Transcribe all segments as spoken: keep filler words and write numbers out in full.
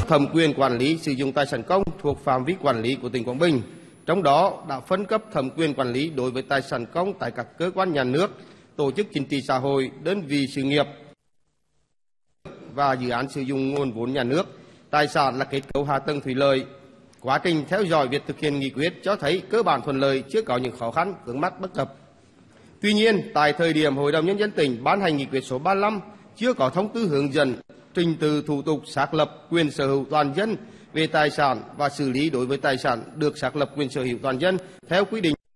thẩm quyền quản lý sử dụng tài sản công thuộc phạm vi quản lý của tỉnh Quảng Bình. Trong đó đã phân cấp thẩm quyền quản lý đối với tài sản công tại các cơ quan nhà nước, tổ chức chính trị xã hội, đơn vị sự nghiệp và dự án sử dụng nguồn vốn nhà nước. Tài sản là kết cấu hạ tầng thủy lợi. Quá trình theo dõi việc thực hiện nghị quyết cho thấy cơ bản thuận lợi, chưa có những khó khăn, vướng mắc bất cập. Tuy nhiên, tại thời điểm Hội đồng Nhân dân tỉnh ban hành nghị quyết số ba mươi lăm, chưa có thông tư hướng dẫn trình tự thủ tục xác lập quyền sở hữu toàn dân về tài sản và xử lý đối với tài sản được xác lập quyền sở hữu toàn dân theo quy định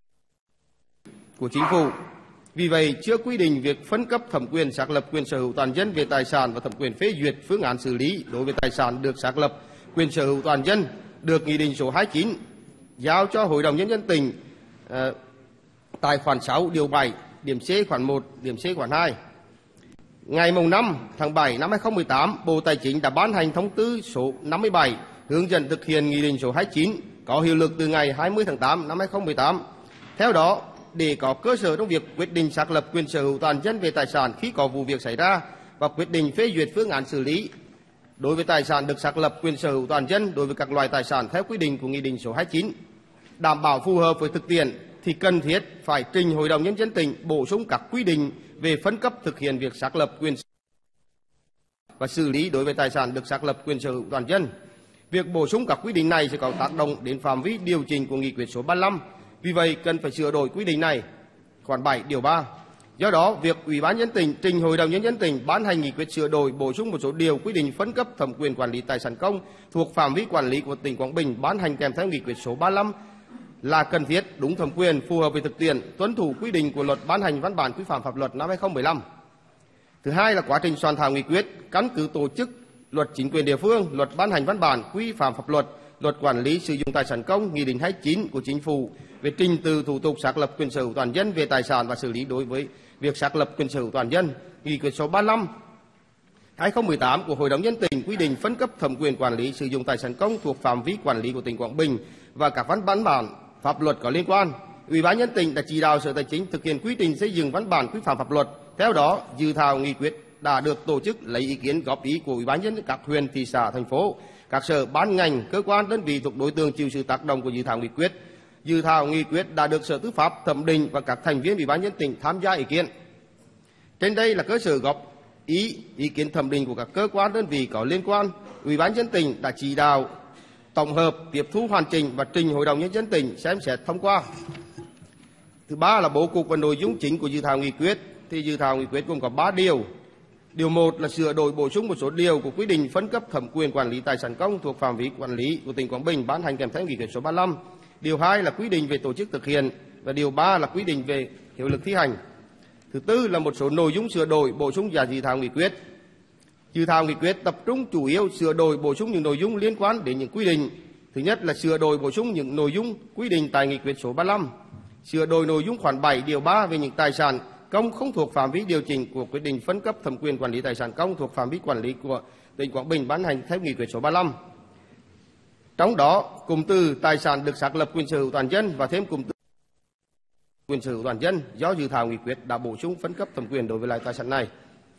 của Chính phủ. Vì vậy, chưa quy định việc phân cấp thẩm quyền xác lập quyền sở hữu toàn dân về tài sản và thẩm quyền phê duyệt phương án xử lý đối với tài sản được xác lập quyền sở hữu toàn dân được Nghị định số hai mươi chín giao cho Hội đồng Nhân dân tỉnh uh, tại khoản sáu điều bảy điểm C khoản một điểm C khoản hai. Ngày năm tháng bảy năm hai nghìn không trăm mười tám, Bộ Tài chính đã ban hành thông tư số năm mươi bảy hướng dẫn thực hiện Nghị định số hai mươi chín có hiệu lực từ ngày hai mươi tháng tám năm hai nghìn không trăm mười tám. Theo đó, để có cơ sở trong việc quyết định xác lập quyền sở hữu toàn dân về tài sản khi có vụ việc xảy ra và quyết định phê duyệt phương án xử lý đối với tài sản được xác lập quyền sở hữu toàn dân đối với các loại tài sản theo quy định của Nghị định số hai mươi chín, đảm bảo phù hợp với thực tiễn thì cần thiết phải trình Hội đồng Nhân dân tỉnh bổ sung các quy định về phân cấp thực hiện việc xác lập quyền và xử lý đối với tài sản được xác lập quyền sở hữu toàn dân. Việc bổ sung các quy định này sẽ có tác động đến phạm vi điều chỉnh của Nghị quyết số ba mươi lăm. Vì vậy, cần phải sửa đổi quy định này. Khoản bảy điều ba. Do đó, việc Ủy ban nhân dân tỉnh trình Hội đồng Nhân dân tỉnh ban hành nghị quyết sửa đổi bổ sung một số điều quy định phân cấp thẩm quyền quản lý tài sản công thuộc phạm vi quản lý của tỉnh Quảng Bình ban hành kèm theo nghị quyết số ba mươi lăm là cần thiết, đúng thẩm quyền, phù hợp với thực tiễn, tuân thủ quy định của Luật ban hành văn bản quy phạm pháp luật năm hai nghìn không trăm mười lăm. Thứ hai là quá trình soạn thảo nghị quyết, căn cứ tổ chức, Luật chính quyền địa phương, Luật ban hành văn bản quy phạm pháp luật, Luật quản lý sử dụng tài sản công, Nghị định hai mươi chín của Chính phủ về trình tự thủ tục xác lập quyền sở hữu toàn dân về tài sản và xử lý đối với việc xác lập quyền sở hữu toàn dân, nghị quyết số ba mươi lăm hai nghìn không trăm mười tám của Hội đồng Nhân dân tỉnh quy định phân cấp thẩm quyền quản lý sử dụng tài sản công thuộc phạm vi quản lý của tỉnh Quảng Bình và các văn bản bản pháp luật có liên quan. Ủy ban nhân dân tỉnh đã chỉ đạo Sở Tài chính thực hiện quy trình xây dựng văn bản quy phạm pháp luật. Theo đó, dự thảo nghị quyết đã được tổ chức lấy ý kiến góp ý của Ủy ban nhân dân các huyện, thị xã, thành phố, các sở ban ngành, cơ quan, đơn vị thuộc đối tượng chịu sự tác động của dự thảo nghị quyết. Dự thảo nghị quyết đã được Sở Tư pháp thẩm định và các thành viên Ủy ban nhân dân tỉnh tham gia ý kiến. Trên đây là cơ sở góp ý ý kiến thẩm định của các cơ quan, đơn vị có liên quan. Ủy ban nhân dân tỉnh đã chỉ đạo tổng hợp, tiếp thu, hoàn chỉnh và trình Hội đồng Nhân dân tỉnh xem xét thông qua. Thứ ba là bố cục và nội dung chính của dự thảo nghị quyết. Thì dự thảo nghị quyết gồm có ba điều. Điều một là sửa đổi bổ sung một số điều của quy định phân cấp thẩm quyền quản lý tài sản công thuộc phạm vi quản lý của tỉnh Quảng Bình ban hành kèm theo nghị quyết số ba mươi lăm. Điều hai là quy định về tổ chức thực hiện và điều ba là quy định về hiệu lực thi hành. Thứ tư là một số nội dung sửa đổi bổ sung vào dự thảo nghị quyết. Dự thảo nghị quyết tập trung chủ yếu sửa đổi bổ sung những nội dung liên quan đến những quy định. Thứ nhất là sửa đổi bổ sung những nội dung quy định tại nghị quyết số ba mươi lăm, sửa đổi nội dung khoản bảy điều ba về những tài sản công không thuộc phạm vi điều chỉnh của quyết định phân cấp thẩm quyền quản lý tài sản công thuộc phạm vi quản lý của tỉnh Quảng Bình ban hành theo nghị quyết số ba mươi lăm. Trong đó, cụm từ tài sản được xác lập quyền sở hữu toàn dân và thêm cụm từ quyền sở hữu toàn dân do dự thảo nghị quyết đã bổ sung phân cấp thẩm quyền đối với loại tài sản này.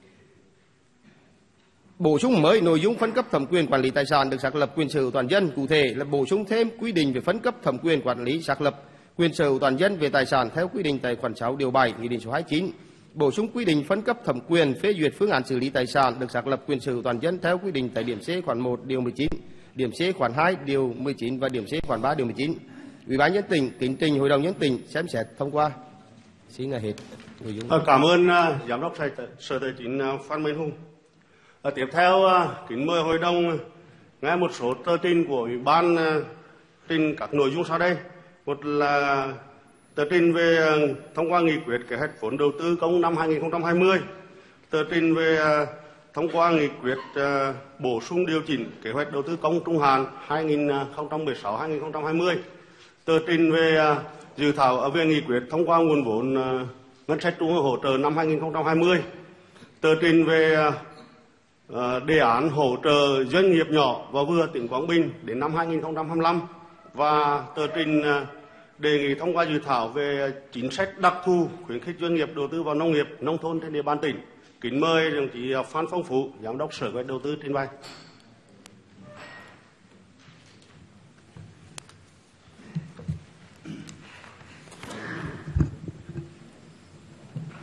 Bổ sung mới nội dung phân cấp thẩm quyền quản lý tài sản được xác lập quyền sở hữu toàn dân, cụ thể là bổ sung thêm quy định về phân cấp thẩm quyền quản lý xác lập quyền sở hữu toàn dân về tài sản theo quy định tại khoản sáu điều bảy nghị định số hai mươi chín. Bổ sung quy định phân cấp thẩm quyền phê duyệt phương án xử lý tài sản được xác lập quyền sở hữu toàn dân theo quy định tại điểm C khoản một điều mười chín, điểm C khoản hai điều mười chín và điểm C khoản ba điều mười chín. Ủy ban nhân dân tỉnh kính trình Hội đồng nhân dân tỉnh xem xét thông qua. Xin là hết nội dung. Cảm ơn uh, Giám đốc Sở Tài chính uh, Phan Minh Hùng. Uh, tiếp theo uh, kính mời hội đồng uh, nghe một số tờ trình của Ủy ban uh, trình các nội dung sau đây. Một là tờ trình về uh, thông qua nghị quyết kế hoạch vốn đầu tư công năm hai nghìn không trăm hai mươi, tờ trình về uh, thông qua nghị quyết uh, bổ sung điều chỉnh kế hoạch đầu tư công trung hạn hai nghìn không trăm mười sáu đến hai nghìn không trăm hai mươi, tờ trình về uh, dự thảo về nghị quyết thông qua nguồn vốn uh, ngân sách trung ương hỗ trợ năm hai nghìn không trăm hai mươi, tờ trình về uh, đề án hỗ trợ doanh nghiệp nhỏ và vừa tỉnh Quảng Bình đến năm hai nghìn không trăm hai mươi lăm và tờ trình uh, đề nghị thông qua dự thảo về chính sách đặc thù khuyến khích doanh nghiệp đầu tư vào nông nghiệp nông thôn trên địa bàn tỉnh. Kính mời đồng chí Phan Phong Phú, Giám đốc Sở Kế hoạch Đầu tư trình bày.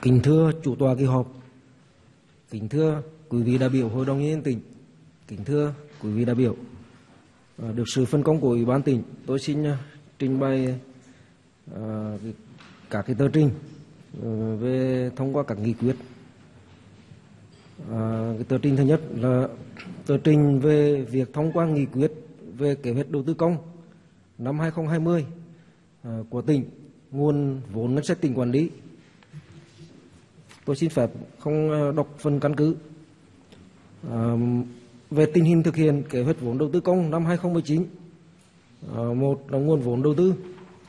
Kính thưa chủ tọa kỳ họp, kính thưa quý vị đại biểu Hội đồng nhân dân tỉnh, kính thưa quý vị đại biểu, được sự phân công của Ủy ban tỉnh, tôi xin trình bày uh, các cái tờ trình uh, về thông qua các nghị quyết. Uh, cái tờ trình thứ nhất là tờ trình về việc thông qua nghị quyết về kế hoạch đầu tư công năm hai không hai không uh, của tỉnh, nguồn vốn ngân sách tỉnh quản lý. Tôi xin phép không đọc phần căn cứ. À, về tình hình thực hiện kế hoạch vốn đầu tư công năm hai không một chín, à, một là nguồn vốn đầu tư.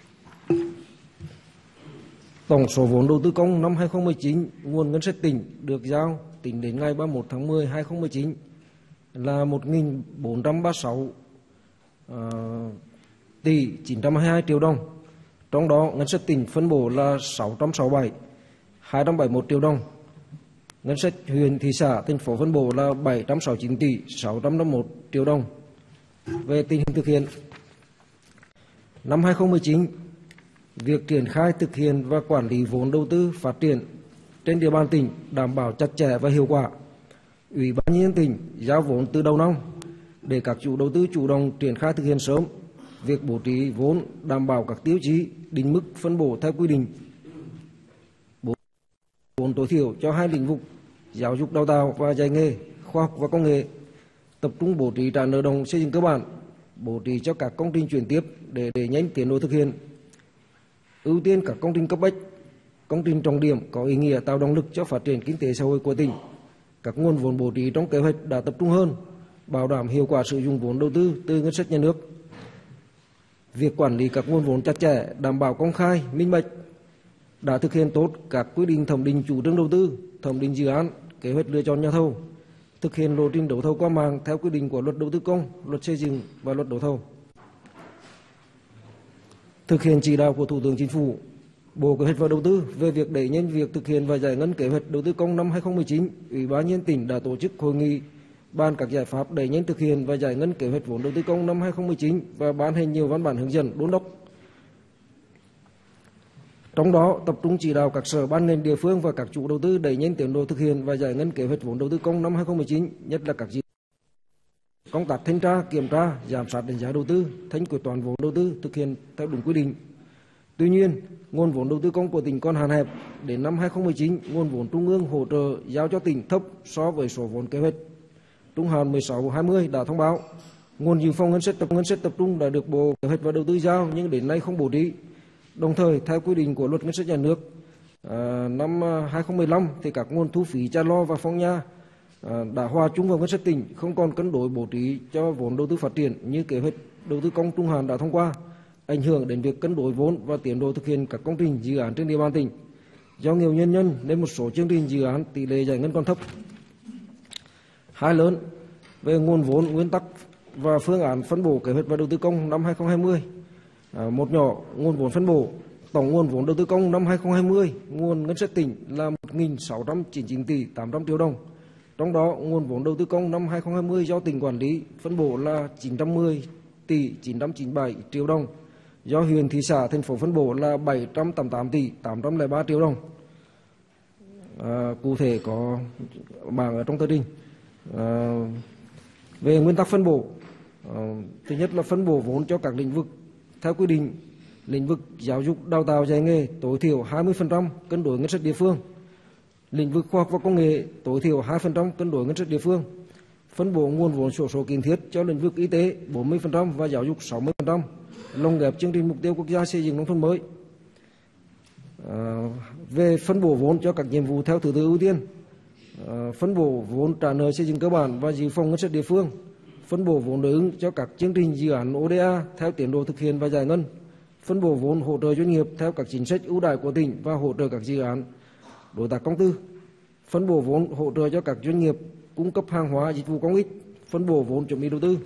Tổng số vốn đầu tư công năm hai không một chín nguồn ngân sách tỉnh được giao tính đến ngày ba mươi mốt tháng mười năm hai không một chín là một nghìn bốn trăm ba mươi sáu tỷ chín trăm hai mươi hai triệu đồng. Trong đó ngân sách tỉnh phân bổ là sáu trăm sáu mươi bảy hai trăm bảy mươi mốt triệu đồng. Ngân sách huyện, thị xã, thành phố phân bổ là bảy trăm sáu mươi chín tỷ sáu trăm năm mươi mốt triệu đồng. Về tình hình thực hiện năm hai không một chín, việc triển khai thực hiện và quản lý vốn đầu tư phát triển trên địa bàn tỉnh đảm bảo chặt chẽ và hiệu quả. Ủy ban nhân dân tỉnh giao vốn từ đầu năm để các chủ đầu tư chủ động triển khai thực hiện sớm việc bố trí vốn, đảm bảo các tiêu chí định mức phân bổ theo quy định. Vốn tối thiểu cho hai lĩnh vực giáo dục đào tạo và dạy nghề, khoa học và công nghệ, tập trung bố trí trả nợ động xây dựng cơ bản, bố trí cho các công trình chuyển tiếp để đẩy nhanh tiến độ thực hiện. Ưu tiên các công trình cấp bách, công trình trọng điểm có ý nghĩa tạo động lực cho phát triển kinh tế xã hội của tỉnh. Các nguồn vốn bố trí trong kế hoạch đã tập trung hơn, bảo đảm hiệu quả sử dụng vốn đầu tư từ ngân sách nhà nước. Việc quản lý các nguồn vốn chặt chẽ, đảm bảo công khai, minh bạch, đã thực hiện tốt các quy định thẩm định chủ trương đầu tư, thẩm định dự án, kế hoạch lựa chọn nhà thầu, thực hiện lộ trình đấu thầu qua mạng theo quy định của luật đầu tư công, luật xây dựng và luật đấu thầu. Thực hiện chỉ đạo của Thủ tướng Chính phủ, Bộ Kế hoạch và Đầu tư về việc đẩy nhanh việc thực hiện và giải ngân kế hoạch đầu tư công năm hai không một chín, Ủy ban nhân dân tỉnh đã tổ chức hội nghị bàn các giải pháp đẩy nhanh thực hiện và giải ngân kế hoạch vốn đầu tư công năm hai không một chín và ban hành nhiều văn bản hướng dẫn đôn đốc. Trong đó tập trung chỉ đạo các sở ban ngành địa phương và các chủ đầu tư đẩy nhanh tiến độ thực hiện và giải ngân kế hoạch vốn đầu tư công năm hai không một chín, nhất là các công tác thanh tra, kiểm tra, giám sát đánh giá đầu tư, thanh quyết toán vốn đầu tư thực hiện theo đúng quy định. Tuy nhiên, nguồn vốn đầu tư công của tỉnh còn hạn hẹp. Đến năm hai không một chín, nguồn vốn trung ương hỗ trợ giao cho tỉnh thấp so với số vốn kế hoạch trung hạn mười sáu hai mươi đã thông báo. Nguồn dự phòng ngân sách tập ngân sách tập trung đã được Bộ Kế hoạch và Đầu tư giao nhưng đến nay không bố trí. Đồng thời, theo quy định của luật ngân sách nhà nước à, năm hai không một lăm thì các nguồn thu phí cha lo và phong nha à, đã hòa chung vào ngân sách tỉnh, không còn cân đối bố trí cho vốn đầu tư phát triển như kế hoạch đầu tư công trung hạn đã thông qua, ảnh hưởng đến việc cân đối vốn và tiến độ thực hiện các công trình dự án trên địa bàn tỉnh. Do nhiều nguyên nhân nên một số chương trình dự án tỷ lệ giải ngân còn thấp. Hai lớn về nguồn vốn, nguyên tắc và phương án phân bổ kế hoạch và đầu tư công năm hai không hai không. À, một nhỏ, nguồn vốn phân bổ. Tổng nguồn vốn đầu tư công năm hai không hai không, nguồn ngân sách tỉnh là một nghìn sáu trăm chín mươi chín tỷ tám trăm triệu đồng. Trong đó, nguồn vốn đầu tư công năm hai không hai không do tỉnh quản lý phân bổ là chín trăm mười tỷ chín trăm chín mươi bảy triệu đồng. Do huyện, thị xã, thành phố phân bổ là bảy trăm tám mươi tám tỷ tám trăm lẻ ba triệu đồng. À, cụ thể có bảng ở trong tờ trình. À, về nguyên tắc phân bổ, à, thứ nhất là phân bổ vốn cho các lĩnh vực theo quy định. Lĩnh vực giáo dục đào tạo dạy nghề tối thiểu hai mươi phần trăm cân đối ngân sách địa phương. Lĩnh vực khoa học và công nghệ tối thiểu hai phần trăm cân đối ngân sách địa phương. Phân bổ nguồn vốn sổ số kiến thiết cho lĩnh vực y tế bốn mươi phần trăm và giáo dục sáu mươi phần trăm. Lồng ghép chương trình mục tiêu quốc gia xây dựng nông thôn mới. À, về phân bổ vốn cho các nhiệm vụ theo thứ tự ưu tiên. À, phân bổ vốn trả nợ xây dựng cơ bản và dự phòng ngân sách địa phương. Phân bổ vốn đối ứng cho các chương trình dự án ô đê a theo tiến độ thực hiện và giải ngân. Phân bổ vốn hỗ trợ doanh nghiệp theo các chính sách ưu đãi của tỉnh và hỗ trợ các dự án đối tác công tư. Phân bổ vốn hỗ trợ cho các doanh nghiệp cung cấp hàng hóa dịch vụ công ích. Phân bổ vốn chuẩn bị đầu tư.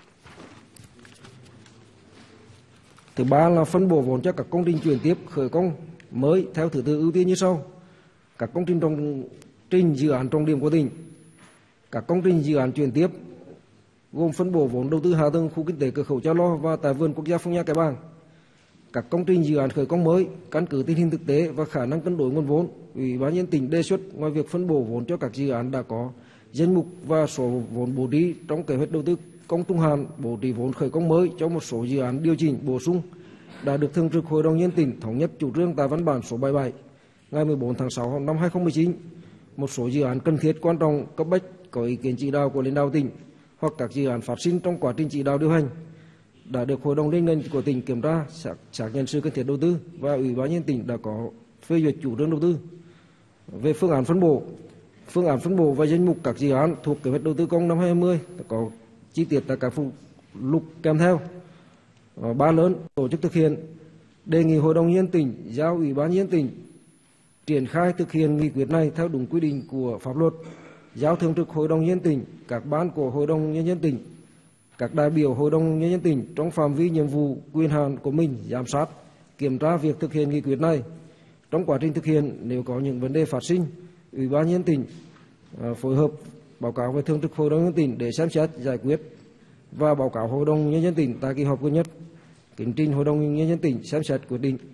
Thứ ba là phân bổ vốn cho các công trình chuyển tiếp khởi công mới theo thứ tự ưu tiên như sau. Các công trình trọng trình dự án trọng điểm của tỉnh. Các công trình dự án chuyển tiếp gồm phân bổ vốn đầu tư hạ tầng khu kinh tế cửa khẩu Cha Lo và tại vườn quốc gia Phong Nha Kẻ Bàng. các công trình dự án khởi công mới, căn cứ tình hình thực tế và khả năng cân đối nguồn vốn, Ủy ban nhân dân tỉnh đề xuất ngoài việc phân bổ vốn cho các dự án đã có danh mục và số vốn bố trí trong kế hoạch đầu tư công trung hạn, bố trí vốn khởi công mới cho một số dự án điều chỉnh bổ sung đã được Thường trực Hội đồng nhân dân tỉnh thống nhất chủ trương tại văn bản số bảy mươi bảy ngày mười bốn tháng sáu năm hai nghìn không trăm mười chín. Một số dự án cần thiết quan trọng cấp bách có ý kiến chỉ đạo của lãnh đạo tỉnh hoặc các dự án phát sinh trong quá trình chỉ đạo điều hành đã được Hội đồng liên ngành của tỉnh kiểm tra, xác nhận sự cần thiết đầu tư và Ủy ban nhân dân tỉnh đã có phê duyệt chủ trương đầu tư. Về phương án phân bổ, phương án phân bổ và danh mục các dự án thuộc kế hoạch đầu tư công năm hai nghìn không trăm hai mươi có chi tiết tại các phụ lục kèm theo. Ba lớn tổ chức thực hiện, đề nghị Hội đồng nhân dân tỉnh giao Ủy ban nhân dân tỉnh triển khai thực hiện nghị quyết này theo đúng quy định của pháp luật, giao Thường trực Hội đồng nhân dân tỉnh, các ban của Hội đồng nhân dân tỉnh, các đại biểu Hội đồng nhân dân tỉnh trong phạm vi nhiệm vụ quyền hạn của mình giám sát, kiểm tra việc thực hiện nghị quyết này. Trong quá trình thực hiện, nếu có những vấn đề phát sinh, Ủy ban nhân dân tỉnh uh, phối hợp báo cáo với Thường trực Hội đồng nhân dân tỉnh để xem xét giải quyết và báo cáo Hội đồng nhân dân tỉnh tại kỳ họp gần nhất. Kính trình Hội đồng nhân dân tỉnh xem xét quyết định.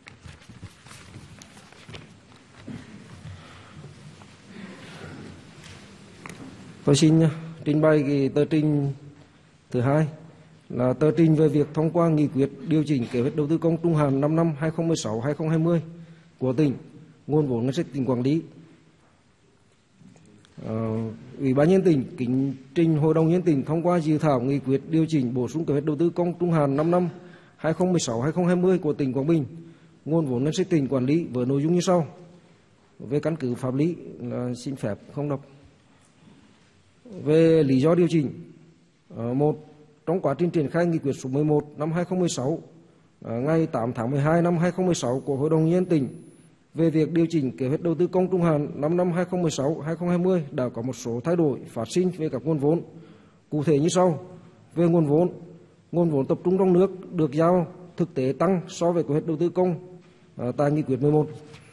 Tôi xin trình bày cái tờ trình thứ hai là tờ trình về việc thông qua nghị quyết điều chỉnh kế hoạch đầu tư công trung hạn năm năm hai nghìn không trăm mười sáu đến hai nghìn không trăm hai mươi của tỉnh, nguồn vốn ngân sách tỉnh quản lý. Ờ, Ủy ban nhân dân tỉnh kính trình Hội đồng nhân dân tỉnh thông qua dự thảo nghị quyết điều chỉnh bổ sung kế hoạch đầu tư công trung hạn năm năm hai nghìn không trăm mười sáu đến hai nghìn không trăm hai mươi của tỉnh Quảng Bình, nguồn vốn ngân sách tỉnh quản lý với nội dung như sau. Về căn cứ pháp lý là xin phép không đọc. Về lý do điều chỉnh, một, trong quá trình triển khai nghị quyết số mười một năm hai nghìn không trăm mười sáu ngày tám tháng mười hai năm hai nghìn không trăm mười sáu của Hội đồng nhân dân tỉnh về việc điều chỉnh kế hoạch đầu tư công trung hạn năm năm hai nghìn không trăm mười sáu đến hai nghìn không trăm hai mươi đã có một số thay đổi phát sinh về các nguồn vốn. Cụ thể như sau: về nguồn vốn, nguồn vốn tập trung trong nước được giao thực tế tăng so với kế hoạch đầu tư công tại nghị quyết mười một.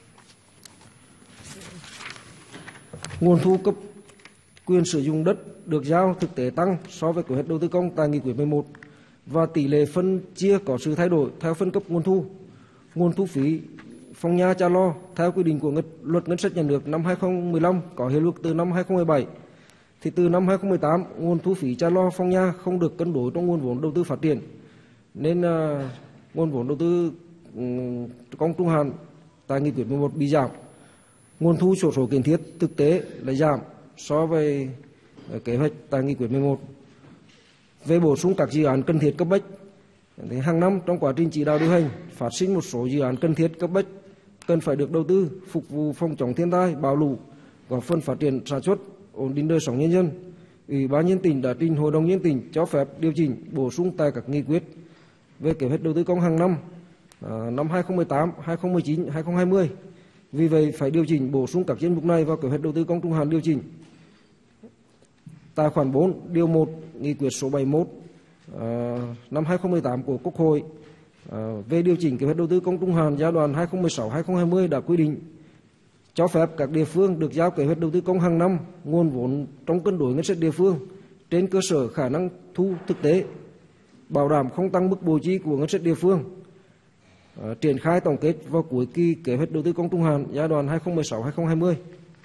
Nguồn thu cấp quyền sử dụng đất được giao thực tế tăng so với kế hoạch đầu tư công tại nghị quyết mười một và tỷ lệ phân chia có sự thay đổi theo phân cấp nguồn thu. Nguồn thu phí phòng nhà cha lo theo quy định của luật ngân sách nhà nước năm hai nghìn không trăm mười lăm có hiệu lực từ năm hai nghìn không trăm mười bảy thì từ năm hai nghìn không trăm mười tám nguồn thu phí cha lo phòng nhà không được cân đối trong nguồn vốn đầu tư phát triển nên uh, nguồn vốn đầu tư um, công trung hạn tại nghị quyết mười một bị giảm. Nguồn thu sổ số kiến thiết thực tế là giảm so với kế hoạch tại nghị quyết mười một. Về bổ sung các dự án cần thiết cấp bách, thì hàng năm trong quá trình chỉ đạo điều hành phát sinh một số dự án cần thiết cấp bách cần phải được đầu tư phục vụ phòng chống thiên tai, bão lũ, góp phần phát triển sản xuất, ổn định đời sống nhân dân. Ủy ban nhân dân tỉnh đã trình Hội đồng nhân dân tỉnh cho phép điều chỉnh bổ sung tại các nghị quyết về kế hoạch đầu tư công hàng năm à, năm hai nghìn không trăm mười tám, hai nghìn không trăm mười chín, hai nghìn không trăm hai mươi. Vì vậy phải điều chỉnh bổ sung các danh mục này vào kế hoạch đầu tư công trung hạn điều chỉnh. Tại khoản bốn điều một nghị quyết số bảy mươi mốt à, năm hai nghìn không trăm mười tám của Quốc hội à, về điều chỉnh kế hoạch đầu tư công trung hạn giai đoạn hai nghìn không trăm mười sáu đến hai nghìn không trăm hai mươi đã quy định cho phép các địa phương được giao kế hoạch đầu tư công hàng năm nguồn vốn trong cân đối ngân sách địa phương trên cơ sở khả năng thu thực tế, bảo đảm không tăng mức bội chi của ngân sách địa phương. À, triển khai tổng kết vào cuối kỳ kế hoạch đầu tư công trung hạn giai đoạn hai nghìn không trăm mười sáu đến hai nghìn không trăm hai mươi.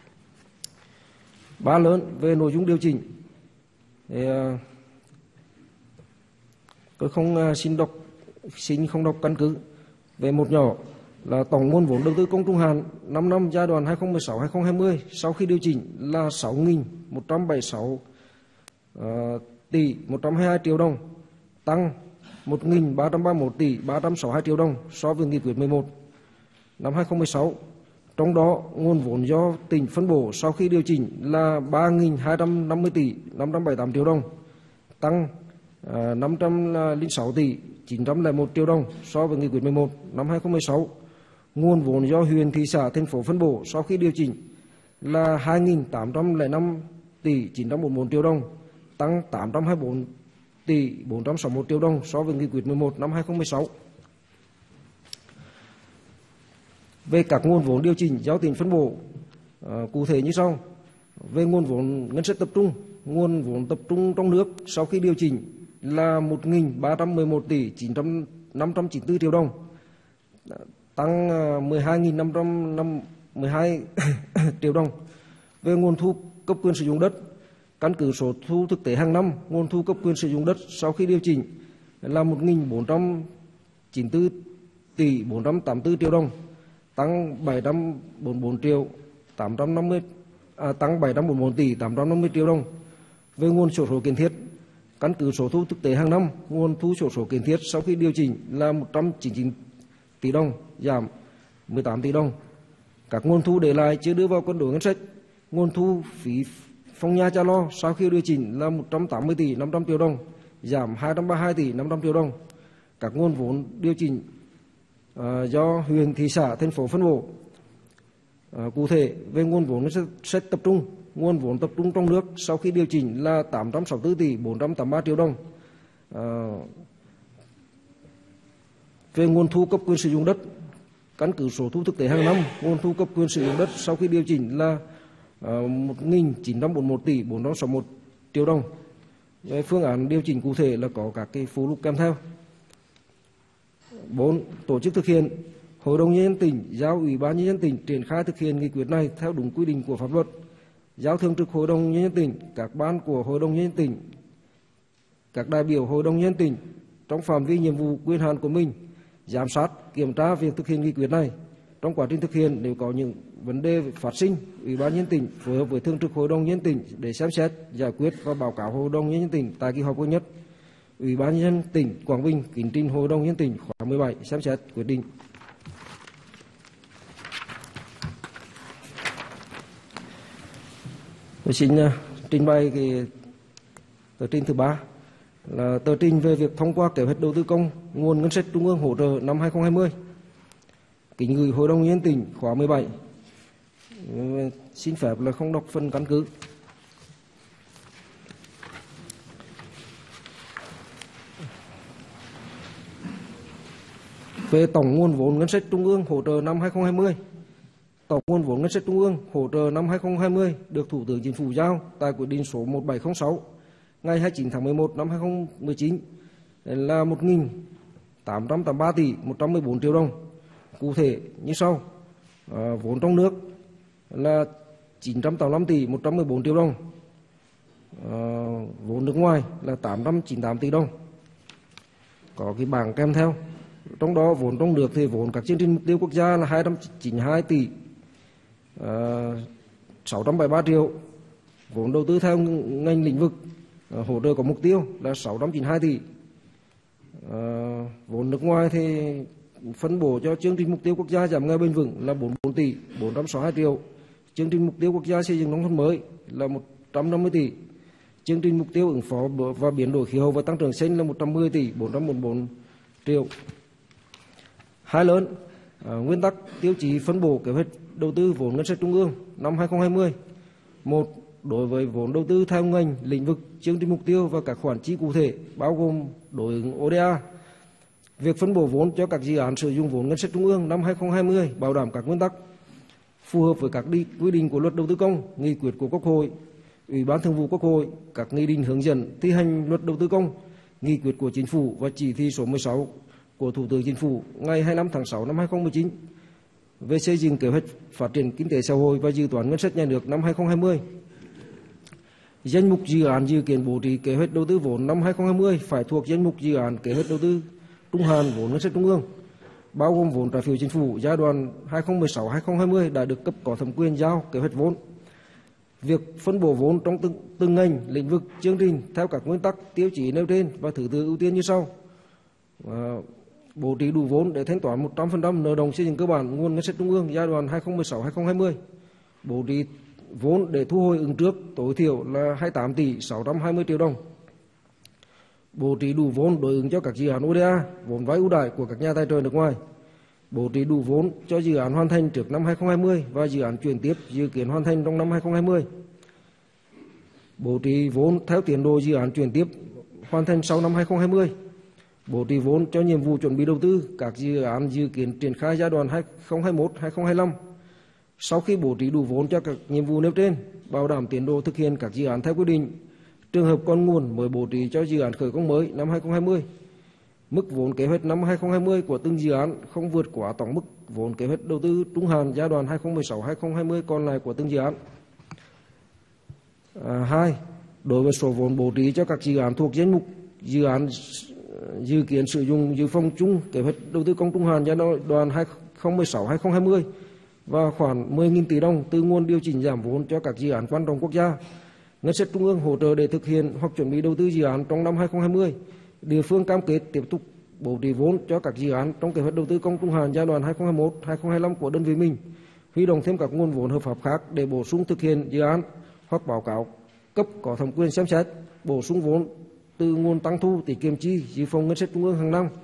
Ba lớn về nội dung điều chỉnh thì, uh, tôi không uh, xin đọc xin không đọc căn cứ. Về một nhỏ là tổng nguồn vốn đầu tư công trung hạn năm năm giai đoạn hai nghìn không trăm mười sáu đến hai nghìn không trăm hai mươi sau khi điều chỉnh là sáu nghìn một trăm bảy mươi sáu uh, tỷ một trăm hai mươi hai triệu đồng, tăng một nghìn ba trăm ba mươi mốt tỷ ba trăm sáu mươi hai triệu đồng so với nghị quyết mười một năm hai nghìn không trăm mười sáu. Trong đó, nguồn vốn do tỉnh phân bổ sau khi điều chỉnh là ba nghìn hai trăm năm mươi tỷ năm trăm bảy mươi tám triệu đồng, tăng uh, năm trăm lẻ sáu tỷ chín trăm lẻ một triệu đồng so với nghị quyết mười một năm hai nghìn không trăm mười sáu. Nguồn vốn do huyện, thị xã, thành phố phân bổ sau khi điều chỉnh là hai nghìn tám trăm lẻ năm tỷ chín trăm bốn mươi mốt triệu đồng, tăng tám trăm hai mươi bốn tỷ bốn trăm sáu mươi mốt triệu đồng so với nghị quyết mười một năm hai nghìn không trăm mười sáu. Về các nguồn vốn điều chỉnh giao tỉnh phân bổ à, cụ thể như sau. Về nguồn vốn ngân sách tập trung, nguồn vốn tập trung trong nước sau khi điều chỉnh là một nghìn ba trăm mười một tỷ chín trăm năm trăm chín mươi tư triệu đồng, tăng mười hai nghìn năm trăm mười hai triệu đồng. Về nguồn thu cấp quyền sử dụng đất, căn cứ số thu thực tế hàng năm, nguồn thu cấp quyền sử dụng đất sau khi điều chỉnh là một nghìn bốn trăm chín mươi tư tỷ bốn trăm tám mươi tư triệu đồng, tăng bảy trăm bốn mươi tư triệu tám trăm năm mươi à, tăng bảy trăm bốn mươi tư tỷ tám trăm năm mươi triệu đồng. Về nguồn sổ số kiến thiết, căn cứ số thu thực tế hàng năm, nguồn thu sổ số kiến thiết sau khi điều chỉnh là một trăm chín mươi chín tỷ đồng, giảm mười tám tỷ đồng. Các nguồn thu để lại chưa đưa vào cân đối ngân sách, nguồn thu phí phong nhà cha lo sau khi điều chỉnh là một trăm tám mươi tỷ năm trăm triệu đồng, giảm hai trăm ba mươi hai tỷ năm trăm triệu đồng. Các nguồn vốn điều chỉnh uh, do huyện, thị xã, thành phố phân bổ. Uh, cụ thể về nguồn vốn ngân sách tập trung, nguồn vốn tập trung trong nước sau khi điều chỉnh là tám trăm sáu mươi tư tỷ bốn trăm tám mươi ba triệu đồng. Uh, về nguồn thu cấp quyền sử dụng đất, căn cứ số thu thực tế hàng năm, nguồn thu cấp quyền sử dụng đất sau khi điều chỉnh là uh, một nghìn chín trăm bốn mươi mốt tỷ bốn trăm sáu mươi mốt triệu đồng. Về phương án điều chỉnh cụ thể là có các cái phụ lục kèm theo. bốn. Tổ chức thực hiện. Hội đồng nhân dân tỉnh giao Ủy ban nhân dân tỉnh triển khai thực hiện nghị quyết này theo đúng quy định của pháp luật. Giao thường trực Hội đồng nhân dân tỉnh, các ban của Hội đồng nhân dân tỉnh, các đại biểu Hội đồng nhân dân tỉnh trong phạm vi nhiệm vụ quyền hạn của mình giám sát, kiểm tra việc thực hiện nghị quyết này. Trong quá trình thực hiện, nếu có những vấn đề phát sinh, Ủy ban nhân dân tỉnh phối hợp với thường trực Hội đồng nhân dân tỉnh để xem xét, giải quyết và báo cáo Hội đồng nhân dân tỉnh tại kỳ họp gần nhất. Ủy ban nhân dân tỉnh Quảng Bình kính trình Hội đồng nhân dân tỉnh khóa mười bảy xem xét quyết định. Tôi xin uh, trình bày cái tờ trình thứ ba là tờ trình về việc thông qua kế hoạch đầu tư công nguồn ngân sách trung ương hỗ trợ năm hai không hai không. Kính gửi Hội đồng nhân dân tỉnh khóa mười bảy. Uh, xin phép là không đọc phần căn cứ. Về tổng nguồn vốn ngân sách trung ương hỗ trợ năm hai không hai không, tổng nguồn vốn ngân sách trung ương hỗ trợ năm hai không hai không được Thủ tướng Chính phủ giao tại quyết định số một bảy không sáu ngày hai mươi chín tháng mười một năm hai không một chín là một nghìn tám trăm tám mươi ba tỷ một trăm mười bốn triệu đồng. Cụ thể như sau: à, vốn trong nước là chín trăm tám mươi lăm tỷ một trăm mười bốn triệu đồng, à, vốn nước ngoài là tám trăm chín mươi tám tỷ đồng. Có cái bảng kèm theo. Trong đó vốn trong nước thì vốn các chương trình mục tiêu quốc gia là hai trăm chín mươi hai tỷ uh, sáu trăm bảy mươi ba triệu. Vốn đầu tư theo ngành lĩnh vực uh, hỗ trợ có mục tiêu là sáu trăm chín mươi hai tỷ. Uh, vốn nước ngoài thì phân bổ cho chương trình mục tiêu quốc gia giảm nghèo bền vững là bốn mươi bốn tỷ bốn trăm sáu mươi hai triệu. Chương trình mục tiêu quốc gia xây dựng nông thôn mới là một trăm năm mươi tỷ. Chương trình mục tiêu ứng phó và biến đổi khí hậu và tăng trưởng xanh là một trăm mười tỷ bốn trăm bốn mươi bốn triệu. Hai lớn, à, nguyên tắc tiêu chí phân bổ kế hoạch đầu tư vốn ngân sách trung ương năm hai không hai không. Một, đối với vốn đầu tư theo ngành, lĩnh vực, chương trình mục tiêu và các khoản chi cụ thể, bao gồm đối ứng ô đê a. Việc phân bổ vốn cho các dự án sử dụng vốn ngân sách trung ương năm hai không hai không bảo đảm các nguyên tắc phù hợp với các quy định của luật đầu tư công, nghị quyết của Quốc hội, Ủy ban Thường vụ Quốc hội, các nghị định hướng dẫn thi hành luật đầu tư công, nghị quyết của Chính phủ và chỉ thị số mười sáu của Thủ tướng Chính phủ ngày hai mươi lăm tháng sáu năm hai không một chín về xây dựng kế hoạch phát triển kinh tế xã hội và dự toán ngân sách nhà nước năm hai không hai không. Danh mục dự án dự kiến bố trí kế hoạch đầu tư vốn năm hai không hai không phải thuộc danh mục dự án kế hoạch đầu tư trung hạn vốn ngân sách trung ương, bao gồm vốn trái phiếu chính phủ giai đoạn hai không một sáu đến hai không hai không đã được cấp có thẩm quyền giao kế hoạch vốn. Việc phân bổ vốn trong từng, từng ngành, lĩnh vực, chương trình theo các nguyên tắc tiêu chí nêu trên và thứ tự ưu tiên như sau: à, bố trí đủ vốn để thanh toán một trăm phần trăm nợ động xây dựng cơ bản nguồn ngân sách trung ương giai đoạn hai không một sáu đến hai không hai không, bố trí vốn để thu hồi ứng trước tối thiểu là hai mươi tám tỷ sáu trăm hai mươi triệu đồng, bố trí đủ vốn đối ứng cho các dự án ô đê a, vốn vay ưu đãi của các nhà tài trợ nước ngoài, bố trí đủ vốn cho dự án hoàn thành trước năm hai không hai không và dự án chuyển tiếp dự kiến hoàn thành trong năm hai không hai không, bố trí vốn theo tiến độ dự án chuyển tiếp hoàn thành sau năm hai không hai không, bố trí vốn cho nhiệm vụ chuẩn bị đầu tư các dự án dự kiến triển khai giai đoạn hai không hai mốt đến hai không hai lăm. Sau khi bố trí đủ vốn cho các nhiệm vụ nêu trên, bảo đảm tiến độ thực hiện các dự án theo quy định. Trường hợp còn nguồn mới bố trí cho dự án khởi công mới năm hai không hai không. Mức vốn kế hoạch năm hai không hai không của từng dự án không vượt quá tổng mức vốn kế hoạch đầu tư trung hạn giai đoạn hai nghìn không trăm mười sáu đến hai nghìn không trăm hai mươi còn lại của từng dự án. À, hai, đối với số vốn bố trí cho các dự án thuộc danh mục dự án dự kiến sử dụng dự phòng chung kế hoạch đầu tư công trung hạn giai đoạn hai nghìn không trăm mười sáu đến hai nghìn không trăm hai mươi và khoảng mười nghìn tỷ đồng từ nguồn điều chỉnh giảm vốn cho các dự án quan trọng quốc gia, ngân sách trung ương hỗ trợ để thực hiện hoặc chuẩn bị đầu tư dự án trong năm hai nghìn không trăm hai mươi. Địa phương cam kết tiếp tục bố trí vốn cho các dự án trong kế hoạch đầu tư công trung hạn giai đoạn hai nghìn không trăm hai mươi mốt đến hai nghìn không trăm hai mươi lăm của đơn vị mình, huy động thêm các nguồn vốn hợp pháp khác để bổ sung thực hiện dự án hoặc báo cáo cấp có thẩm quyền xem xét bổ sung vốn từ nguồn tăng thu tiết kiệm chi dự phòng ngân sách trung ương hàng năm.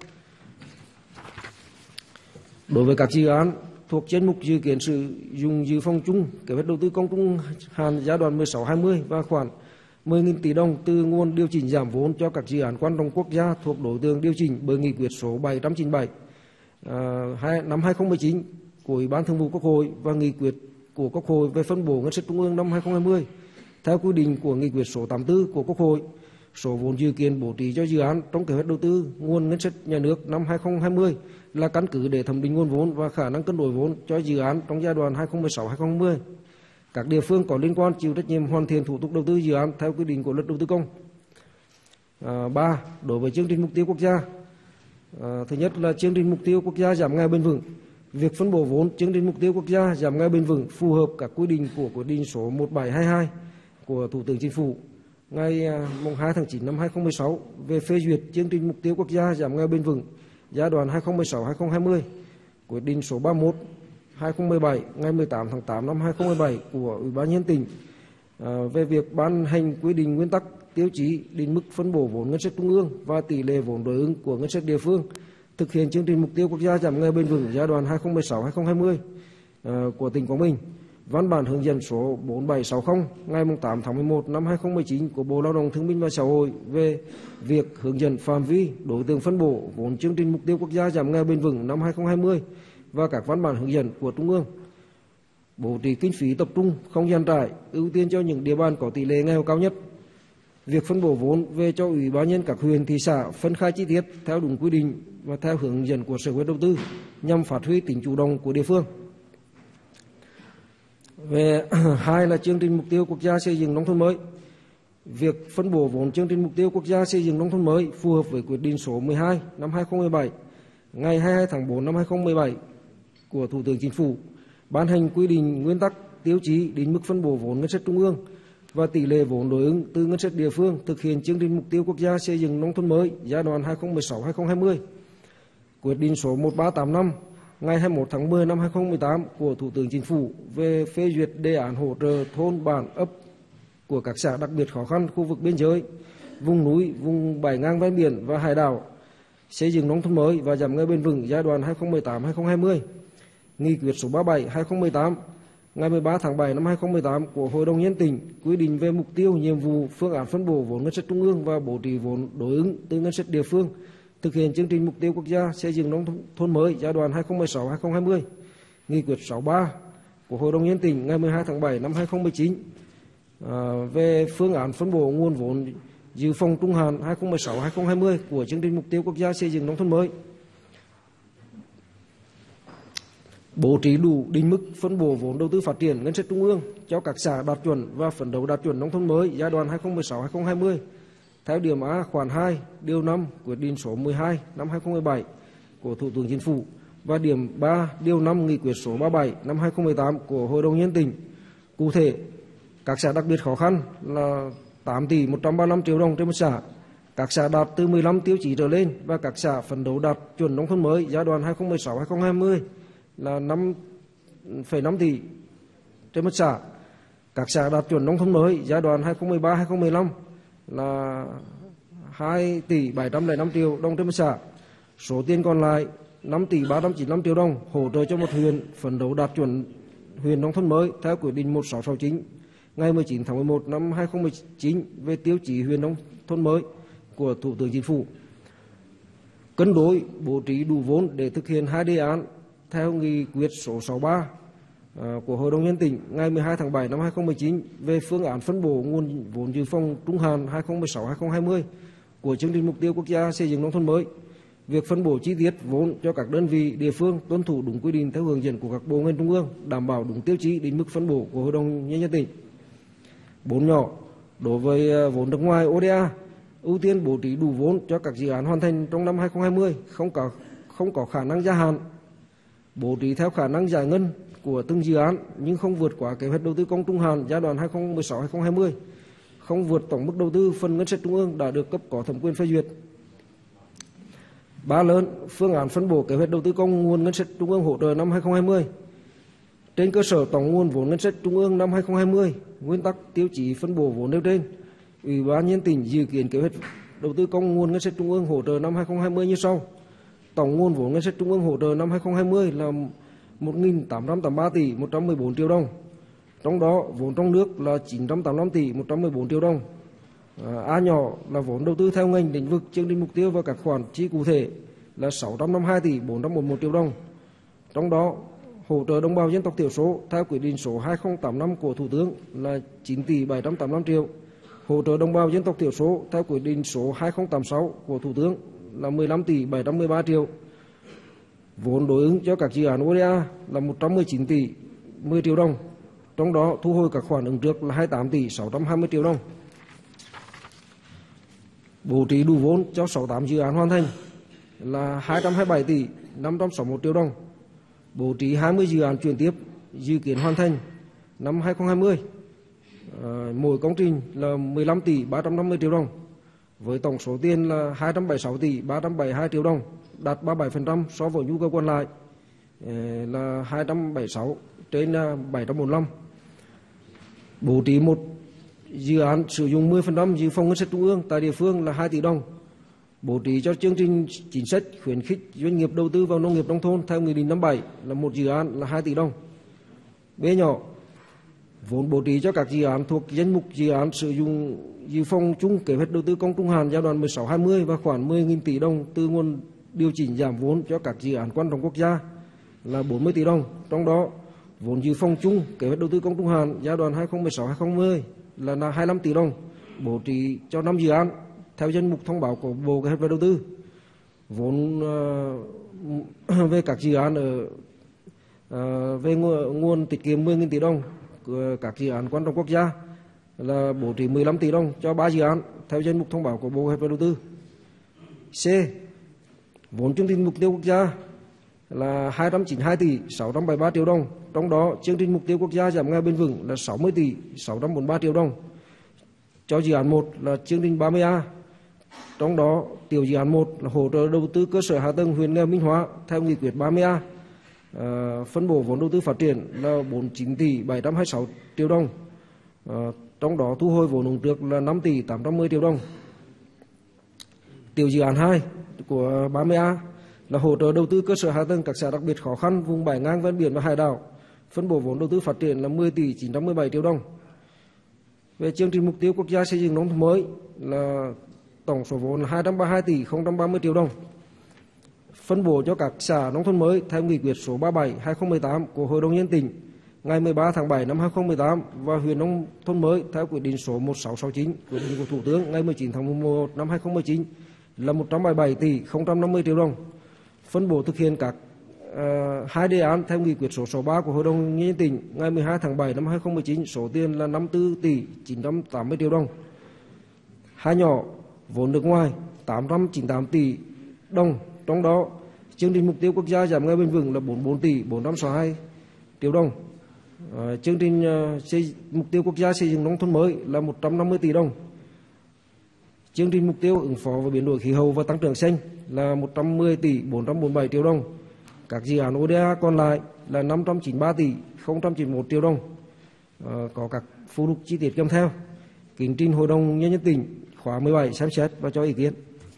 Đối với các dự án thuộc danh mục dự kiến sử dụng dự phòng chung kế hoạch đầu tư công trung hạn giai đoạn mười sáu hai mươi và khoảng mười nghìn tỷ đồng từ nguồn điều chỉnh giảm vốn cho các dự án quan trọng quốc gia thuộc đối tượng điều chỉnh bởi nghị quyết số bảy trăm chín mươi bảy à, năm hai nghìn không trăm mười chín của Ủy ban Thường vụ Quốc hội và nghị quyết của Quốc hội về phân bổ ngân sách trung ương năm hai nghìn không trăm hai mươi. Theo quy định của nghị quyết số tám mươi tư của Quốc hội, số vốn dự kiến bố trí cho dự án trong kế hoạch đầu tư nguồn ngân sách nhà nước năm hai nghìn không trăm hai mươi là căn cứ để thẩm định nguồn vốn và khả năng cân đối vốn cho dự án trong giai đoạn hai nghìn không trăm mười sáu đến hai nghìn không trăm hai mươi. Các địa phương có liên quan chịu trách nhiệm hoàn thiện thủ tục đầu tư dự án theo quy định của Luật Đầu tư công. À, ba, đối với chương trình mục tiêu quốc gia, à, thứ nhất là chương trình mục tiêu quốc gia giảm nghèo bền vững. Việc phân bổ vốn chương trình mục tiêu quốc gia giảm nghèo bền vững phù hợp các quy định của quyết định số một nghìn bảy trăm hai mươi hai của Thủ tướng Chính phủ ngày hai tháng chín năm hai nghìn không trăm mười sáu về phê duyệt chương trình mục tiêu quốc gia giảm nghèo bền vững giai đoạn hai nghìn không trăm mười sáu đến hai nghìn không trăm hai mươi, quyết định số ba mươi mốt hai nghìn không trăm mười bảy ngày mười tám tháng tám năm hai nghìn không trăm mười bảy của Ủy ban nhân dân tỉnh à, về việc ban hành quy định nguyên tắc tiêu chí định mức phân bổ vốn ngân sách trung ương và tỷ lệ vốn đối ứng của ngân sách địa phương thực hiện chương trình mục tiêu quốc gia giảm nghèo bền vững giai đoạn hai nghìn không trăm mười sáu đến hai nghìn không trăm hai mươi à, của tỉnh Quảng Bình. Văn bản hướng dẫn số bốn nghìn bảy trăm sáu mươi ngày tám tháng mười một năm hai nghìn không trăm mười chín của Bộ Lao động Thương binh và Xã hội về việc hướng dẫn phạm vi đối tượng phân bổ vốn chương trình mục tiêu quốc gia giảm nghèo bền vững năm hai nghìn không trăm hai mươi và các văn bản hướng dẫn của Trung ương. Bố trí kinh phí tập trung, không gian trải, ưu tiên cho những địa bàn có tỷ lệ nghèo cao nhất. Việc phân bổ vốn về cho Ủy ban nhân các huyện, thị xã phân khai chi tiết theo đúng quy định và theo hướng dẫn của Sở Kế hoạch Đầu tư nhằm phát huy tính chủ động của địa phương. Về hai là chương trình mục tiêu quốc gia xây dựng nông thôn mới. Việc phân bổ vốn chương trình mục tiêu quốc gia xây dựng nông thôn mới phù hợp với quyết định số mười hai năm hai nghìn không trăm mười bảy ngày hai mươi hai tháng tư năm hai nghìn không trăm mười bảy của Thủ tướng Chính phủ ban hành quy định nguyên tắc tiêu chí định mức phân bổ vốn ngân sách trung ương và tỷ lệ vốn đối ứng từ ngân sách địa phương thực hiện chương trình mục tiêu quốc gia xây dựng nông thôn mới giai đoạn hai nghìn không trăm mười sáu đến hai nghìn không trăm hai mươi. Quyết định số một nghìn ba trăm tám mươi lăm ngày hai mươi mốt tháng mười năm hai nghìn không trăm mười tám của Thủ tướng Chính phủ về phê duyệt đề án hỗ trợ thôn bản ấp của các xã đặc biệt khó khăn khu vực biên giới, vùng núi, vùng bãi ngang ven biển và hải đảo xây dựng nông thôn mới và giảm nghèo bền vững giai đoạn hai nghìn không trăm mười tám đến hai nghìn không trăm hai mươi. Nghị quyết số ba mươi bảy hai nghìn không trăm mười tám ngày mười ba tháng bảy năm hai nghìn không trăm mười tám của Hội đồng nhân dân tỉnh quy định về mục tiêu, nhiệm vụ, phương án phân bổ vốn ngân sách trung ương và bố trí vốn đối ứng từ ngân sách địa phương thực hiện chương trình mục tiêu quốc gia xây dựng nông thôn mới giai đoạn hai nghìn không trăm mười sáu đến hai nghìn không trăm hai mươi. Nghị quyết sáu mươi ba của Hội đồng nhân dân tỉnh ngày mười hai tháng bảy năm hai nghìn không trăm mười chín à, về phương án phân bổ nguồn vốn dự phòng trung hạn hai nghìn không trăm mười sáu đến hai nghìn không trăm hai mươi của chương trình mục tiêu quốc gia xây dựng nông thôn mới. Bố trí đủ định mức phân bổ vốn đầu tư phát triển ngân sách trung ương cho các xã đạt chuẩn và phấn đấu đạt chuẩn nông thôn mới giai đoạn hai nghìn không trăm mười sáu đến hai nghìn không trăm hai mươi theo điểm A khoản hai điều năm quyết định số mười hai năm hai nghìn không trăm mười bảy của Thủ tướng Chính phủ và điểm ba điều năm nghị quyết số ba mươi bảy năm hai nghìn không trăm mười tám của Hội đồng nhân dân tỉnh. Cụ thể, các xã đặc biệt khó khăn là tám tỷ một trăm ba mươi lăm triệu đồng trên một xã, các xã đạt từ mười lăm tiêu chí trở lên và các xã phấn đấu đạt chuẩn nông thôn mới giai đoạn hai nghìn không trăm mười sáu đến hai nghìn không trăm hai mươi là năm phẩy năm tỷ trên một xã. Các xã đạt chuẩn nông thôn mới giai đoạn hai nghìn không trăm mười ba đến hai nghìn không trăm mười lăm là hai tỷ bảy trăm lẻ năm triệu đồng trên một xã. Số tiền còn lại năm tỷ ba trăm chín mươi lăm triệu đồng hỗ trợ cho một huyện phấn đấu đạt chuẩn huyện nông thôn mới theo quyết định một nghìn sáu trăm sáu mươi chín ngày mười chín tháng mười một năm hai nghìn không trăm mười chín về tiêu chí huyện nông thôn mới của Thủ tướng Chính phủ. Cân đối bố trí đủ vốn để thực hiện hai đề án theo nghị quyết số sáu mươi ba của Hội đồng nhân dân tỉnh ngày mười hai tháng bảy năm hai nghìn không trăm mười chín về phương án phân bổ nguồn vốn dự phòng trung hạn hai nghìn không trăm mười sáu đến hai nghìn không trăm hai mươi của chương trình mục tiêu quốc gia xây dựng nông thôn mới việc phân bổ chi tiết vốn cho các đơn vị địa phương tuân thủ đúng quy định theo hướng dẫn của các bộ ngành trung ương, đảm bảo đúng tiêu chí định mức phân bổ của Hội đồng Nhân dân tỉnh. Bốn nhỏ, đối với vốn nước ngoài O D A, ưu tiên bố trí đủ vốn cho các dự án hoàn thành trong năm hai không hai không, không có không có khả năng gia hạn, bố trí theo khả năng giải ngân của từng dự án nhưng không vượt quá kế hoạch đầu tư công trung hạn giai đoạn hai không một sáu đến hai không hai không, không vượt tổng mức đầu tư phần ngân sách trung ương đã được cấp có thẩm quyền phê duyệt. Ba lớn, phương án phân bổ kế hoạch đầu tư công nguồn ngân sách trung ương hỗ trợ năm hai không hai không. Trên cơ sở tổng nguồn vốn ngân sách trung ương năm hai không hai không, nguyên tắc tiêu chí phân bổ vốn nêu trên, Ủy ban nhân dân tỉnh dự kiến kế hoạch đầu tư công nguồn ngân sách trung ương hỗ trợ năm hai không hai không như sau. Tổng nguồn vốn ngân sách trung ương hỗ trợ năm hai không hai không là một nghìn tám trăm tám mươi ba tỷ một trăm mười bốn triệu đồng. Trong đó vốn trong nước là chín trăm tám mươi lăm tỷ một trăm mười bốn triệu đồng. A nhỏ là vốn đầu tư theo ngành lĩnh vực chương trình mục tiêu và các khoản chi cụ thể là sáu trăm năm mươi hai tỷ bốn trăm mười một triệu đồng. Trong đó hỗ trợ đồng bào dân tộc thiểu số theo quyết định số hai không tám năm của Thủ tướng là chín tỷ bảy trăm tám mươi lăm triệu. Hỗ trợ đồng bào dân tộc thiểu số theo quyết định số hai không tám sáu của Thủ tướng là mười lăm tỷ bảy trăm mười ba triệu. Vốn đối ứng cho các dự án O D A là một trăm mười chín tỷ mười triệu đồng. Trong đó thu hồi các khoản ứng trước là hai mươi tám tỷ sáu trăm hai mươi triệu đồng. Bố trí đủ vốn cho sáu mươi tám dự án hoàn thành là hai trăm hai mươi bảy tỷ năm trăm sáu mươi mốt triệu đồng. Bố trí hai mươi dự án chuyển tiếp dự kiến hoàn thành năm hai không hai không. À, mỗi công trình là mười lăm tỷ ba trăm năm mươi triệu đồng. Với tổng số tiền là hai trăm bảy mươi sáu tỷ ba trăm bảy mươi hai triệu đồng, đạt ba mươi bảy phần trăm so với nhu cầu còn lại là hai trăm bảy mươi sáu trên bảy trăm bốn mươi lăm. Bố trí một dự án sử dụng mười phần trăm dự phòng ngân sách trung ương tại địa phương là hai tỷ đồng. Bố trí cho chương trình chính sách khuyến khích doanh nghiệp đầu tư vào nông nghiệp nông thôn theo Nghị định năm mươi bảy là một dự án là hai tỷ đồng. B nhỏ, vốn bố trí cho các dự án thuộc danh mục dự án sử dụng dự phòng chung kế hoạch đầu tư công trung hạn giai đoạn mười sáu hai mươi và khoảng mười nghìn tỷ đồng từ nguồn điều chỉnh giảm vốn cho các dự án quan trọng quốc gia là bốn mươi tỷ đồng. Trong đó vốn dự phòng chung kế hoạch đầu tư công trung hạn giai đoạn hai không một sáu đến hai không hai không là hai mươi lăm tỷ đồng, bố trí cho năm dự án theo danh mục thông báo của Bộ Kế hoạch và Đầu tư. Vốn uh, về các dự án ở uh, về nguồn, nguồn tiết kiệm mười nghìn tỷ đồng của các dự án quan trọng quốc gia là bố trí mười lăm tỷ đồng cho ba dự án theo danh mục thông báo của Bộ Kế hoạch và Đầu tư. C. Vốn chương trình mục tiêu quốc gia là hai trăm chín mươi hai tỷ sáu trăm bảy mươi ba triệu đồng. Trong đó chương trình mục tiêu quốc gia giảm nghèo bền vững là sáu mươi tỷ sáu trăm bốn mươi ba triệu đồng. Cho dự án một là chương trình ba mươi A. Trong đó tiểu dự án một là hỗ trợ đầu tư cơ sở hạ tầng huyện nghèo Minh Hóa theo nghị quyết ba mươi A. À, phân bổ vốn đầu tư phát triển là bốn mươi chín tỷ bảy trăm hai mươi sáu triệu đồng. À, trong đó thu hồi vốn ứng trước là năm tỷ tám trăm mười triệu đồng. Tiểu dự án hai của ba mươi A là hỗ trợ đầu tư cơ sở hạ tầng các xã đặc biệt khó khăn vùng bãi ngang ven biển và hải đảo, phân bổ vốn đầu tư phát triển là mười tỷ chín trăm mười bảy triệu đồng. Về chương trình mục tiêu quốc gia xây dựng nông thôn mới là tổng số vốn là hai trăm ba mươi hai tỷ không trăm ba mươi triệu đồng. Phân bổ cho các xã nông thôn mới theo nghị quyết số ba mươi bảy trên hai không một tám của Hội đồng nhân dân tỉnh ngày mười ba tháng bảy năm hai không một tám và huyện nông thôn mới theo quyết định số một nghìn sáu trăm sáu mươi chín quyết định của Thủ tướng ngày mười chín tháng mười một năm hai không một chín là một trăm bảy mươi bảy tỷ không trăm năm mươi triệu đồng. Phân bổ thực hiện các uh, hai đề án theo nghị quyết số sáu mươi ba của Hội đồng nhân dân tỉnh ngày mười hai tháng bảy năm hai không một chín, số tiền là năm mươi tư tỷ chín trăm tám mươi triệu đồng. Hai nhỏ, vốn nước ngoài tám trăm chín mươi tám tỷ đồng. Trong đó chương trình mục tiêu quốc gia giảm nghèo bền vững là bốn mươi tư tỷ bốn trăm sáu mươi hai triệu đồng. Uh, chương trình uh, xây, mục tiêu quốc gia xây dựng nông thôn mới là một trăm năm mươi tỷ đồng. Chương trình mục tiêu ứng phó với biến đổi khí hậu và tăng trưởng xanh là một trăm mười tỷ bốn trăm bốn mươi bảy triệu đồng. Các dự án O D A còn lại là năm trăm chín mươi ba tỷ không trăm chín mươi mốt triệu đồng. À, có các phụ lục chi tiết kèm theo. Kính trình Hội đồng Nhân dân tỉnh khóa mười bảy xem xét và cho ý kiến.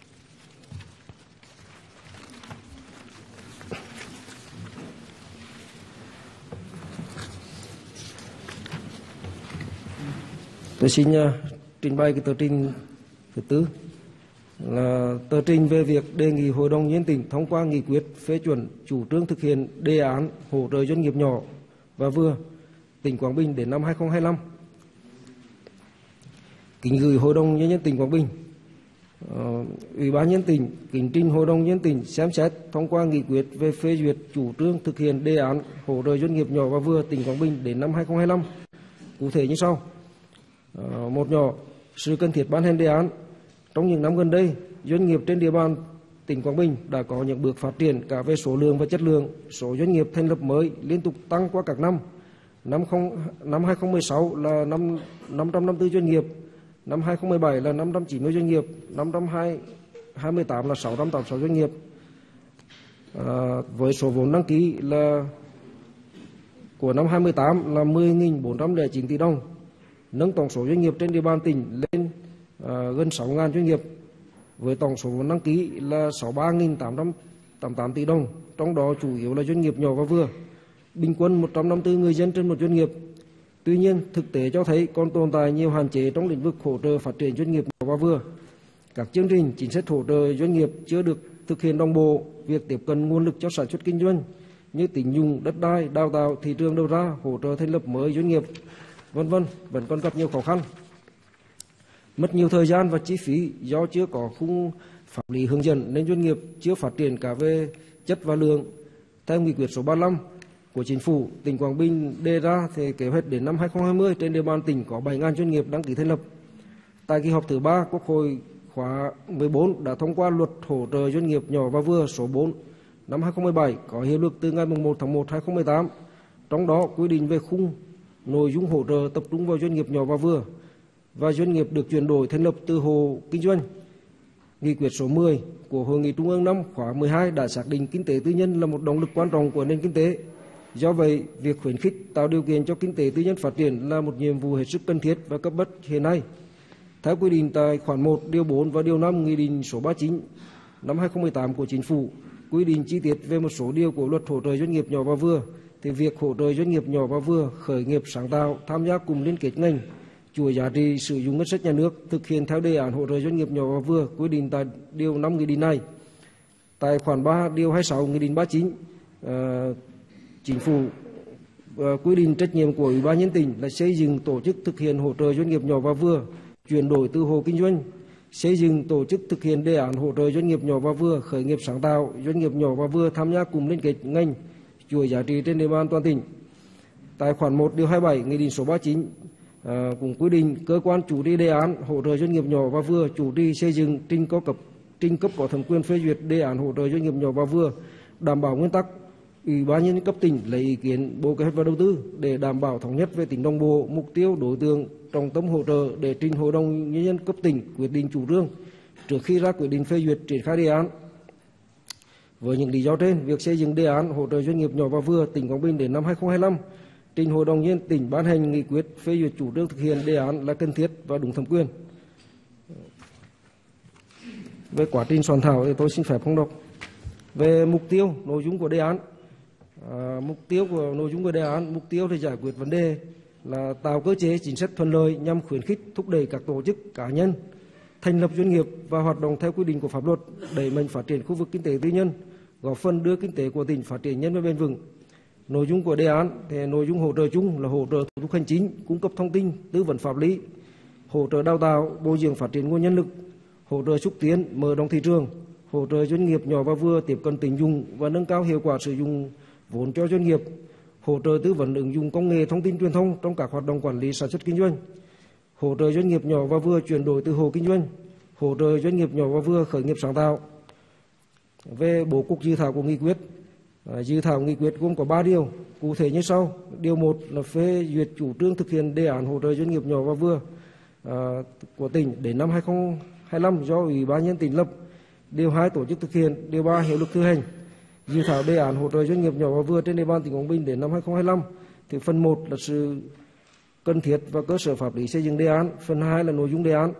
Tôi xin uh, trình bày cái tờ trình thứ tư là tờ trình về việc đề nghị Hội đồng Nhân dân tỉnh thông qua nghị quyết phê chuẩn chủ trương thực hiện đề án hỗ trợ doanh nghiệp nhỏ và vừa tỉnh Quảng Bình đến năm hai không hai lăm. Kính gửi Hội đồng Nhân dân tỉnh Quảng Bình. Uh, Ủy ban nhân tỉnh kính trình Hội đồng nhân tỉnh xem xét thông qua nghị quyết về phê duyệt chủ trương thực hiện đề án hỗ trợ doanh nghiệp nhỏ và vừa tỉnh Quảng Bình đến năm hai không hai lăm. Cụ thể như sau. Uh, một nhỏ, sự cần thiết ban hành đề án. Trong những năm gần đây, doanh nghiệp trên địa bàn tỉnh Quảng Bình đã có những bước phát triển cả về số lượng và chất lượng. Số doanh nghiệp thành lập mới liên tục tăng qua các năm. Năm, không, năm hai không một sáu là năm, năm trăm năm mươi tư doanh nghiệp, năm hai không một bảy là năm trăm chín mươi doanh nghiệp, năm hai không một tám là sáu trăm tám mươi sáu doanh nghiệp. À, với số vốn đăng ký là của năm hai không một tám là mười nghìn bốn trăm lẻ chín tỷ đồng, nâng tổng số doanh nghiệp trên địa bàn tỉnh lên à, gần sáu nghìn doanh nghiệp, với tổng số vốn đăng ký là sáu mươi ba nghìn tám trăm tám mươi tám tỷ đồng, trong đó chủ yếu là doanh nghiệp nhỏ và vừa. Bình quân một trăm năm mươi tư người dân trên một doanh nghiệp. Tuy nhiên, thực tế cho thấy còn tồn tại nhiều hạn chế trong lĩnh vực hỗ trợ phát triển doanh nghiệp nhỏ và vừa. Các chương trình chính sách hỗ trợ doanh nghiệp chưa được thực hiện đồng bộ, việc tiếp cận nguồn lực cho sản xuất kinh doanh như tín dụng, đất đai, đào tạo, thị trường đầu ra, hỗ trợ thành lập mới doanh nghiệp, vân vân vẫn còn gặp nhiều khó khăn. Mất nhiều thời gian và chi phí do chưa có khung pháp lý hướng dẫn nên doanh nghiệp chưa phát triển cả về chất và lượng. Theo nghị quyết số ba mươi lăm của Chính phủ, tỉnh Quảng Bình đề ra thì kế hoạch đến năm hai không hai không trên địa bàn tỉnh có bảy nghìn doanh nghiệp đăng ký thành lập. Tại kỳ họp thứ ba, Quốc hội khóa mười bốn đã thông qua luật hỗ trợ doanh nghiệp nhỏ và vừa số bốn năm hai không một bảy có hiệu lực từ ngày một tháng một năm hai không một tám. Trong đó quy định về khung nội dung hỗ trợ tập trung vào doanh nghiệp nhỏ và vừa và doanh nghiệp được chuyển đổi thành lập từ hộ kinh doanh. Nghị quyết số mười của Hội nghị Trung ương năm khóa mười hai đã xác định kinh tế tư nhân là một động lực quan trọng của nền kinh tế. Do vậy, việc khuyến khích tạo điều kiện cho kinh tế tư nhân phát triển là một nhiệm vụ hết sức cần thiết và cấp bách hiện nay. Theo quy định tại khoản một, điều bốn và điều năm Nghị định số ba mươi chín năm hai không một tám của Chính phủ, quy định chi tiết về một số điều của luật hỗ trợ doanh nghiệp nhỏ và vừa, thì việc hỗ trợ doanh nghiệp nhỏ và vừa khởi nghiệp sáng tạo, tham gia cùng liên kết ngành, chuỗi giá trị, sử dụng ngân sách nhà nước, thực hiện theo đề án hỗ trợ doanh nghiệp nhỏ và vừa quy định tại điều năm nghị định này. Tại khoản ba, điều hai mươi sáu Nghị định ba mươi chín, uh, Chính phủ uh, quy định trách nhiệm của Ủy ban nhân tỉnh là xây dựng tổ chức thực hiện hỗ trợ doanh nghiệp nhỏ và vừa, chuyển đổi từ hộ kinh doanh, xây dựng tổ chức thực hiện đề án hỗ trợ doanh nghiệp nhỏ và vừa, khởi nghiệp sáng tạo, doanh nghiệp nhỏ và vừa tham gia cùng liên kết ngành, chuỗi giá trị trên địa bàn toàn tỉnh. Tại khoản một, điều hai mươi bảy Nghị định số ba mươi chín uh, cũng quy định cơ quan chủ trì đề án hỗ trợ doanh nghiệp nhỏ và vừa chủ trì xây dựng trình có cấp trình cấp có thẩm quyền phê duyệt đề án hỗ trợ doanh nghiệp nhỏ và vừa, đảm bảo nguyên tắc Ủy ban nhân dân cấp tỉnh lấy ý kiến Bộ Kế hoạch và Đầu tư để đảm bảo thống nhất về tính đồng bộ, mục tiêu, đối tượng, trọng tâm hỗ trợ để trình Hội đồng nhân dân cấp tỉnh quyết định chủ trương trước khi ra quyết định phê duyệt triển khai đề án. Với những lý do trên, việc xây dựng đề án hỗ trợ doanh nghiệp nhỏ và vừa tỉnh Quảng Bình đến năm hai không hai lăm, trình Hội đồng nhân dân tỉnh ban hành nghị quyết phê duyệt chủ trương thực hiện đề án là cần thiết và đúng thẩm quyền. Về quá trình soạn thảo thì tôi xin phép không đọc. Về mục tiêu, nội dung của đề án. À, mục tiêu của nội dung của đề án, mục tiêu thì giải quyết vấn đề là tạo cơ chế chính sách thuận lợi nhằm khuyến khích thúc đẩy các tổ chức cá nhân thành lập doanh nghiệp và hoạt động theo quy định của pháp luật, đẩy mạnh phát triển khu vực kinh tế tư nhân, góp phần đưa kinh tế của tỉnh phát triển nhanh và bền vững. Nội dung của đề án thì nội dung hỗ trợ chung là hỗ trợ thủ tục hành chính, cung cấp thông tin, tư vấn pháp lý, hỗ trợ đào tạo, bồi dưỡng phát triển nguồn nhân lực, hỗ trợ xúc tiến mở rộng thị trường, hỗ trợ doanh nghiệp nhỏ và vừa tiếp cận tín dụng và nâng cao hiệu quả sử dụng vốn cho doanh nghiệp, hỗ trợ tư vấn ứng dụng công nghệ thông tin truyền thông trong các hoạt động quản lý sản xuất kinh doanh, hỗ trợ doanh nghiệp nhỏ và vừa chuyển đổi từ hộ kinh doanh, hỗ trợ doanh nghiệp nhỏ và vừa khởi nghiệp sáng tạo. Về bố cục dự thảo của nghị quyết, dự thảo nghị quyết gồm có ba điều cụ thể như sau. Điều một là phê duyệt chủ trương thực hiện đề án hỗ trợ doanh nghiệp nhỏ và vừa à, của tỉnh đến năm hai không hai lăm do Ủy ban nhân dân tỉnh lập. Điều hai tổ chức thực hiện. Điều ba hiệu lực thi hành. Dự thảo đề án hỗ trợ doanh nghiệp nhỏ và vừa trên địa bàn tỉnh Quảng Bình đến năm hai không hai lăm. Thì phần một là sự cần thiết và cơ sở pháp lý xây dựng đề án. Phần hai là nội dung đề án.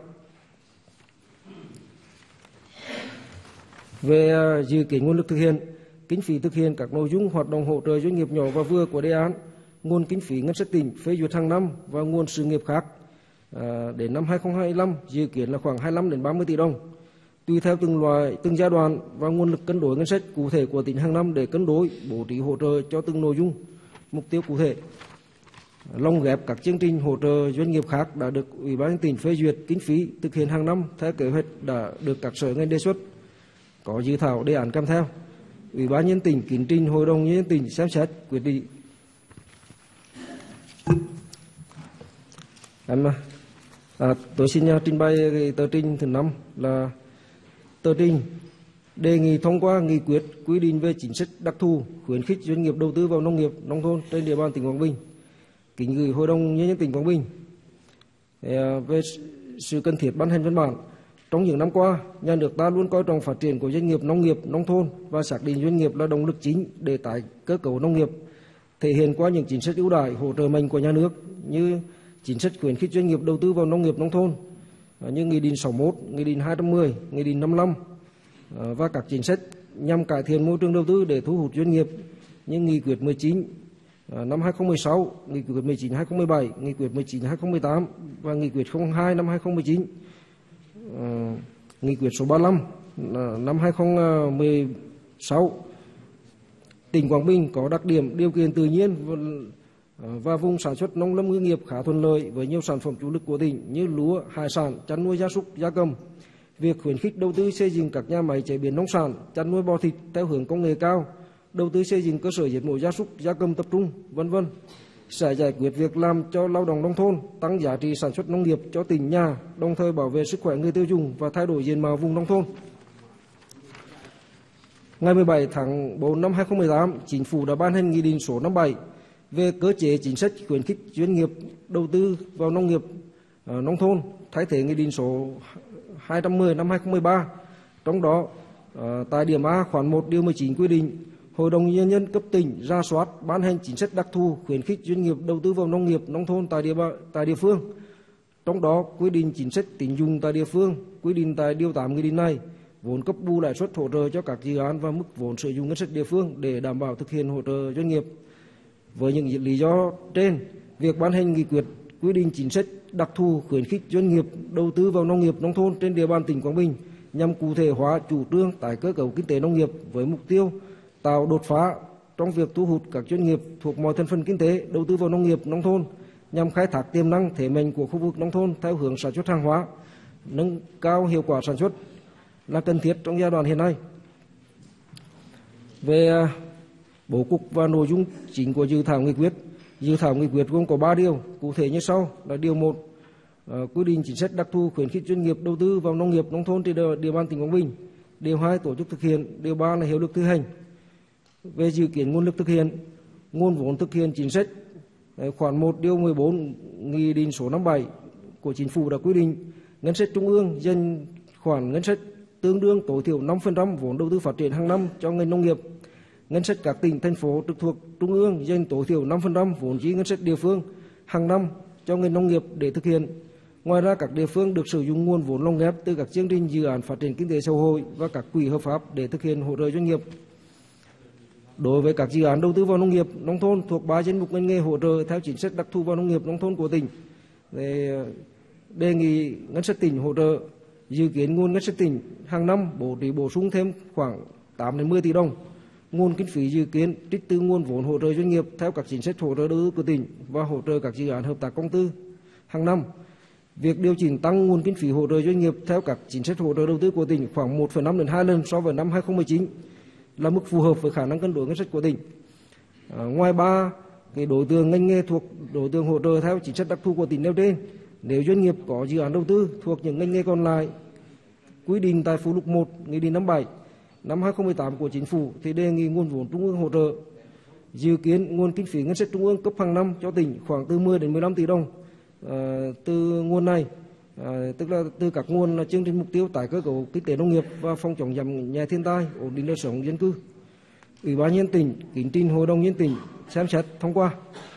Về dự kiến nguồn lực thực hiện, kinh phí thực hiện các nội dung hoạt động hỗ trợ doanh nghiệp nhỏ và vừa của đề án, nguồn kinh phí ngân sách tỉnh phê duyệt hàng năm và nguồn sự nghiệp khác à, đến năm hai không hai lăm dự kiến là khoảng hai mươi lăm đến ba mươi tỷ đồng. Tùy theo từng loại, từng giai đoạn và nguồn lực cân đối ngân sách cụ thể của tỉnh hàng năm để cân đối bố trí hỗ trợ cho từng nội dung, mục tiêu cụ thể. lồng ghép các chương trình hỗ trợ doanh nghiệp khác đã được Ủy ban nhân tỉnh phê duyệt kinh phí thực hiện hàng năm theo kế hoạch đã được các sở ngành đề xuất, có dự thảo đề án kèm theo. Ủy ban nhân tỉnh kính trình Hội đồng nhân dân tỉnh xem xét quyết định. Em à, tôi xin trình bày cái tờ trình thứ năm là tờ trình đề nghị thông qua nghị quyết quy định về chính sách đặc thù khuyến khích doanh nghiệp đầu tư vào nông nghiệp nông thôn trên địa bàn tỉnh Quảng Bình, kính gửi Hội đồng nhân dân tỉnh Quảng Bình. Về sự cần thiết ban hành văn bản, trong những năm qua, nhà nước ta luôn coi trọng phát triển của doanh nghiệp nông nghiệp nông thôn và xác định doanh nghiệp là động lực chính để tái cơ cấu nông nghiệp, thể hiện qua những chính sách ưu đãi hỗ trợ mạnh của nhà nước như chính sách khuyến khích doanh nghiệp đầu tư vào nông nghiệp nông thôn như nghị định sáu mươi mốt, nghị định hai trăm mười, nghị định năm mươi lăm và các chính sách nhằm cải thiện môi trường đầu tư để thu hút doanh nghiệp như nghị quyết mười chín năm hai không một sáu, nghị quyết mười chín hai không một bảy, nghị quyết mười chín hai không một tám và nghị quyết không hai năm hai không một chín, nghị quyết số ba mươi lăm năm hai không một sáu. Tỉnh Quảng Bình có đặc điểm điều kiện tự nhiên và vùng sản xuất nông lâm ngư nghiệp khá thuận lợi với nhiều sản phẩm chủ lực của tỉnh như lúa, hải sản, chăn nuôi gia súc, gia cầm. Việc khuyến khích đầu tư xây dựng các nhà máy chế biến nông sản, chăn nuôi bò thịt theo hướng công nghệ cao, đầu tư xây dựng cơ sở giết mổ gia súc, gia cầm tập trung, vân vân sẽ giải quyết việc làm cho lao động nông thôn, tăng giá trị sản xuất nông nghiệp cho tỉnh nhà, đồng thời bảo vệ sức khỏe người tiêu dùng và thay đổi diện mạo vùng nông thôn. Ngày mười bảy tháng tư năm hai không một tám, Chính phủ đã ban hành nghị định số năm mươi bảy về cơ chế chính sách khuyến khích doanh nghiệp đầu tư vào nông nghiệp uh, nông thôn, thay thế nghị định số hai trăm mười năm hai không một ba. Trong đó, uh, tại điểm A khoản một điều mười chín quy định Hội đồng nhân dân cấp tỉnh rà soát ban hành chính sách đặc thù khuyến khích doanh nghiệp đầu tư vào nông nghiệp nông thôn tại địa tại địa phương. Trong đó quy định chính sách tín dụng tại địa phương, quy định tại điều tám nghị định này vốn cấp bù lãi suất hỗ trợ cho các dự án và mức vốn sử dụng ngân sách địa phương để đảm bảo thực hiện hỗ trợ doanh nghiệp. Với những lý do trên, việc ban hành nghị quyết quy định chính sách đặc thù khuyến khích doanh nghiệp đầu tư vào nông nghiệp nông thôn trên địa bàn tỉnh Quảng Bình nhằm cụ thể hóa chủ trương tái cơ cấu kinh tế nông nghiệp với mục tiêu tạo đột phá trong việc thu hút các doanh nghiệp thuộc mọi thành phần kinh tế đầu tư vào nông nghiệp nông thôn nhằm khai thác tiềm năng thế mạnh của khu vực nông thôn theo hướng sản xuất hàng hóa, nâng cao hiệu quả sản xuất là cần thiết trong giai đoạn hiện nay. Về bố cục và nội dung chính của dự thảo nghị quyết, dự thảo nghị quyết gồm có ba điều cụ thể như sau: là điều một, uh, quy định chính sách đặc thù khuyến khích doanh nghiệp đầu tư vào nông nghiệp nông thôn trên địa bàn tỉnh Quảng Bình; điều hai, tổ chức thực hiện; điều ba là hiệu lực thi hành. Về dự kiến nguồn lực thực hiện, nguồn vốn thực hiện chính sách, khoản một điều mười bốn nghị định số năm mươi bảy của Chính phủ đã quy định ngân sách trung ương dành khoản ngân sách tương đương tối thiểu năm phần trăm vốn đầu tư phát triển hàng năm cho ngành nông nghiệp. Ngân sách các tỉnh, thành phố trực thuộc trung ương dành tối thiểu năm phần trăm vốn chi ngân sách địa phương hàng năm cho ngành nông nghiệp để thực hiện. Ngoài ra, các địa phương được sử dụng nguồn vốn lồng ghép từ các chương trình dự án phát triển kinh tế xã hội và các quỹ hợp pháp để thực hiện hỗ trợ doanh nghiệp. Đối với các dự án đầu tư vào nông nghiệp nông thôn thuộc ba danh mục ngành nghề hỗ trợ theo chính sách đặc thù vào nông nghiệp nông thôn của tỉnh, để đề nghị ngân sách tỉnh hỗ trợ. Dự kiến nguồn ngân sách tỉnh hàng năm bố trí bổ sung thêm khoảng tám đến mười tỷ đồng. Nguồn kinh phí dự kiến trích từ nguồn vốn hỗ trợ doanh nghiệp theo các chính sách hỗ trợ đầu tư của tỉnh và hỗ trợ các dự án hợp tác công tư hàng năm. Việc điều chỉnh tăng nguồn kinh phí hỗ trợ doanh nghiệp theo các chính sách hỗ trợ đầu tư của tỉnh khoảng một phẩy năm đến hai lần so với năm hai không một chín là mức phù hợp với khả năng cân đối ngân sách của tỉnh. À, ngoài ba cái đối tượng ngành nghề thuộc đối tượng hỗ trợ theo chính sách đặc thù của tỉnh nêu trên, nếu doanh nghiệp có dự án đầu tư thuộc những ngành nghề còn lại quy định tại phụ lục một nghị định năm mươi bảy năm hai không một tám của Chính phủ thì đề nghị nguồn vốn trung ương hỗ trợ. Dự kiến nguồn kinh phí ngân sách trung ương cấp hàng năm cho tỉnh khoảng từ mười đến mười lăm tỷ đồng. À, từ nguồn này, à, tức là từ các nguồn là chương trình mục tiêu tái cơ cấu kinh tế nông nghiệp và phòng chống giảm nhẹ thiên tai, ổn định đời sống dân cư. Ủy ban nhân tỉnh kính trình Hội đồng nhân tỉnh xem xét thông qua.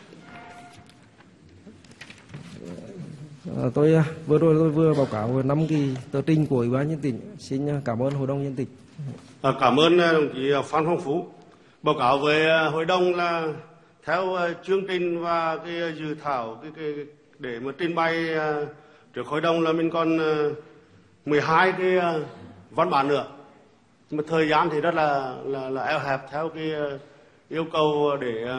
À, tôi vừa rồi tôi vừa báo cáo năm cái tờ trình của Ủy ban nhân tỉnh. Xin cảm ơn Hội đồng nhân tỉnh. À, cảm ơn đồng chí Phan Phong Phú. Báo cáo với Hội đồng là theo chương trình và cái dự thảo cái, cái để mà trình bày trước Hội đồng là mình còn mười hai cái văn bản nữa, mà thời gian thì rất là là, là eo hẹp theo cái yêu cầu để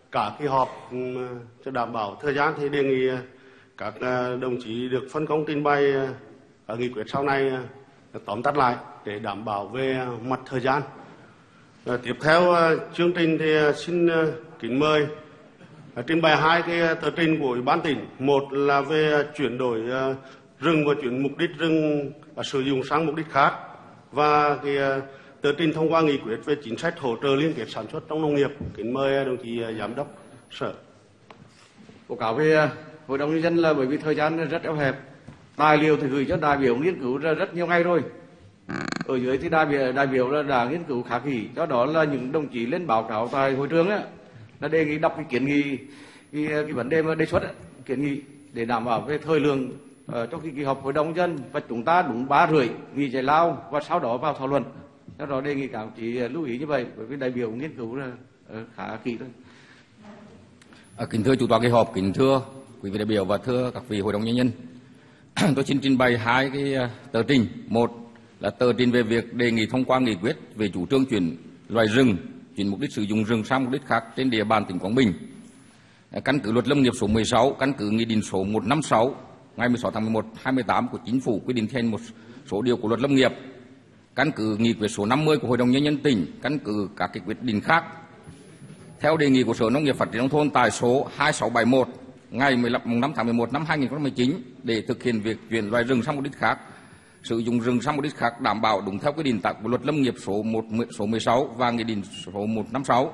cả kỳ họp cho đảm bảo thời gian thì đề nghị các đồng chí được phân công trình bày ở nghị quyết sau này tóm tắt lại để đảm bảo về mặt thời gian. Tiếp theo chương trình thì xin kính mời trình bày hai cái tờ trình của Ủy ban tỉnh. Một là về chuyển đổi rừng và chuyển mục đích rừng sử dụng sang mục đích khác, và cái tờ trình thông qua nghị quyết về chính sách hỗ trợ liên kết sản xuất trong nông nghiệp. Kính mời đồng chí giám đốc sở. Báo cáo về Hội đồng nhân dân là bởi vì thời gian rất eo hẹp, tài liệu thì gửi cho đại biểu nghiên cứu ra rất nhiều ngày rồi. Ở dưới thì đại biểu đại biểu là đã nghiên cứu khá kỹ, do đó là những đồng chí lên báo cáo tại hội trường á là đề nghị đọc cái kiến nghị cái, cái vấn đề mà đề xuất á, kiến nghị để đảm bảo về thời lượng ở trong cái kỳ họp hội đồng nhân dân, và chúng ta đúng ba rưỡi nghỉ giải lao và sau đó vào thảo luận. Do đó đề nghị các đồng chí lưu ý như vậy, bởi vì đại biểu nghiên cứu là khá kỹ thôi. À, kính thưa chủ tọa kỳ họp, kính thưa quý vị đại biểu và thưa các vị hội đồng nhân dân, tôi xin trình bày hai cái tờ trình. Một là tờ trình về việc đề nghị thông qua nghị quyết về chủ trương chuyển loài rừng, chuyển mục đích sử dụng rừng sang mục đích khác trên địa bàn tỉnh Quảng Bình. Căn cứ luật lâm nghiệp số mười sáu, căn cứ nghị định số một trăm năm mươi sáu ngày mười sáu tháng mười một năm hai mươi tám của Chính phủ quy định thêm một số điều của luật lâm nghiệp, căn cứ nghị quyết số năm mươi của Hội đồng nhân dân tỉnh, căn cứ các cái quyết định khác. Theo đề nghị của Sở Nông nghiệp Phát triển nông thôn tại số hai sáu bảy mốt ngày mười lăm tháng mười một năm hai nghìn không trăm mười chín để thực hiện việc chuyển loài rừng sang mục đích khác, sử dụng rừng sang mục đích khác đảm bảo đúng theo quy định tại của luật lâm nghiệp số một số mười sáu và nghị định số một trăm năm mươi sáu.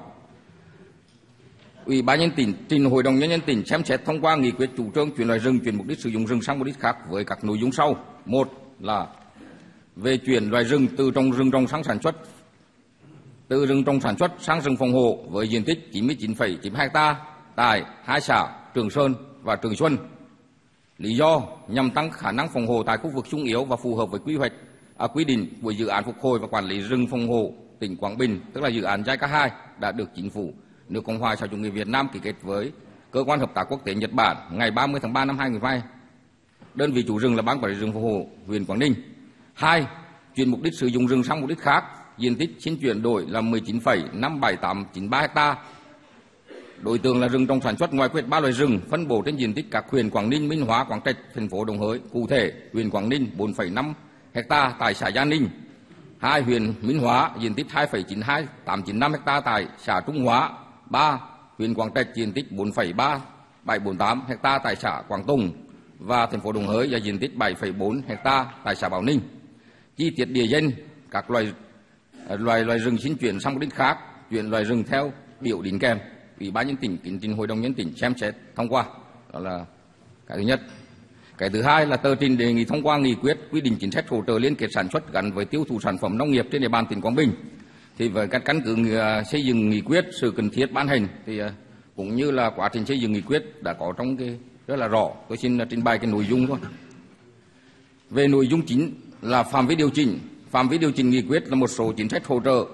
Ủy ban nhân tỉnh trình Hội đồng nhân dân tỉnh xem xét thông qua nghị quyết chủ trương chuyển loài rừng, chuyển mục đích sử dụng rừng sang mục đích khác với các nội dung sau. Một là về chuyển loài rừng từ trồng rừng trồng sang sản xuất, từ rừng trồng sản xuất sang rừng phòng hộ với diện tích chín mươi chín phẩy chín ha tại hai xã Trường Sơn và Trường Xuân. Lý do nhằm tăng khả năng phòng hộ tại khu vực trung yếu và phù hợp với quy hoạch à, quy định của dự án phục hồi và quản lý rừng phòng hộ tỉnh Quảng Bình, tức là dự án giai ca hai đã được Chính phủ nước Cộng hòa xã hội chủ nghĩa Việt Nam ký kết với cơ quan hợp tác quốc tế Nhật Bản ngày ba mươi tháng ba năm hai nghìn không trăm hai mươi. Đơn vị chủ rừng là Ban Quản lý rừng phòng hộ huyện Quảng Ninh. Hai, chuyển mục đích sử dụng rừng sang mục đích khác, diện tích xin chuyển đổi là mười chín phẩy năm bảy tám chín ba ha. Đối tượng là rừng trồng sản xuất ngoài quy hoạch ba loài rừng phân bổ trên diện tích các huyện Quảng Ninh, Minh Hóa, Quảng Trạch, thành phố Đồng Hới. Cụ thể, huyện Quảng Ninh bốn phẩy năm ha tại xã Gia Ninh, hai huyện Minh Hóa diện tích hai phẩy chín hai tám chín năm ha tại xã Trung Hóa, ba huyện Quảng Trạch diện tích bốn phẩy ba bảy bốn tám ha tại xã Quảng Tùng và thành phố Đồng Hới và diện tích bảy phẩy bốn ha tại xã Bảo Ninh. Chi tiết địa danh các loài loài loài rừng xin chuyển sang mục đích khác, chuyển loài rừng theo biểu đính kèm, Ủy ban nhân tỉnh kính trình Hội đồng nhân tỉnh xem xét thông qua. Đó là cái thứ nhất. Cái thứ hai là tờ trình đề nghị thông qua nghị quyết quy định chính sách hỗ trợ liên kết sản xuất gắn với tiêu thụ sản phẩm nông nghiệp trên địa bàn tỉnh Quảng Bình. Thì với các căn cứ xây dựng nghị quyết, sự cần thiết ban hành thì cũng như là quá trình xây dựng nghị quyết đã có trong cái rất là rõ. Tôi xin trình bày cái nội dung thôi. Về nội dung chính là phạm vi điều chỉnh. Phạm vi điều chỉnh nghị quyết là một số chính sách hỗ trợ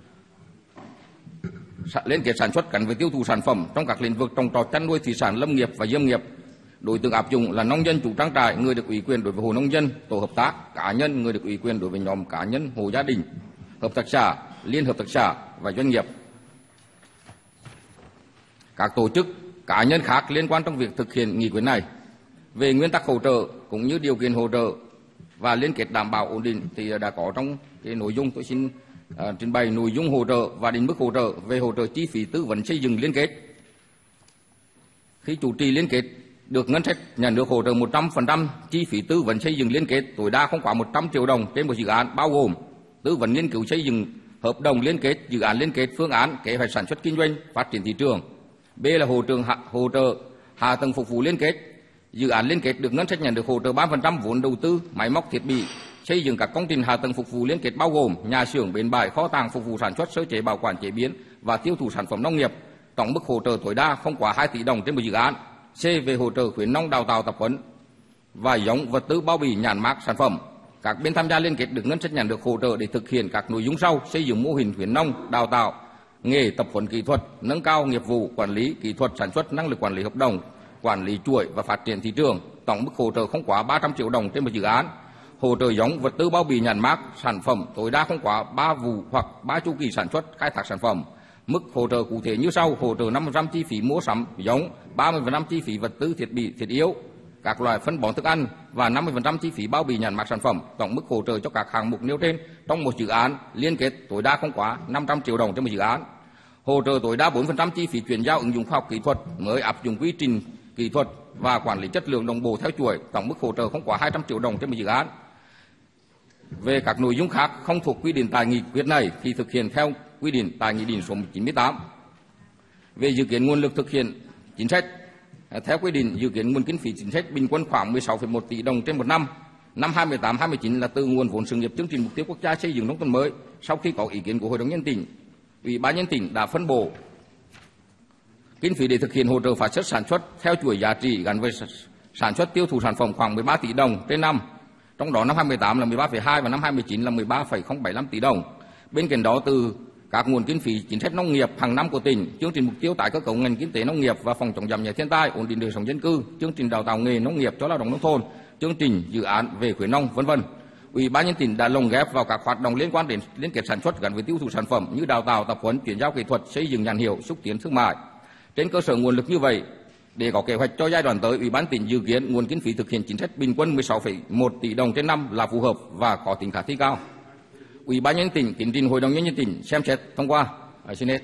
liên kết sản xuất gắn với tiêu thụ sản phẩm trong các lĩnh vực trồng trọt, chăn nuôi, thủy sản, lâm nghiệp và diêm nghiệp. Đối tượng áp dụng là nông dân chủ trang trại, người được ủy quyền đối với hộ nông dân, tổ hợp tác, cá nhân, người được ủy quyền đối với nhóm cá nhân, hộ gia đình, hợp tác xã, liên hợp tác xã và doanh nghiệp. Các tổ chức, cá nhân khác liên quan trong việc thực hiện nghị quyết này. Về nguyên tắc hỗ trợ cũng như điều kiện hỗ trợ và liên kết đảm bảo ổn định thì đã có trong cái nội dung. Tôi xin uh, trình bày nội dung hỗ trợ và định mức hỗ trợ. Về hỗ trợ chi phí tư vấn xây dựng liên kết, khi chủ trì liên kết được ngân sách nhà nước hỗ trợ một trăm phần trăm chi phí tư vấn xây dựng liên kết, tối đa không quá một trăm triệu đồng trên một dự án, bao gồm tư vấn nghiên cứu xây dựng, hợp đồng liên kết, dự án liên kết, phương án, kế hoạch sản xuất kinh doanh, phát triển thị trường. B là hỗ trợ hạ, hỗ trợ hạ tầng phục vụ liên kết. Dự án liên kết được ngân sách nhà nước hỗ trợ ba phần trăm vốn đầu tư, máy móc thiết bị, xây dựng các công trình hạ tầng phục vụ liên kết bao gồm nhà xưởng, bến bãi, kho tàng phục vụ sản xuất, sơ chế, bảo quản, chế biến và tiêu thụ sản phẩm nông nghiệp. Tổng mức hỗ trợ tối đa không quá hai tỷ đồng trên một dự án. C về hỗ trợ khuyến nông đào tạo tập huấn và giống, vật tư, bao bì, nhãn mác sản phẩm. Các bên tham gia liên kết được ngân sách nhà nước hỗ trợ để thực hiện các nội dung sau: xây dựng mô hình khuyến nông, đào tạo nghề, tập huấn kỹ thuật, nâng cao nghiệp vụ quản lý kỹ thuật sản xuất, năng lực quản lý hợp đồng, quản lý chuỗi và phát triển thị trường. Tổng mức hỗ trợ không quá ba trăm triệu đồng trên một dự án. Hỗ trợ giống, vật tư, bao bì, nhãn mác sản phẩm tối đa không quá ba vụ hoặc ba chu kỳ sản xuất, khai thác sản phẩm Mức hỗ trợ cụ thể như sau: hỗ trợ năm phần trăm chi phí mua sắm giống, ba mươi phần trăm chi phí vật tư thiết bị thiết yếu, các loại phân bón thức ăn và năm mươi phần trăm chi phí bao bì nhãn mác sản phẩm. Tổng mức hỗ trợ cho các hạng mục nêu trên trong một dự án liên kết tối đa không quá năm trăm triệu đồng cho một dự án. Hỗ trợ tối đa bốn phần trăm chi phí chuyển giao ứng dụng khoa học kỹ thuật mới áp dụng quy trình kỹ thuật và quản lý chất lượng đồng bộ theo chuỗi. Tổng mức hỗ trợ không quá hai trăm triệu đồng cho một dự án. Về các nội dung khác không thuộc quy định tại nghị quyết này thì thực hiện theo quy định tại nghị định số chín mươi tám. Về dự kiến nguồn lực thực hiện chính sách, theo quy định dự kiến nguồn kinh phí chính sách bình quân khoảng mười sáu phẩy một tỷ đồng trên một năm. Năm hai mươi tám hai mươi chín là từ nguồn vốn sự nghiệp chương trình mục tiêu quốc gia xây dựng nông thôn mới. Sau khi có ý kiến của Hội đồng nhân tỉnh, Ủy ban nhân tỉnh đã phân bổ kinh phí để thực hiện hỗ trợ phát xuất sản xuất theo chuỗi giá trị gắn với sản xuất tiêu thụ sản phẩm khoảng mười ba tỷ đồng trên năm. Trong đó năm hai mươi tám là mười ba phẩy hai và năm hai mươi chín là mười ba phẩy không bảy lăm tỷ đồng. Bên cạnh đó, từ các nguồn kinh phí chính sách nông nghiệp hàng năm của tỉnh, chương trình mục tiêu tái cơ cấu ngành kinh tế nông nghiệp và phòng chống giảm nhẹ thiên tai, ổn định đời sống dân cư, chương trình đào tạo nghề nông nghiệp cho lao động nông thôn, chương trình dự án về khuyến nông, vân vân. Ủy ban nhân tỉnh đã lồng ghép vào các hoạt động liên quan đến liên kết sản xuất gắn với tiêu thụ sản phẩm như đào tạo, tập huấn, chuyển giao kỹ thuật, xây dựng nhãn hiệu, xúc tiến thương mại. Trên cơ sở nguồn lực như vậy, để có kế hoạch cho giai đoạn tới, Ủy ban tỉnh dự kiến nguồn kinh phí thực hiện chính sách bình quân mười sáu phẩy một tỷ đồng trên năm là phù hợp và có tính khả thi cao. Ủy ban nhân tỉnh kiến trình Hội đồng nhân dân tỉnh xem xét thông qua. À, xin hết.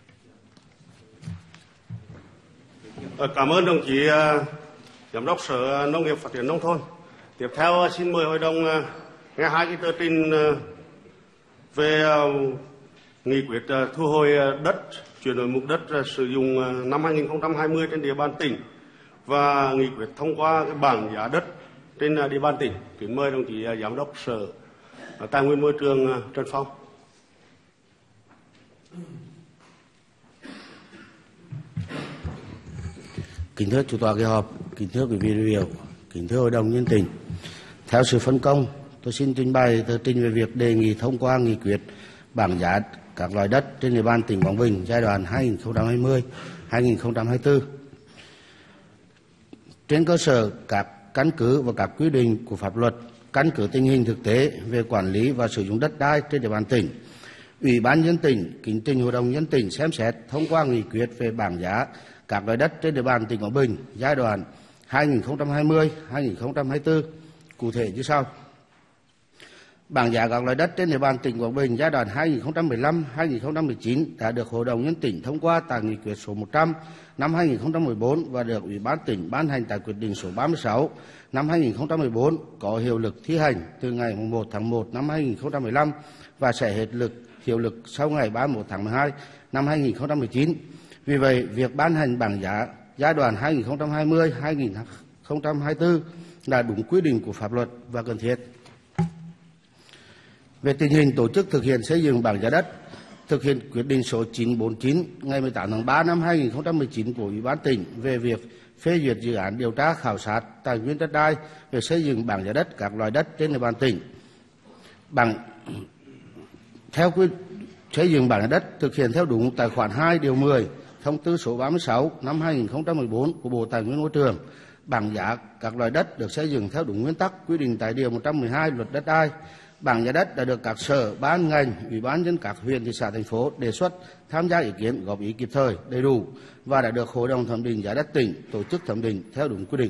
Cảm ơn đồng chí uh, Giám đốc Sở Nông nghiệp Phát triển Nông thôn. Tiếp theo uh, xin mời Hội đồng uh, nghe hai cái tờ trình uh, về uh, nghị quyết uh, thu hồi uh, đất, chuyển đổi mục đất uh, sử dụng uh, năm hai nghìn không trăm hai mươi trên địa bàn tỉnh và nghị quyết thông qua cái bảng giá đất trên uh, địa bàn tỉnh. Kính mời đồng chí uh, Giám đốc Sở uh, Tài nguyên Môi trường uh, Trần Phong. Kính thưa chủ tọa kỳ họp, kính thưa quý vị đại biểu, kính thưa Hội đồng nhân tỉnh. Theo sự phân công, tôi xin trình bày tờ trình về việc đề nghị thông qua nghị quyết bảng giá các loại đất trên địa bàn tỉnh Quảng Bình giai đoạn hai nghìn không trăm hai mươi đến hai nghìn không trăm hai mươi tư. Trên cơ sở các căn cứ và các quy định của pháp luật, căn cứ tình hình thực tế về quản lý và sử dụng đất đai trên địa bàn tỉnh, Ủy ban nhân dân tỉnh kính trình Hội đồng nhân dân tỉnh xem xét thông qua nghị quyết về bảng giá các loại đất trên địa bàn tỉnh Quảng Bình giai đoạn hai nghìn không trăm hai mươi đến hai nghìn không trăm hai mươi tư, cụ thể như sau. Bảng giá các loại đất trên địa bàn tỉnh Quảng Bình giai đoạn hai nghìn không trăm mười lăm đến hai nghìn không trăm mười chín đã được Hội đồng nhân dân tỉnh thông qua tại nghị quyết số một trăm năm hai nghìn không trăm mười bốn và được Ủy ban tỉnh ban hành tại quyết định số ba mươi sáu năm hai nghìn không trăm mười bốn, có hiệu lực thi hành từ ngày mùng một tháng một năm hai nghìn không trăm mười lăm và sẽ hết lực hiệu lực sau ngày ba mươi mốt tháng mười hai năm hai nghìn không trăm mười chín. Vì vậy, việc ban hành bảng giá giai đoạn hai nghìn không trăm hai mươi đến hai nghìn không trăm hai mươi tư là đúng quy định của pháp luật và cần thiết. Về tình hình tổ chức thực hiện xây dựng bảng giá đất, thực hiện quyết định số chín trăm bốn mươi chín ngày mười tám tháng ba năm hai nghìn không trăm mười chín của Ủy ban tỉnh về việc phê duyệt dự án điều tra khảo sát tài nguyên đất đai về xây dựng bảng giá đất các loại đất trên địa bàn tỉnh. Bảng theo quy xây dựng bảng giá đất thực hiện theo đúng tài khoản hai điều mười thông tư số ba mươi sáu năm hai nghìn không trăm mười bốn của Bộ Tài nguyên Môi trường. Bảng giá các loại đất được xây dựng theo đúng nguyên tắc quy định tại điều một trăm mười hai Luật Đất đai. Bảng giá đất đã được các sở, ban ngành, ủy ban nhân dân các huyện, thị xã, thành phố đề xuất, tham gia ý kiến, góp ý kịp thời, đầy đủ và đã được Hội đồng thẩm định giá đất tỉnh tổ chức thẩm định theo đúng quy định.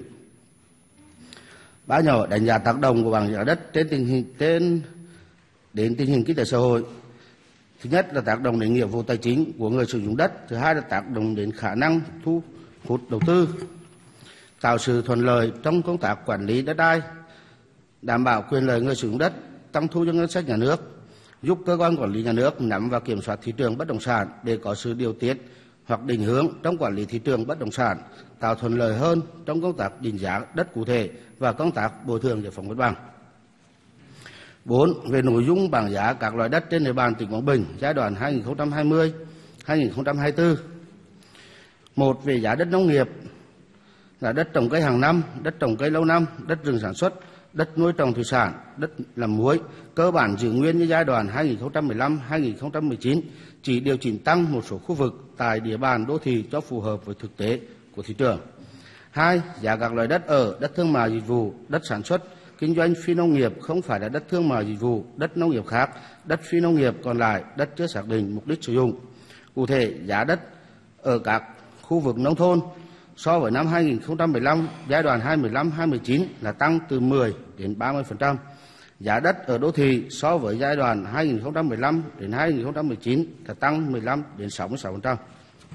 Ba nhỏ đánh giá tác động của bảng giá đất trên tình hình trên đến tình hình kinh tế xã hội. Thứ nhất là tác động đến nghĩa vụ tài chính của người sử dụng đất, thứ hai là tác động đến khả năng thu hút đầu tư, tạo sự thuận lợi trong công tác quản lý đất đai, đảm bảo quyền lợi người sử dụng đất, tăng thu cho ngân sách nhà nước, giúp cơ quan quản lý nhà nước nắm và kiểm soát thị trường bất động sản để có sự điều tiết hoặc định hướng trong quản lý thị trường bất động sản, tạo thuận lợi hơn trong công tác định giá đất cụ thể và công tác bồi thường giải phóng mặt bằng. Bốn. Về nội dung bảng giá các loại đất trên địa bàn tỉnh Quảng Bình giai đoạn hai nghìn không trăm hai mươi đến hai nghìn không trăm hai mươi tư. Một. Về giá đất nông nghiệp là đất trồng cây hàng năm, đất trồng cây lâu năm, đất rừng sản xuất, đất nuôi trồng thủy sản, đất làm muối, cơ bản giữ nguyên như giai đoạn hai nghìn không trăm mười lăm đến hai nghìn không trăm mười chín, chỉ điều chỉnh tăng một số khu vực tại địa bàn đô thị cho phù hợp với thực tế của thị trường. Hai. Giá các loại đất ở, đất thương mại dịch vụ, đất sản xuất, kinh doanh phi nông nghiệp không phải là đất thương mại dịch vụ, đất nông nghiệp khác, đất phi nông nghiệp còn lại, đất chưa xác định mục đích sử dụng. Cụ thể, giá đất ở các khu vực nông thôn so với năm hai nghìn không trăm mười lăm giai đoạn hai nghìn không trăm mười lăm đến hai nghìn không trăm mười chín là tăng từ mười đến ba mươi phần trăm. Giá đất ở đô thị so với giai đoạn hai nghìn không trăm mười lăm đến hai nghìn không trăm mười chín là tăng mười lăm đến sáu mươi sáu phần trăm.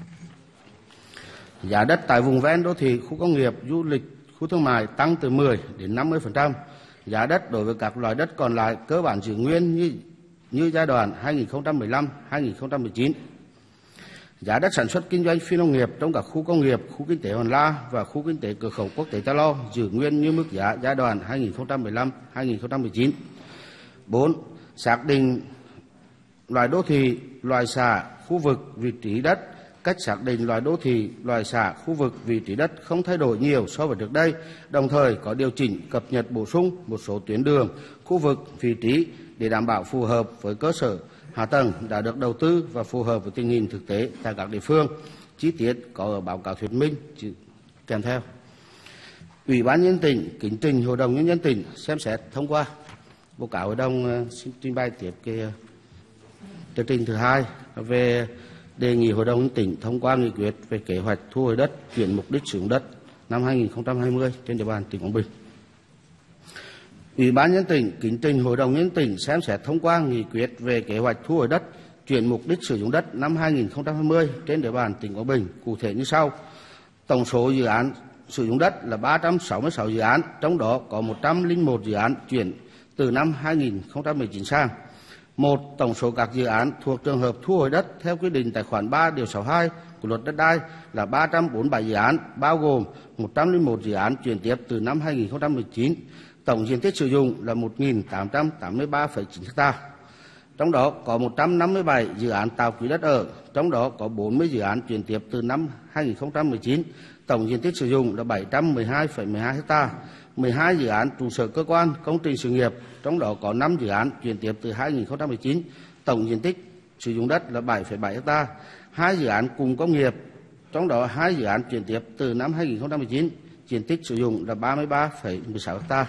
Giá đất tại vùng ven đô thị, khu công nghiệp, du lịch, khu thương mại tăng từ mười đến năm mươi phần trăm. Giá đất đối với các loại đất còn lại cơ bản giữ nguyên như như giai đoạn hai nghìn không trăm mười lăm đến hai nghìn không trăm mười chín. Giá đất sản xuất kinh doanh phi nông nghiệp trong các khu công nghiệp, khu kinh tế Hòn La và khu kinh tế cửa khẩu quốc tế Cha Lo giữ nguyên như mức giá giai đoạn hai nghìn không trăm mười lăm đến hai nghìn không trăm mười chín. bốn. Xác định loại đô thị, loại xã, khu vực, vị trí đất. Cách xác định loại đô thị, loại xã, khu vực, vị trí đất không thay đổi nhiều so với trước đây, đồng thời có điều chỉnh, cập nhật bổ sung một số tuyến đường, khu vực, vị trí để đảm bảo phù hợp với cơ sở hạ tầng đã được đầu tư và phù hợp với tình hình thực tế tại các địa phương. Chi tiết có ở báo cáo thuyết minh kèm theo. Ủy ban nhân dân tỉnh kính trình Hội đồng Nhân dân tỉnh xem xét thông qua. Báo cáo hội đồng xin trình bày tiếp cái tờ trình thứ hai về đề nghị Hội đồng Nhân dân tỉnh thông qua nghị quyết về kế hoạch thu hồi đất chuyển mục đích sử dụng đất năm hai nghìn không trăm hai mươi trên địa bàn tỉnh Quảng Bình. Ủy ban nhân dân tỉnh kính trình Hội đồng Nhân dân tỉnh xem xét thông qua nghị quyết về kế hoạch thu hồi đất chuyển mục đích sử dụng đất năm hai nghìn không trăm hai mươi trên địa bàn tỉnh Quảng Bình, cụ thể như sau. Tổng số dự án sử dụng đất là ba trăm sáu mươi sáu dự án, trong đó có một trăm lẻ một dự án chuyển từ năm hai nghìn không trăm mười chín sang. Một, tổng số các dự án thuộc trường hợp thu hồi đất theo quy định tại khoản ba điều sáu mươi hai của Luật Đất đai là ba trăm bốn mươi bảy dự án, bao gồm một trăm lẻ một dự án chuyển tiếp từ năm hai nghìn không trăm mười chín. Tổng diện tích sử dụng là một nghìn tám trăm tám mươi ba phẩy chín ha. Trong đó có một trăm năm mươi bảy dự án tạo quỹ đất ở, trong đó có bốn mươi dự án chuyển tiếp từ năm hai nghìn không trăm mười chín. Tổng diện tích sử dụng là bảy trăm mười hai phẩy mười hai ha. mười hai dự án trụ sở cơ quan, công trình sự nghiệp, trong đó có năm dự án chuyển tiếp từ hai nghìn không trăm mười chín. Tổng diện tích sử dụng đất là bảy phẩy bảy ha. hai dự án cụm công nghiệp, trong đó hai dự án chuyển tiếp từ năm hai nghìn không trăm mười chín. Diện tích sử dụng là ba mươi ba phẩy mười sáu ha.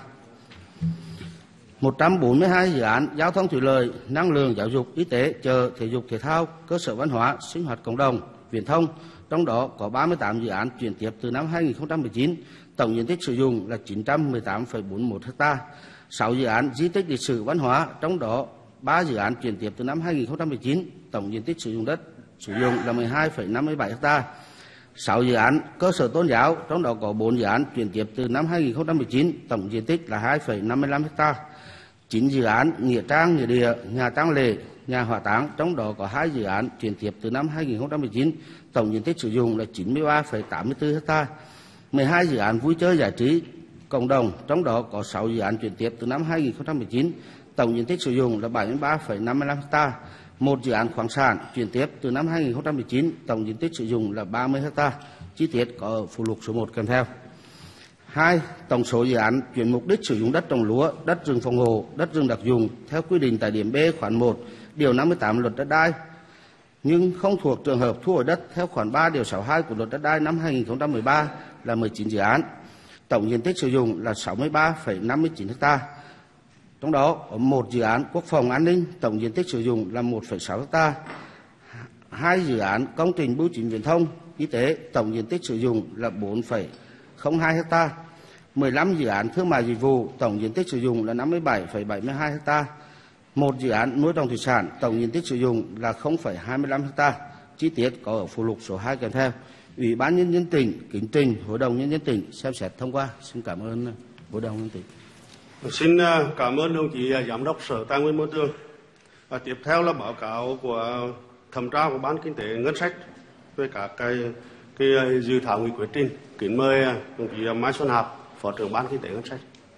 một trăm bốn mươi hai dự án giao thông thủy lợi, năng lượng, giáo dục, y tế, chợ, thể dục thể thao, cơ sở văn hóa, sinh hoạt cộng đồng, viễn thông, trong đó có ba mươi tám dự án chuyển tiếp từ năm hai nghìn không trăm mười chín. Tổng diện tích sử dụng là chín trăm mười tám phẩy bốn mươi mốt ha. sáu dự án di tích lịch sử văn hóa, trong đó ba dự án chuyển tiếp từ năm hai nghìn không trăm mười chín. Tổng diện tích sử dụng đất sử dụng là mười hai phẩy năm mươi bảy ha. sáu dự án cơ sở tôn giáo, trong đó có bốn dự án chuyển tiếp từ năm hai nghìn không trăm mười chín, tổng diện tích là hai phẩy năm mươi lăm ha. chín dự án nghĩa trang, nghĩa địa, nhà tang lễ, nhà hỏa táng, trong đó có hai dự án chuyển tiếp từ năm hai nghìn không trăm mười chín, tổng diện tích sử dụng là chín mươi ba phẩy tám mươi tư ha. mười hai dự án vui chơi giải trí cộng đồng, trong đó có sáu dự án chuyển tiếp từ năm hai nghìn không trăm mười chín, tổng diện tích sử dụng là bảy mươi ba phẩy năm mươi lăm ha. một dự án khoáng sản chuyển tiếp từ năm hai nghìn không trăm mười chín, tổng diện tích sử dụng là ba mươi ha. Chi tiết có ở phụ lục số một kèm theo. hai. Tổng số dự án chuyển mục đích sử dụng đất trồng lúa, đất rừng phòng hộ, đất rừng đặc dụng theo quy định tại điểm B khoản một điều năm mươi tám Luật Đất đai nhưng không thuộc trường hợp thu hồi đất theo khoản ba điều sáu mươi hai của Luật Đất đai năm hai nghìn không trăm mười ba là mười chín dự án. Tổng diện tích sử dụng là sáu mươi ba phẩy năm mươi chín ha. Trong đó có một dự án quốc phòng an ninh, tổng diện tích sử dụng là một phẩy sáu ha. Hai dự án công trình bưu chính viễn thông, y tế, tổng diện tích sử dụng là bốn phẩy không hai ha. mười lăm dự án thương mại dịch vụ, tổng diện tích sử dụng là năm mươi bảy phẩy bảy mươi hai ha. Một dự án nuôi trồng thủy sản, tổng diện tích sử dụng là không phẩy hai mươi lăm ha. Chi tiết có ở phụ lục số hai kèm theo. Ủy ban nhân dân tỉnh kính trình Hội đồng Nhân dân tỉnh xem xét thông qua. Xin cảm ơn Hội đồng Nhân dân tỉnh. Xin cảm ơn đồng chí Giám đốc Sở Tài nguyên Môi trường. Và tiếp theo là báo cáo của thẩm tra của Ban Kinh tế Ngân sách về các cái, cái dự thảo nghị quyết trình. Kính mời đồng chí Mai Xuân Hạp, Phó trưởng Ban Kinh tế Ngân sách.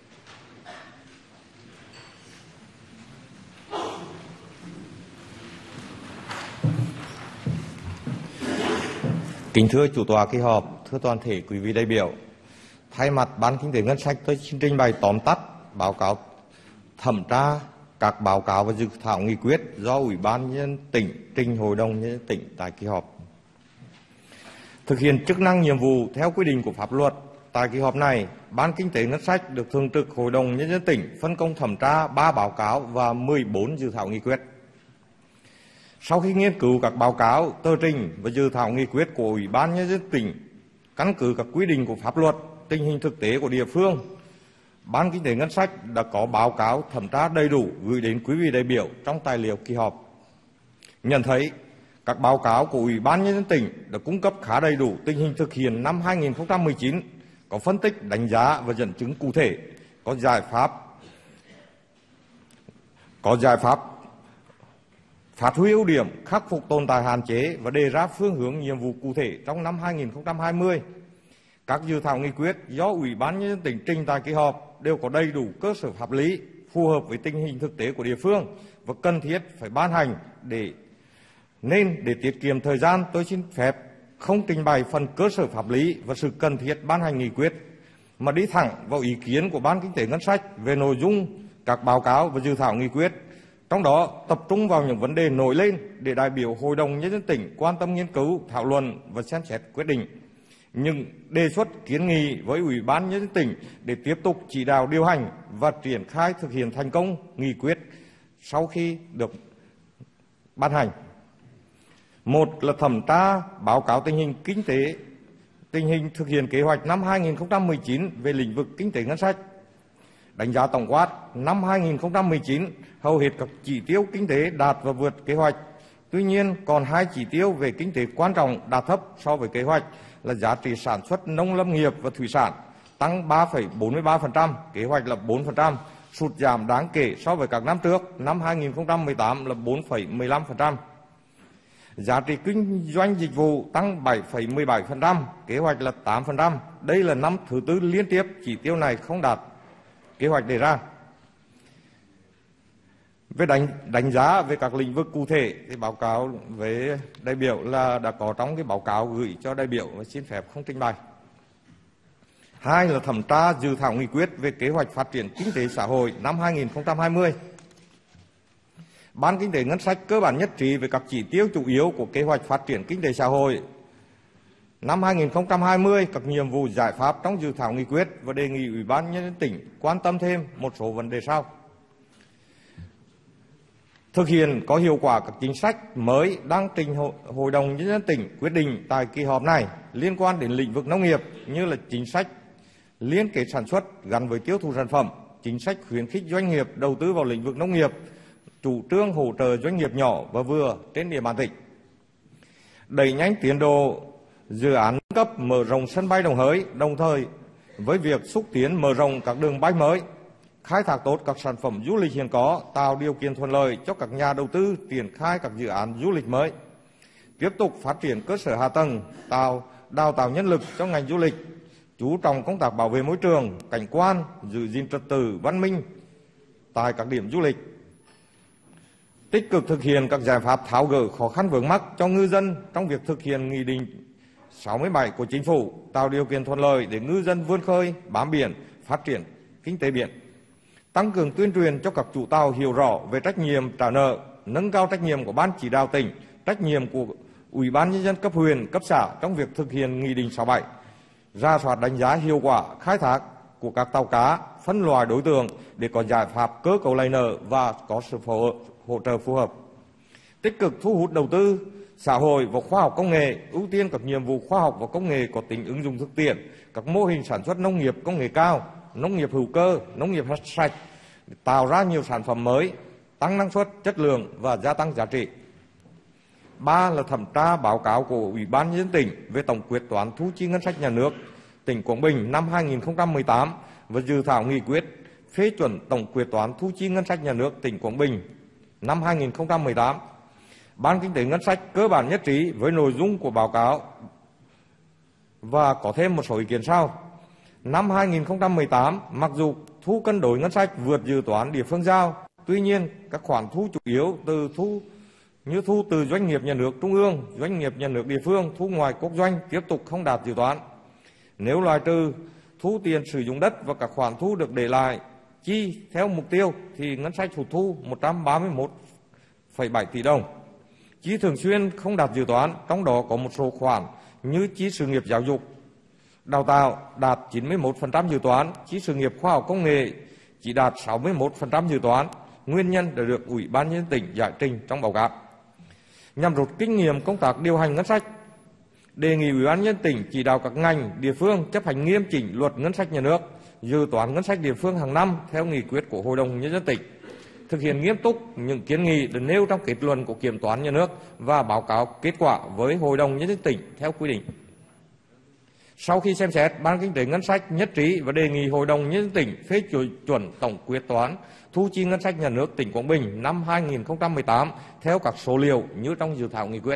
Kính thưa chủ tọa kỳ họp, thưa toàn thể quý vị đại biểu, thay mặt Ban Kinh tế Ngân sách tôi xin trình bày tóm tắt báo cáo thẩm tra các báo cáo và dự thảo nghị quyết do Ủy ban Nhân dân tỉnh trình Hội đồng Nhân dân tỉnh tại kỳ họp. Thực hiện chức năng nhiệm vụ theo quy định của pháp luật, tại kỳ họp này, Ban Kinh tế Ngân sách được Thường trực Hội đồng Nhân dân tỉnh phân công thẩm tra ba báo cáo và mười bốn dự thảo nghị quyết. Sau khi nghiên cứu các báo cáo, tờ trình và dự thảo nghị quyết của Ủy ban Nhân dân tỉnh, căn cứ các quy định của pháp luật, tình hình thực tế của địa phương, Ban Kinh tế Ngân sách đã có báo cáo thẩm tra đầy đủ gửi đến quý vị đại biểu trong tài liệu kỳ họp. Nhận thấy các báo cáo của Ủy ban Nhân dân tỉnh đã cung cấp khá đầy đủ tình hình thực hiện năm hai nghìn không trăm mười chín, có phân tích, đánh giá và dẫn chứng cụ thể, có giải pháp có giải pháp phát huy ưu điểm, khắc phục tồn tại hạn chế và đề ra phương hướng nhiệm vụ cụ thể trong năm hai nghìn không trăm hai mươi. Các dự thảo nghị quyết do Ủy ban Nhân dân tỉnh trình tại kỳ họp đều có đầy đủ cơ sở pháp lý, phù hợp với tình hình thực tế của địa phương và cần thiết phải ban hành. Để nên để tiết kiệm thời gian, tôi xin phép không trình bày phần cơ sở pháp lý và sự cần thiết ban hành nghị quyết, mà đi thẳng vào ý kiến của Ban Kinh tế Ngân sách về nội dung các báo cáo và dự thảo nghị quyết. Trong đó tập trung vào những vấn đề nổi lên để đại biểu Hội đồng Nhân dân tỉnh quan tâm nghiên cứu, thảo luận và xem xét quyết định. Nhưng đề xuất kiến nghị với Ủy ban Nhân dân tỉnh để tiếp tục chỉ đạo điều hành và triển khai thực hiện thành công nghị quyết sau khi được ban hành. Một là thẩm tra báo cáo tình hình kinh tế, tình hình thực hiện kế hoạch năm hai nghìn không trăm mười chín về lĩnh vực kinh tế ngân sách. Đánh giá tổng quát, năm hai nghìn không trăm mười chín, hầu hết các chỉ tiêu kinh tế đạt và vượt kế hoạch. Tuy nhiên, còn hai chỉ tiêu về kinh tế quan trọng đạt thấp so với kế hoạch là giá trị sản xuất nông lâm nghiệp và thủy sản tăng ba phẩy bốn mươi ba phần trăm, kế hoạch là bốn phần trăm, sụt giảm đáng kể so với các năm trước, năm hai nghìn không trăm mười tám là bốn phẩy mười lăm phần trăm. Giá trị kinh doanh dịch vụ tăng bảy phẩy mười bảy phần trăm, kế hoạch là tám phần trăm. Đây là năm thứ tư liên tiếp chỉ tiêu này không đạt kế hoạch đề ra. Về đánh, đánh giá về các lĩnh vực cụ thể thì báo cáo với đại biểu là đã có trong cái báo cáo gửi cho đại biểu và xin phép không trình bày. Hai là thẩm tra dự thảo nghị quyết về kế hoạch phát triển kinh tế xã hội năm hai nghìn không trăm hai mươi. Ban Kinh tế Ngân sách cơ bản nhất trí về các chỉ tiêu chủ yếu của kế hoạch phát triển kinh tế xã hội năm hai nghìn không trăm hai mươi, các nhiệm vụ giải pháp trong dự thảo nghị quyết và đề nghị Ủy ban Nhân dân tỉnh quan tâm thêm một số vấn đề sau. Thực hiện có hiệu quả các chính sách mới đang trình Hội đồng Nhân dân tỉnh quyết định tại kỳ họp này liên quan đến lĩnh vực nông nghiệp, như là chính sách liên kết sản xuất gắn với tiêu thụ sản phẩm, chính sách khuyến khích doanh nghiệp đầu tư vào lĩnh vực nông nghiệp, chủ trương hỗ trợ doanh nghiệp nhỏ và vừa trên địa bàn tỉnh. Đẩy nhanh tiến độ dự án nâng cấp mở rộng sân bay Đồng Hới, đồng thời với việc xúc tiến mở rộng các đường bay mới, khai thác tốt các sản phẩm du lịch hiện có, tạo điều kiện thuận lợi cho các nhà đầu tư triển khai các dự án du lịch mới. Tiếp tục phát triển cơ sở hạ tầng, tạo đào tạo nhân lực cho ngành du lịch, chú trọng công tác bảo vệ môi trường, cảnh quan, giữ gìn trật tự văn minh tại các điểm du lịch. Tích cực thực hiện các giải pháp tháo gỡ khó khăn vướng mắc cho ngư dân trong việc thực hiện Nghị định sáu mươi bảy của Chính phủ, tạo điều kiện thuận lợi để ngư dân vươn khơi, bám biển, phát triển kinh tế biển. Tăng cường tuyên truyền cho các chủ tàu hiểu rõ về trách nhiệm trả nợ, nâng cao trách nhiệm của Ban chỉ đạo tỉnh, trách nhiệm của Ủy ban Nhân dân cấp huyện, cấp xã trong việc thực hiện Nghị định sáu mươi bảy, rà soát đánh giá hiệu quả khai thác của các tàu cá, phân loại đối tượng để có giải pháp cơ cấu lại nợ và có sự hỗ trợ phù hợp. Tích cực thu hút đầu tư xã hội và khoa học công nghệ, ưu tiên các nhiệm vụ khoa học và công nghệ có tính ứng dụng thực tiễn, các mô hình sản xuất nông nghiệp công nghệ cao, nông nghiệp hữu cơ, nông nghiệp sạch, tạo ra nhiều sản phẩm mới, tăng năng suất, chất lượng và gia tăng giá trị. Ba là thẩm tra báo cáo của Ủy ban Nhân dân tỉnh về tổng quyết toán thu chi ngân sách nhà nước tỉnh Quảng Bình năm hai nghìn không trăm mười tám và dự thảo nghị quyết phê chuẩn tổng quyết toán thu chi ngân sách nhà nước tỉnh Quảng Bình năm hai nghìn không trăm mười tám. Ban Kinh tế Ngân sách cơ bản nhất trí với nội dung của báo cáo và có thêm một số ý kiến sau. Năm hai nghìn không trăm mười tám, mặc dù thu cân đối ngân sách vượt dự toán địa phương giao, tuy nhiên các khoản thu chủ yếu từ thu như thu từ doanh nghiệp nhà nước trung ương, doanh nghiệp nhà nước địa phương, thu ngoài quốc doanh tiếp tục không đạt dự toán. Nếu loại trừ thu tiền sử dụng đất và các khoản thu được để lại chi theo mục tiêu thì ngân sách hụt thu một trăm ba mươi mốt phẩy bảy tỷ đồng. Chi thường xuyên không đạt dự toán, trong đó có một số khoản như chi sự nghiệp giáo dục, đào tạo đạt chín mươi mốt phần trăm dự toán, chi sự nghiệp khoa học công nghệ chỉ đạt sáu mươi mốt phần trăm dự toán. Nguyên nhân đã được Ủy ban Nhân dân tỉnh giải trình trong báo cáo. Nhằm rút kinh nghiệm công tác điều hành ngân sách, đề nghị Ủy ban nhân dân tỉnh chỉ đạo các ngành, địa phương chấp hành nghiêm chỉnh luật ngân sách nhà nước, dự toán ngân sách địa phương hàng năm theo nghị quyết của Hội đồng Nhân dân tỉnh, thực hiện nghiêm túc những kiến nghị được nêu trong kết luận của Kiểm toán nhà nước và báo cáo kết quả với Hội đồng Nhân dân tỉnh theo quy định. Sau khi xem xét, Ban Kinh tế Ngân sách nhất trí và đề nghị Hội đồng Nhân dân tỉnh phê chuẩn tổng quyết toán thu chi ngân sách nhà nước tỉnh Quảng Bình năm hai nghìn không trăm mười tám theo các số liệu như trong dự thảo nghị quyết.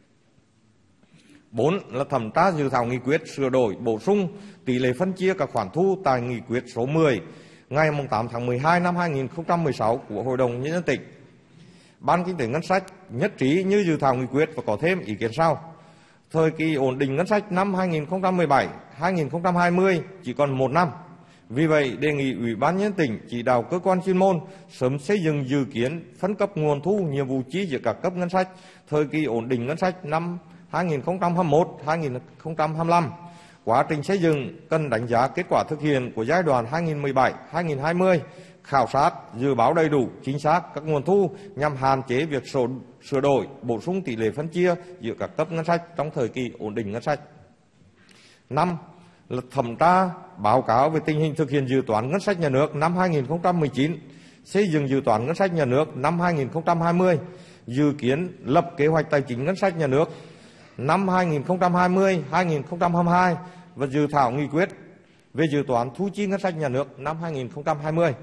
bốn là thẩm tra dự thảo nghị quyết sửa đổi bổ sung tỷ lệ phân chia các khoản thu tại nghị quyết số mười ngày tám tháng mười hai năm hai nghìn không trăm mười sáu của Hội đồng Nhân dân tỉnh. Ban Kinh tế Ngân sách nhất trí như dự thảo nghị quyết và có thêm ý kiến sau. Thời kỳ ổn định ngân sách năm hai nghìn không trăm mười bảy đến hai nghìn không trăm hai mươi chỉ còn một năm. Vì vậy, đề nghị Ủy ban nhân dân tỉnh chỉ đạo cơ quan chuyên môn sớm xây dựng dự kiến phân cấp nguồn thu nhiệm vụ chi giữa các cấp ngân sách thời kỳ ổn định ngân sách năm hai nghìn không trăm hai mươi mốt đến hai nghìn không trăm hai mươi lăm. Quá trình xây dựng cần đánh giá kết quả thực hiện của giai đoạn hai nghìn không trăm mười bảy đến hai nghìn không trăm hai mươi, khảo sát, dự báo đầy đủ, chính xác các nguồn thu nhằm hạn chế việc sổ, sửa đổi, bổ sung tỷ lệ phân chia giữa các cấp ngân sách trong thời kỳ ổn định ngân sách. năm là thẩm tra báo cáo về tình hình thực hiện dự toán ngân sách nhà nước năm hai nghìn không trăm mười chín, xây dựng dự toán ngân sách nhà nước năm hai nghìn không trăm hai mươi, dự kiến lập kế hoạch tài chính ngân sách nhà nước năm hai nghìn không trăm hai mươi đến hai nghìn không trăm hai mươi hai và dự thảo nghị quyết về dự toán thu chi ngân sách nhà nước năm hai nghìn không trăm hai mươi.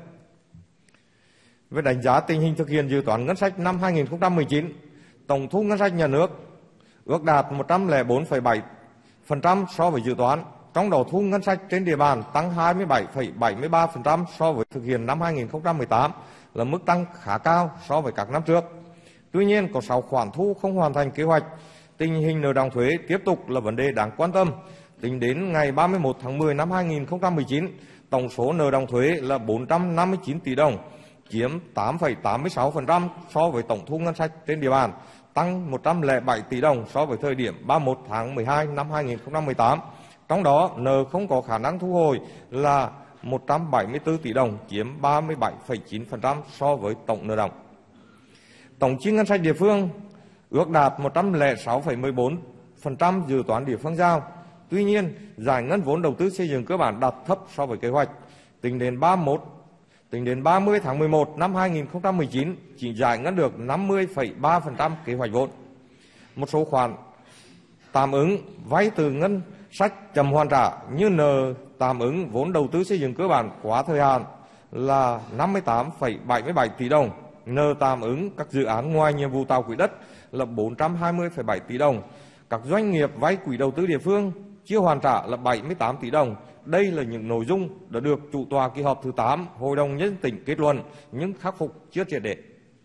Về đánh giá tình hình thực hiện dự toán ngân sách năm hai nghìn không trăm mười chín, tổng thu ngân sách nhà nước ước đạt một trăm lẻ bốn phẩy bảy phần trăm so với dự toán, trong đó thu ngân sách trên địa bàn tăng hai mươi bảy phẩy bảy mươi ba phần trăm so với thực hiện năm hai nghìn không trăm mười tám, là mức tăng khá cao so với các năm trước. Tuy nhiên, có sáu khoản thu không hoàn thành kế hoạch. Tình hình nợ đọng thuế tiếp tục là vấn đề đáng quan tâm. Tính đến ngày ba mươi mốt tháng mười năm hai nghìn không trăm mười chín, tổng số nợ đọng thuế là bốn trăm năm mươi chín tỷ đồng, chiếm tám phẩy tám mươi sáu phần trăm so với tổng thu ngân sách trên địa bàn, tăng một trăm lẻ bảy tỷ đồng so với thời điểm ba mươi mốt tháng mười hai năm hai nghìn không trăm mười tám. Trong đó, nợ không có khả năng thu hồi là một trăm bảy mươi tư tỷ đồng, chiếm ba mươi bảy phẩy chín phần trăm so với tổng nợ đọng. Tổng chi ngân sách địa phương ước đạt một trăm lẻ sáu phẩy mười bốn phần trăm dự toán địa phương giao. Tuy nhiên, giải ngân vốn đầu tư xây dựng cơ bản đạt thấp so với kế hoạch. Tính đến ba mươi mốt Tính đến ba mươi tháng mười một năm hai nghìn không trăm mười chín, chỉ giải ngân được năm mươi phẩy ba phần trăm kế hoạch vốn. Một số khoản tạm ứng vay từ ngân sách chậm hoàn trả như nợ tạm ứng vốn đầu tư xây dựng cơ bản quá thời hạn là năm mươi tám phẩy bảy mươi bảy tỷ đồng, nợ tạm ứng các dự án ngoài nhiệm vụ tạo quỹ đất là bốn trăm hai mươi phẩy bảy tỷ đồng, các doanh nghiệp vay quỹ đầu tư địa phương chưa hoàn trả là bảy mươi tám tỷ đồng. Đây là những nội dung đã được chủ tọa kỳ họp thứ tám Hội đồng Nhân dân tỉnh kết luận nhưng khắc phục chưa triệt để.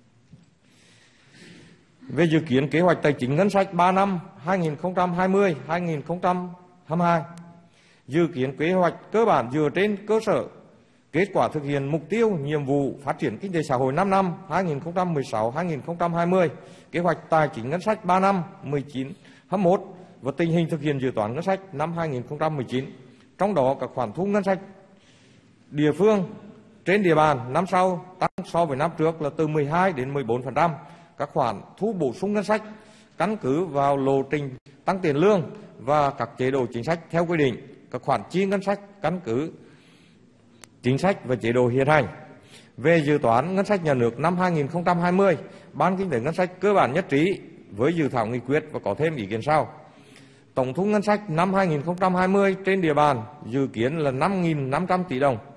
Về dự kiến kế hoạch tài chính ngân sách ba năm hai nghìn không trăm hai mươi đến hai nghìn không trăm hai mươi hai, dự kiến kế hoạch cơ bản dựa trên cơ sở kết quả thực hiện mục tiêu nhiệm vụ phát triển kinh tế xã hội năm năm hai nghìn không trăm mười sáu đến hai nghìn không trăm hai mươi, kế hoạch tài chính ngân sách ba năm mười chín hai mươi mốt và tình hình thực hiện dự toán ngân sách năm hai nghìn không trăm mười chín. Trong đó, các khoản thu ngân sách địa phương trên địa bàn năm sau tăng so với năm trước là từ mười hai đến mười bốn phần trăm. Các khoản thu bổ sung ngân sách căn cứ vào lộ trình tăng tiền lương và các chế độ chính sách theo quy định. Các khoản chi ngân sách căn cứ chính sách và chế độ hiện hành. Về dự toán ngân sách nhà nước năm hai nghìn không trăm hai mươi, Ban Kinh tế Ngân sách cơ bản nhất trí với dự thảo nghị quyết và có thêm ý kiến sau. Tổng thu ngân sách năm hai nghìn không trăm hai mươi trên địa bàn dự kiến là năm nghìn năm trăm tỷ đồng,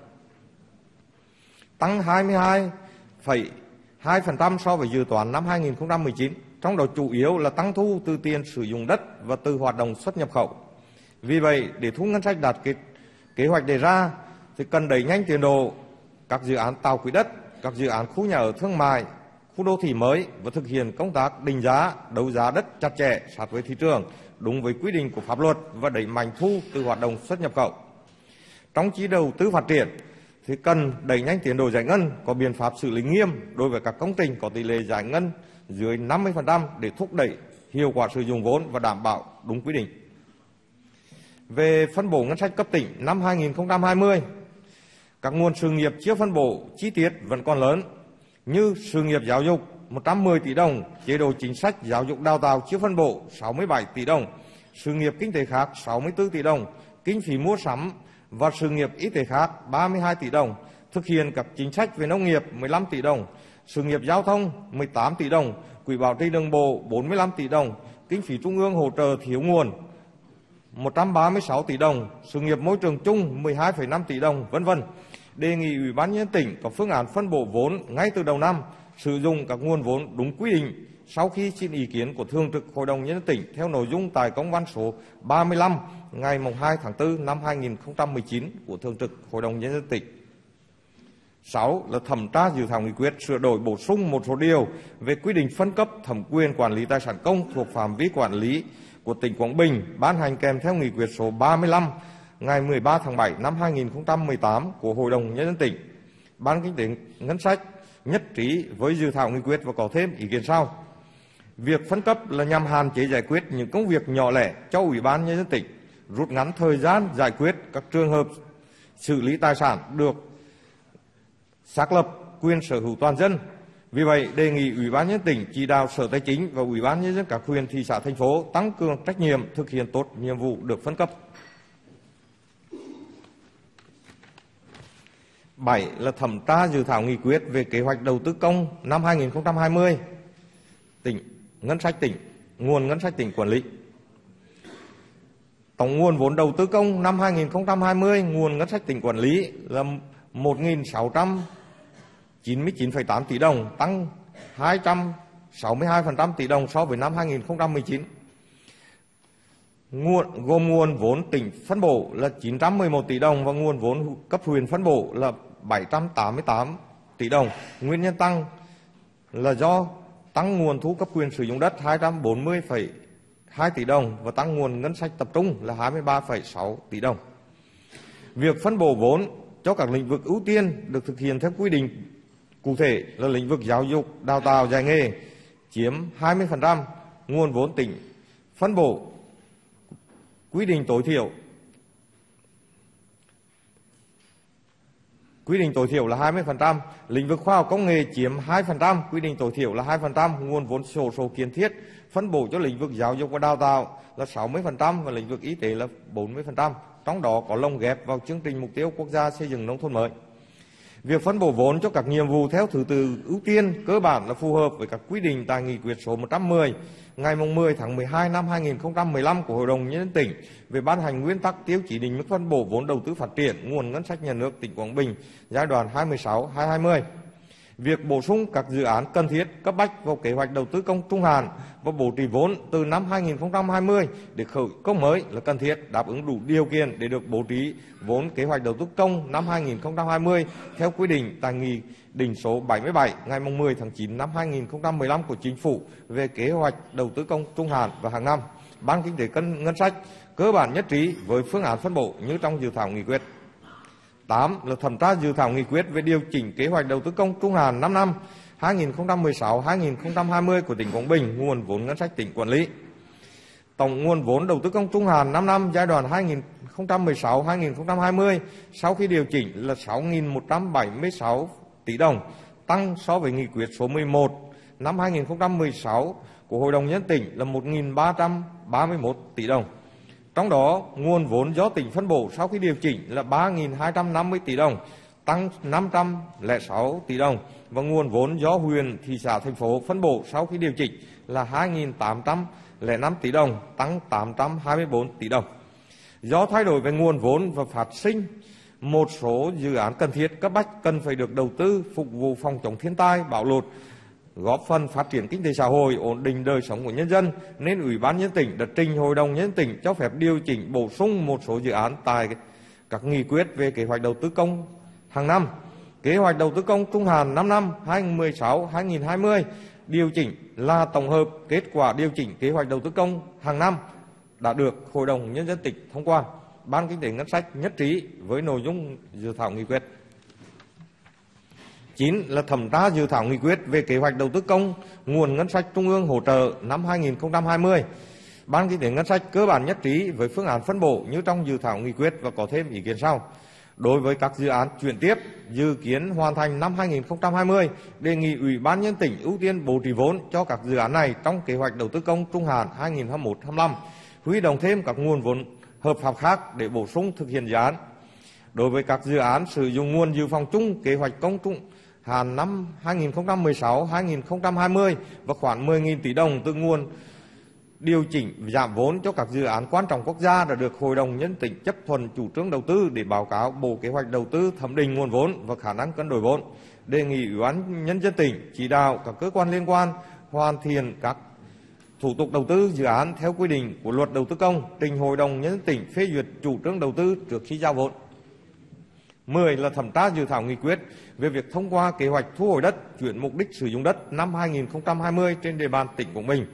tăng hai mươi hai phẩy hai phần trăm so với dự toán năm hai nghìn không trăm mười chín, trong đó chủ yếu là tăng thu từ tiền sử dụng đất và từ hoạt động xuất nhập khẩu. Vì vậy, để thu ngân sách đạt kế, kế hoạch đề ra thì cần đẩy nhanh tiến độ các dự án tạo quỹ đất, các dự án khu nhà ở thương mại, khu đô thị mới và thực hiện công tác định giá, đấu giá đất chặt chẽ sát với thị trường, đúng với quy định của pháp luật và đẩy mạnh thu từ hoạt động xuất nhập khẩu. Trong chi đầu tư phát triển thì cần đẩy nhanh tiến độ giải ngân, có biện pháp xử lý nghiêm đối với các công trình có tỷ lệ giải ngân dưới năm mươi phần trăm để thúc đẩy hiệu quả sử dụng vốn và đảm bảo đúng quy định. Về phân bổ ngân sách cấp tỉnh năm hai nghìn không trăm hai mươi, các nguồn sự nghiệp chưa phân bổ chi tiết vẫn còn lớn như sự nghiệp giáo dục, một trăm mười tỷ đồng, chế độ chính sách giáo dục đào tạo chưa phân bổ sáu mươi bảy tỷ đồng, sự nghiệp kinh tế khác sáu mươi tư tỷ đồng, kinh phí mua sắm và sự nghiệp y tế khác ba mươi hai tỷ đồng, thực hiện các chính sách về nông nghiệp mười lăm tỷ đồng, sự nghiệp giao thông mười tám tỷ đồng, quỹ bảo trì đường bộ bốn mươi lăm tỷ đồng, kinh phí trung ương hỗ trợ thiếu nguồn một trăm ba mươi sáu tỷ đồng, sự nghiệp môi trường chung mười hai phẩy năm tỷ đồng, vân vân. Đề nghị Ủy ban nhân dân tỉnh có phương án phân bổ vốn ngay từ đầu năm, sử dụng các nguồn vốn đúng quy định sau khi xin ý kiến của Thường trực Hội đồng Nhân dân tỉnh theo nội dung tại công văn số ba mươi lăm ngày hai tháng tư năm hai nghìn không trăm mười chín của Thường trực Hội đồng Nhân dân tỉnh. sáu là thẩm tra dự thảo nghị quyết sửa đổi bổ sung một số điều về quy định phân cấp thẩm quyền quản lý tài sản công thuộc phạm vi quản lý của tỉnh Quảng Bình, ban hành kèm theo nghị quyết số ba mươi lăm ngày mười ba tháng bảy năm hai nghìn không trăm mười tám của Hội đồng Nhân dân tỉnh. Ban Kinh tế Ngân sách nhất trí với dự thảo nghị quyết và có thêm ý kiến sau. Việc phân cấp là nhằm hạn chế giải quyết những công việc nhỏ lẻ cho Ủy ban Nhân dân tỉnh, rút ngắn thời gian giải quyết các trường hợp xử lý tài sản được xác lập quyền sở hữu toàn dân. Vì vậy, đề nghị Ủy ban Nhân dân tỉnh chỉ đạo Sở Tài chính và Ủy ban Nhân dân các huyện, thị xã, thành phố tăng cường trách nhiệm thực hiện tốt nhiệm vụ được phân cấp. bảy là thẩm tra dự thảo nghị quyết về kế hoạch đầu tư công năm hai nghìn không trăm hai mươi, tỉnh ngân sách tỉnh, nguồn ngân sách tỉnh quản lý. Tổng nguồn vốn đầu tư công năm hai nghìn không trăm hai mươi, nguồn ngân sách tỉnh quản lý là một nghìn sáu trăm chín mươi chín phẩy tám tỷ đồng, tăng hai trăm sáu mươi hai phần trăm tỷ đồng so với năm hai nghìn không trăm mười chín. Nguồn, gồm nguồn vốn tỉnh phân bổ là chín trăm mười một tỷ đồng và nguồn vốn cấp huyện phân bổ là bảy trăm tám mươi tám tỷ đồng. Nguyên nhân tăng là do tăng nguồn thu cấp quyền sử dụng đất hai trăm bốn mươi phẩy hai tỷ đồng và tăng nguồn ngân sách tập trung là hai mươi ba phẩy sáu tỷ đồng. Việc phân bổ vốn cho các lĩnh vực ưu tiên được thực hiện theo quy định cụ thể là lĩnh vực giáo dục, đào tạo, dạy nghề chiếm hai mươi phần trăm, nguồn vốn tỉnh phân bổ quy định tối thiểu quy định tối thiểu là hai mươi phần trăm, lĩnh vực khoa học công nghệ chiếm hai phần trăm, quy định tối thiểu là hai phần trăm, nguồn vốn sổ số kiến thiết phân bổ cho lĩnh vực giáo dục và đào tạo là sáu mươi phần trăm và lĩnh vực y tế là bốn mươi phần trăm, trong đó có lồng ghép vào chương trình mục tiêu quốc gia xây dựng nông thôn mới. Việc phân bổ vốn cho các nhiệm vụ theo thứ tự ưu tiên cơ bản là phù hợp với các quy định tại nghị quyết số một trăm mười ngày mười tháng mười hai năm hai nghìn không trăm mười lăm của Hội đồng Nhân dân tỉnh về ban hành nguyên tắc tiêu chí định mức phân bổ vốn đầu tư phát triển nguồn ngân sách nhà nước tỉnh Quảng Bình giai đoạn hai mươi sáu đến hai nghìn không trăm hai mươi. Việc bổ sung các dự án cần thiết cấp bách vào kế hoạch đầu tư công trung hạn và bố trí vốn từ năm hai nghìn không trăm hai mươi để khởi công mới là cần thiết, đáp ứng đủ điều kiện để được bố trí vốn kế hoạch đầu tư công năm hai nghìn không trăm hai mươi theo quy định tại nghị định số bảy mươi bảy ngày mười tháng chín năm hai nghìn không trăm mười lăm của Chính phủ về kế hoạch đầu tư công trung hạn và hàng năm. Ban Kinh tế Ngân sách cơ bản nhất trí với phương án phân bổ như trong dự thảo nghị quyết. tám là thẩm tra dự thảo nghị quyết về điều chỉnh kế hoạch đầu tư công trung hạn năm năm hai nghìn không trăm mười sáu đến hai nghìn không trăm hai mươi của tỉnh Quảng Bình, nguồn vốn ngân sách tỉnh quản lý. Tổng nguồn vốn đầu tư công trung hạn năm năm giai đoạn hai nghìn không trăm mười sáu đến hai nghìn không trăm hai mươi sau khi điều chỉnh là sáu nghìn một trăm bảy mươi sáu tỷ đồng, tăng so với nghị quyết số mười một năm hai nghìn không trăm mười sáu của Hội đồng Nhân dân tỉnh là một nghìn ba trăm ba mươi mốt tỷ đồng. Trong đó, nguồn vốn do tỉnh phân bổ sau khi điều chỉnh là ba nghìn hai trăm năm mươi tỷ đồng, tăng năm trăm lẻ sáu tỷ đồng, và nguồn vốn do huyện, thị xã, thành phố phân bổ sau khi điều chỉnh là hai nghìn tám trăm lẻ năm tỷ đồng, tăng tám trăm hai mươi tư tỷ đồng. Do thay đổi về nguồn vốn và phát sinh một số dự án cần thiết cấp bách cần phải được đầu tư phục vụ phòng chống thiên tai, bão lụt, góp phần phát triển kinh tế xã hội, ổn định đời sống của nhân dân, nên Ủy ban Nhân dân tỉnh đã trình Hội đồng Nhân dân tỉnh cho phép điều chỉnh bổ sung một số dự án tại các nghị quyết về kế hoạch đầu tư công hàng năm. Kế hoạch đầu tư công trung hạn năm năm hai nghìn không trăm mười sáu đến hai nghìn không trăm hai mươi điều chỉnh là tổng hợp kết quả điều chỉnh kế hoạch đầu tư công hàng năm đã được Hội đồng Nhân dân tỉnh thông qua. Ban Kinh tế Ngân sách nhất trí với nội dung dự thảo nghị quyết. chín là thẩm tra dự thảo nghị quyết về kế hoạch đầu tư công nguồn ngân sách trung ương hỗ trợ năm hai nghìn không trăm hai mươi. Ban Kinh tế Ngân sách cơ bản nhất trí với phương án phân bổ như trong dự thảo nghị quyết và có thêm ý kiến sau. Đối với các dự án chuyển tiếp dự kiến hoàn thành năm hai nghìn không trăm hai mươi, đề nghị Ủy ban nhân dân tỉnh ưu tiên bố trí vốn cho các dự án này trong kế hoạch đầu tư công trung hạn hai nghìn không trăm hai mươi mốt đến hai nghìn không trăm hai mươi lăm, huy động thêm các nguồn vốn hợp pháp khác để bổ sung thực hiện dự án. Đối với các dự án sử dụng nguồn dự phòng chung kế hoạch công trung hạn năm hai nghìn không trăm mười sáu đến hai nghìn không trăm hai mươi và khoảng mười nghìn tỷ đồng từ nguồn điều chỉnh giảm vốn cho các dự án quan trọng quốc gia đã được Hội đồng Nhân dân tỉnh chấp thuận chủ trương đầu tư để báo cáo Bộ Kế hoạch Đầu tư thẩm định nguồn vốn và khả năng cân đối vốn. Đề nghị Ủy ban Nhân dân tỉnh chỉ đạo các cơ quan liên quan hoàn thiện các thủ tục đầu tư dự án theo quy định của Luật Đầu tư công, trình Hội đồng Nhân dân tỉnh phê duyệt chủ trương đầu tư trước khi giao vốn. mười là thẩm tra dự thảo nghị quyết về việc thông qua kế hoạch thu hồi đất, chuyển mục đích sử dụng đất năm hai nghìn không trăm hai mươi trên địa bàn tỉnh Quảng Bình.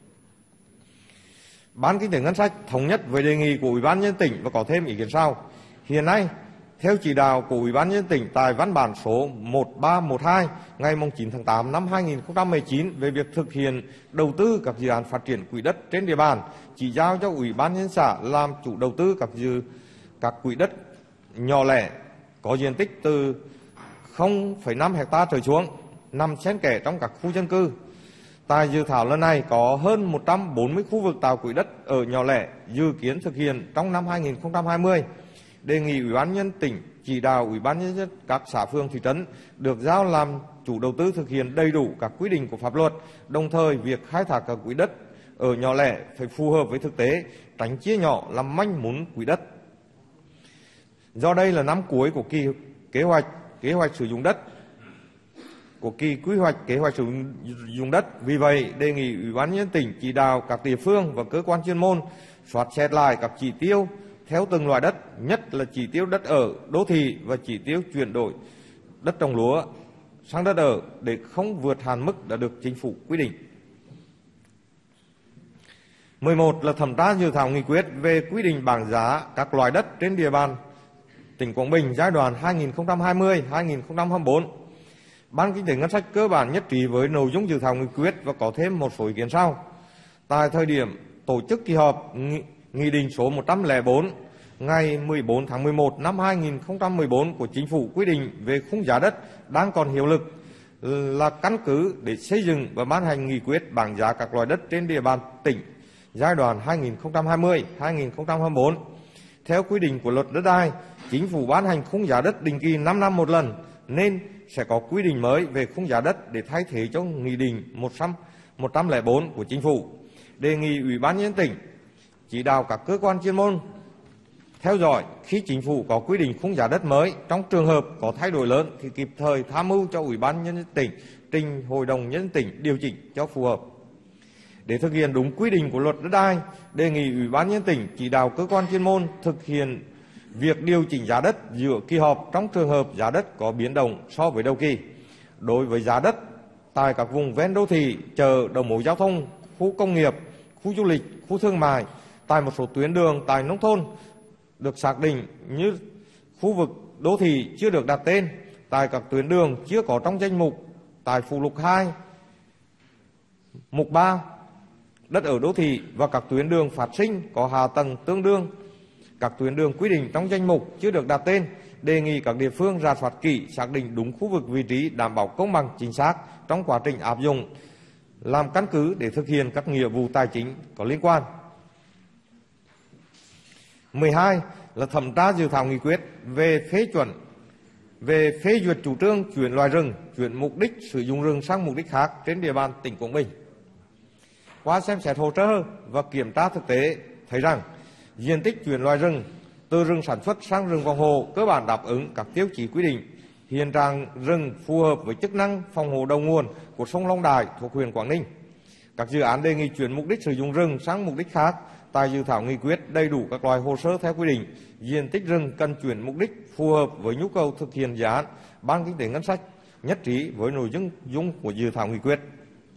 Ban Kinh tế Ngân sách thống nhất với đề nghị của Ủy ban Nhân dân tỉnh và có thêm ý kiến sau. Hiện nay, theo chỉ đạo của Ủy ban Nhân dân tỉnh tại văn bản số một ba một hai ngày chín tháng tám năm hai nghìn không trăm mười chín về việc thực hiện đầu tư các dự án phát triển quỹ đất trên địa bàn, chỉ giao cho Ủy ban Nhân dân xã làm chủ đầu tư các dự các quỹ đất nhỏ lẻ có diện tích từ không phẩy năm hectare trở xuống, nằm xen kẽ trong các khu dân cư. Tại dự thảo lần này có hơn một trăm bốn mươi khu vực tạo quỹ đất ở nhỏ lẻ dự kiến thực hiện trong năm hai nghìn không trăm hai mươi. Đề nghị Ủy ban nhân dân tỉnh chỉ đạo Ủy ban nhân dân các xã phường thị trấn được giao làm chủ đầu tư thực hiện đầy đủ các quy định của pháp luật, đồng thời việc khai thác các quỹ đất ở nhỏ lẻ phải phù hợp với thực tế, tránh chia nhỏ làm manh mún quỹ đất. Do đây là năm cuối của kỳ kế hoạch kế hoạch sử dụng đất của kỳ quy hoạch kế hoạch sử dụng đất, vì vậy đề nghị Ủy ban nhân dân tỉnh chỉ đạo các địa phương và cơ quan chuyên môn soát xét lại các chỉ tiêu theo từng loại đất, nhất là chỉ tiêu đất ở đô thị và chỉ tiêu chuyển đổi đất trồng lúa sang đất ở để không vượt hạn mức đã được chính phủ quy định. mười một là thẩm tra dự thảo nghị quyết về quy định bảng giá các loại đất trên địa bàn tỉnh Quảng Bình giai đoạn hai nghìn không trăm hai mươi đến hai nghìn không trăm hai mươi tư. Ban Kinh tế Ngân sách cơ bản nhất trí với nội dung dự thảo nghị quyết và có thêm một số ý kiến sau. Tại thời điểm tổ chức kỳ họp, Nghị định số một trăm lẻ bốn ngày mười bốn tháng mười một năm hai nghìn không trăm mười bốn của Chính phủ quy định về khung giá đất đang còn hiệu lực là căn cứ để xây dựng và ban hành nghị quyết bảng giá các loại đất trên địa bàn tỉnh giai đoạn hai nghìn không trăm hai mươi đến hai nghìn không trăm hai mươi tư. Theo quy định của Luật Đất đai, Chính phủ ban hành khung giá đất định kỳ năm năm một lần, nên sẽ có quy định mới về khung giá đất để thay thế cho Nghị định một trăm lẻ bốn của Chính phủ. Đề nghị Ủy ban nhân dân tỉnh chỉ đạo các cơ quan chuyên môn theo dõi khi Chính phủ có quy định khung giá đất mới, trong trường hợp có thay đổi lớn thì kịp thời tham mưu cho Ủy ban nhân dân tỉnh trình Hội đồng Nhân dân tỉnh điều chỉnh cho phù hợp. Để thực hiện đúng quy định của Luật Đất đai, đề nghị Ủy ban nhân dân tỉnh chỉ đạo cơ quan chuyên môn thực hiện việc điều chỉnh giá đất giữa kỳ họp trong trường hợp giá đất có biến động so với đầu kỳ. Đối với giá đất tại các vùng ven đô thị, chợ, đầu mối giao thông, khu công nghiệp, khu du lịch, khu thương mại, tại một số tuyến đường tại nông thôn được xác định như khu vực đô thị chưa được đặt tên, tại các tuyến đường chưa có trong danh mục tại phụ lục hai, mục ba đất ở đô thị và các tuyến đường phát sinh có hạ tầng tương đương các tuyến đường quy định trong danh mục chưa được đặt tên, đề nghị các địa phương rà soát kỹ, xác định đúng khu vực vị trí, đảm bảo công bằng chính xác trong quá trình áp dụng, làm căn cứ để thực hiện các nghĩa vụ tài chính có liên quan. mười hai là thẩm tra dự thảo nghị quyết về phê chuẩn về phê duyệt chủ trương chuyển loài rừng, chuyển mục đích sử dụng rừng sang mục đích khác trên địa bàn tỉnh Quảng Bình. Qua xem xét hồ sơ và kiểm tra thực tế thấy rằng diện tích chuyển loài rừng từ rừng sản xuất sang rừng phòng hộ cơ bản đáp ứng các tiêu chí quy định. Hiện trạng rừng phù hợp với chức năng phòng hộ đầu nguồn của sông Long Đài thuộc huyện Quảng Ninh. Các dự án đề nghị chuyển mục đích sử dụng rừng sang mục đích khác tại dự thảo nghị quyết đầy đủ các loại hồ sơ theo quy định. Diện tích rừng cần chuyển mục đích phù hợp với nhu cầu thực hiện dự án. Ban Kinh tế Ngân sách nhất trí với nội dung dung của dự thảo nghị quyết.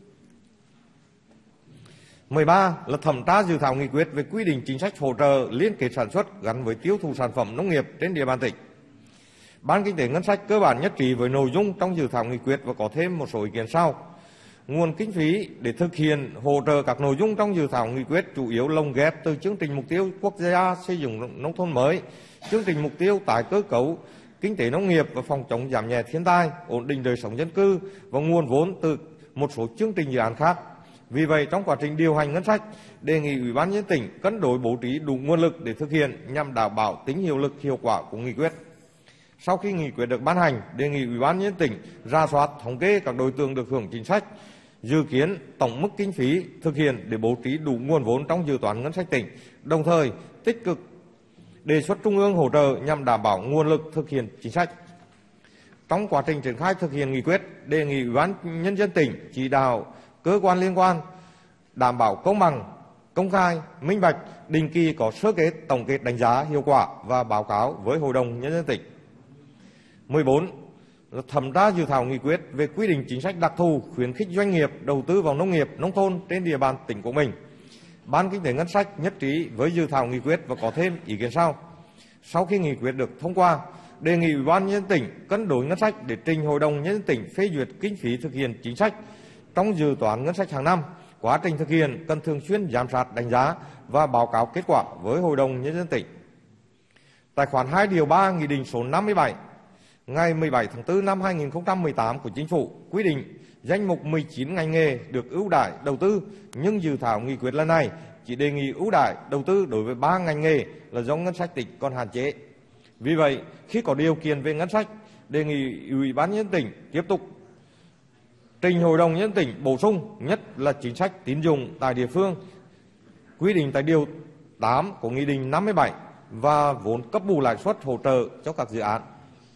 mười ba là thẩm tra dự thảo nghị quyết về quy định chính sách hỗ trợ liên kết sản xuất gắn với tiêu thụ sản phẩm nông nghiệp trên địa bàn tỉnh. Ban Kinh tế Ngân sách cơ bản nhất trí với nội dung trong dự thảo nghị quyết và có thêm một số ý kiến sau. Nguồn kinh phí để thực hiện hỗ trợ các nội dung trong dự thảo nghị quyết chủ yếu lồng ghép từ chương trình mục tiêu quốc gia xây dựng nông thôn mới, chương trình mục tiêu tái cơ cấu kinh tế nông nghiệp và phòng chống giảm nhẹ thiên tai, ổn định đời sống dân cư và nguồn vốn từ một số chương trình dự án khác. Vì vậy, trong quá trình điều hành ngân sách, đề nghị Ủy ban nhân dân tỉnh cân đối bố trí đủ nguồn lực để thực hiện nhằm đảm bảo tính hiệu lực hiệu quả của nghị quyết. Sau khi nghị quyết được ban hành, đề nghị Ủy ban nhân dân tỉnh rà soát thống kê các đối tượng được hưởng chính sách, dự kiến tổng mức kinh phí thực hiện để bố trí đủ nguồn vốn trong dự toán ngân sách tỉnh, đồng thời tích cực đề xuất Trung ương hỗ trợ nhằm đảm bảo nguồn lực thực hiện chính sách. Trong quá trình triển khai thực hiện nghị quyết, đề nghị Ủy ban nhân dân tỉnh chỉ đạo cơ quan liên quan đảm bảo công bằng, công khai, minh bạch, định kỳ có sơ kết, tổng kết đánh giá hiệu quả và báo cáo với Hội đồng Nhân dân tỉnh. mười bốn. Thẩm tra dự thảo nghị quyết về quy định chính sách đặc thù khuyến khích doanh nghiệp đầu tư vào nông nghiệp, nông thôn trên địa bàn tỉnh Quảng Bình. Ban Kinh tế Ngân sách nhất trí với dự thảo nghị quyết và có thêm ý kiến sau. Sau khi nghị quyết được thông qua, đề nghị Ủy ban nhân dân tỉnh cân đối ngân sách để trình Hội đồng Nhân dân tỉnh phê duyệt kinh phí thực hiện chính sách trong dự toán ngân sách hàng năm. Quá trình thực hiện cần thường xuyên giám sát, đánh giá và báo cáo kết quả với Hội đồng Nhân dân tỉnh. Tại khoản hai điều ba Nghị định số năm mươi bảy ngày mười bảy tháng tư năm hai nghìn không trăm mười tám của Chính phủ quy định danh mục mười chín ngành nghề được ưu đãi đầu tư, nhưng dự thảo nghị quyết lần này chỉ đề nghị ưu đãi đầu tư đối với ba ngành nghề là do ngân sách tỉnh còn hạn chế. Vì vậy, khi có điều kiện về ngân sách, đề nghị Ủy ban nhân dân tỉnh tiếp tục trình Hội đồng Nhân dân tỉnh bổ sung, nhất là chính sách tín dụng tại địa phương quy định tại điều tám của Nghị định năm mươi bảy và vốn cấp bù lãi suất hỗ trợ cho các dự án.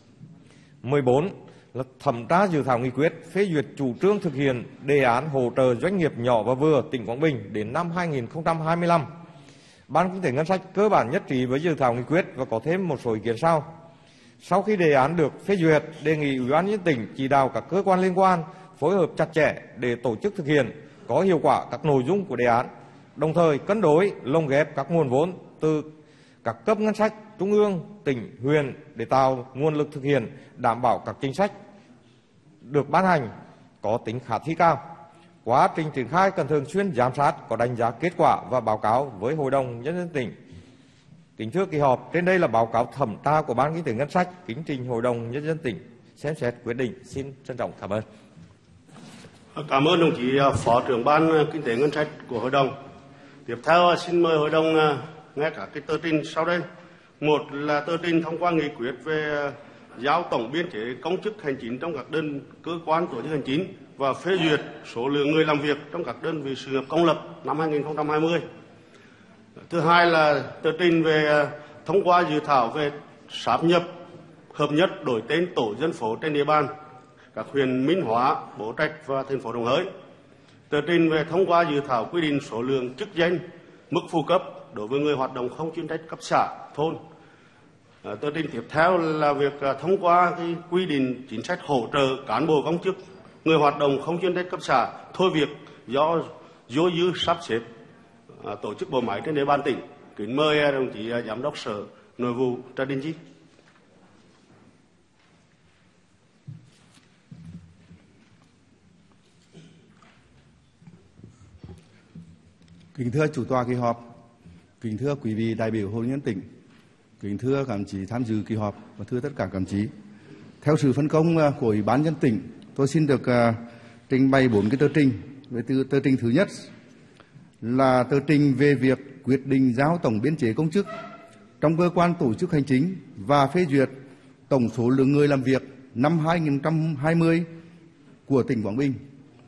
mười bốn là thẩm tra dự thảo nghị quyết phê duyệt chủ trương thực hiện đề án hỗ trợ doanh nghiệp nhỏ và vừa tỉnh Quảng Bình đến năm hai nghìn không trăm hai mươi lăm. Ban Kinh tế Ngân sách cơ bản nhất trí với dự thảo nghị quyết và có thêm một số ý kiến sau. Sau khi đề án được phê duyệt, đề nghị Ủy ban nhân dân tỉnh chỉ đạo các cơ quan liên quan phối hợp chặt chẽ để tổ chức thực hiện có hiệu quả các nội dung của đề án, đồng thời cân đối lồng ghép các nguồn vốn từ các cấp ngân sách trung ương, tỉnh, huyện để tạo nguồn lực thực hiện, đảm bảo các chính sách được ban hành có tính khả thi cao. Quá trình triển khai cần thường xuyên giám sát, có đánh giá kết quả và báo cáo với Hội đồng Nhân dân tỉnh. Kính thưa kỳ họp, trên đây là báo cáo thẩm tra của Ban Kinh tế Ngân sách, kính trình Hội đồng Nhân dân tỉnh xem xét quyết định. Xin trân trọng cảm ơn. Cảm ơn đồng chí Phó trưởng Ban Kinh tế Ngân sách của Hội đồng. Tiếp theo xin mời Hội đồng nghe các cái tờ trình sau đây. Một là tờ trình thông qua nghị quyết về giao tổng biên chế công chức hành chính trong các đơn cơ quan tổ chức hành chính và phê duyệt số lượng người làm việc trong các đơn vị sự nghiệp công lập năm hai nghìn không trăm hai mươi. Thứ hai là tờ trình về thông qua dự thảo về sáp nhập, hợp nhất, đổi tên tổ dân phố trên địa bàn các huyện Minh Hóa, Bố Trạch và thành phố Đồng Hới. Tờ trình về thông qua dự thảo quy định số lượng chức danh, mức phụ cấp đối với người hoạt động không chuyên trách cấp xã, thôn. À, tờ trình tiếp theo là việc à, thông qua cái quy định chính sách hỗ trợ cán bộ công chức, người hoạt động không chuyên trách cấp xã thôi việc do dối dư sắp xếp à, tổ chức bộ máy trên địa bàn tỉnh. Kính mời đồng chí à, Giám đốc Sở Nội vụ Trần Đình Chi. Kính thưa chủ tọa kỳ họp, kính thưa quý vị đại biểu Hội đồng nhân tỉnh, kính thưa các đồng chí tham dự kỳ họp và thưa tất cả các đồng chí. Theo sự phân công của Ủy ban nhân dân tỉnh, tôi xin được uh, trình bày bốn cái tờ trình. Về từ tờ trình thứ nhất là tờ trình về việc quyết định giao tổng biên chế công chức trong cơ quan tổ chức hành chính và phê duyệt tổng số lượng người làm việc năm hai nghìn không trăm hai mươi của tỉnh Quảng Bình.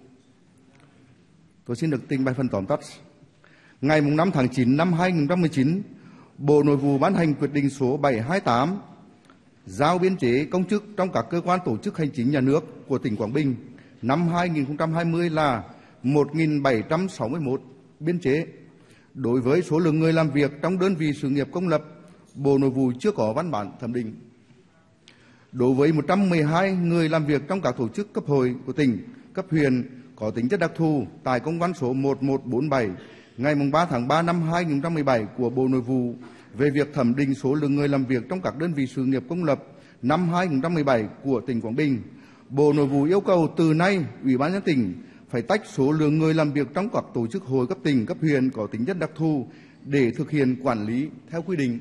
Tôi xin được trình bày phần tóm tắt. Ngày năm tháng chín năm hai nghìn không trăm mười chín, Bộ Nội vụ ban hành quyết định số bảy trăm hai mươi tám giao biên chế công chức trong các cơ quan tổ chức hành chính nhà nước của tỉnh Quảng Bình năm hai nghìn không trăm hai mươi là một nghìn bảy trăm sáu mươi mốt biên chế. Đối với số lượng người làm việc trong đơn vị sự nghiệp công lập, Bộ Nội vụ chưa có văn bản thẩm định. Đối với một trăm mười hai người làm việc trong các tổ chức cấp hội của tỉnh, cấp huyện có tính chất đặc thù tại công văn số một một bốn bảy ngày ba tháng ba năm hai nghìn không trăm mười bảy của Bộ Nội vụ về việc thẩm định số lượng người làm việc trong các đơn vị sự nghiệp công lập năm hai nghìn không trăm mười bảy của tỉnh Quảng Bình, Bộ Nội vụ yêu cầu từ nay Ủy ban nhân dân tỉnh phải tách số lượng người làm việc trong các tổ chức hội cấp tỉnh, cấp huyện có tính chất đặc thù để thực hiện quản lý theo quy định.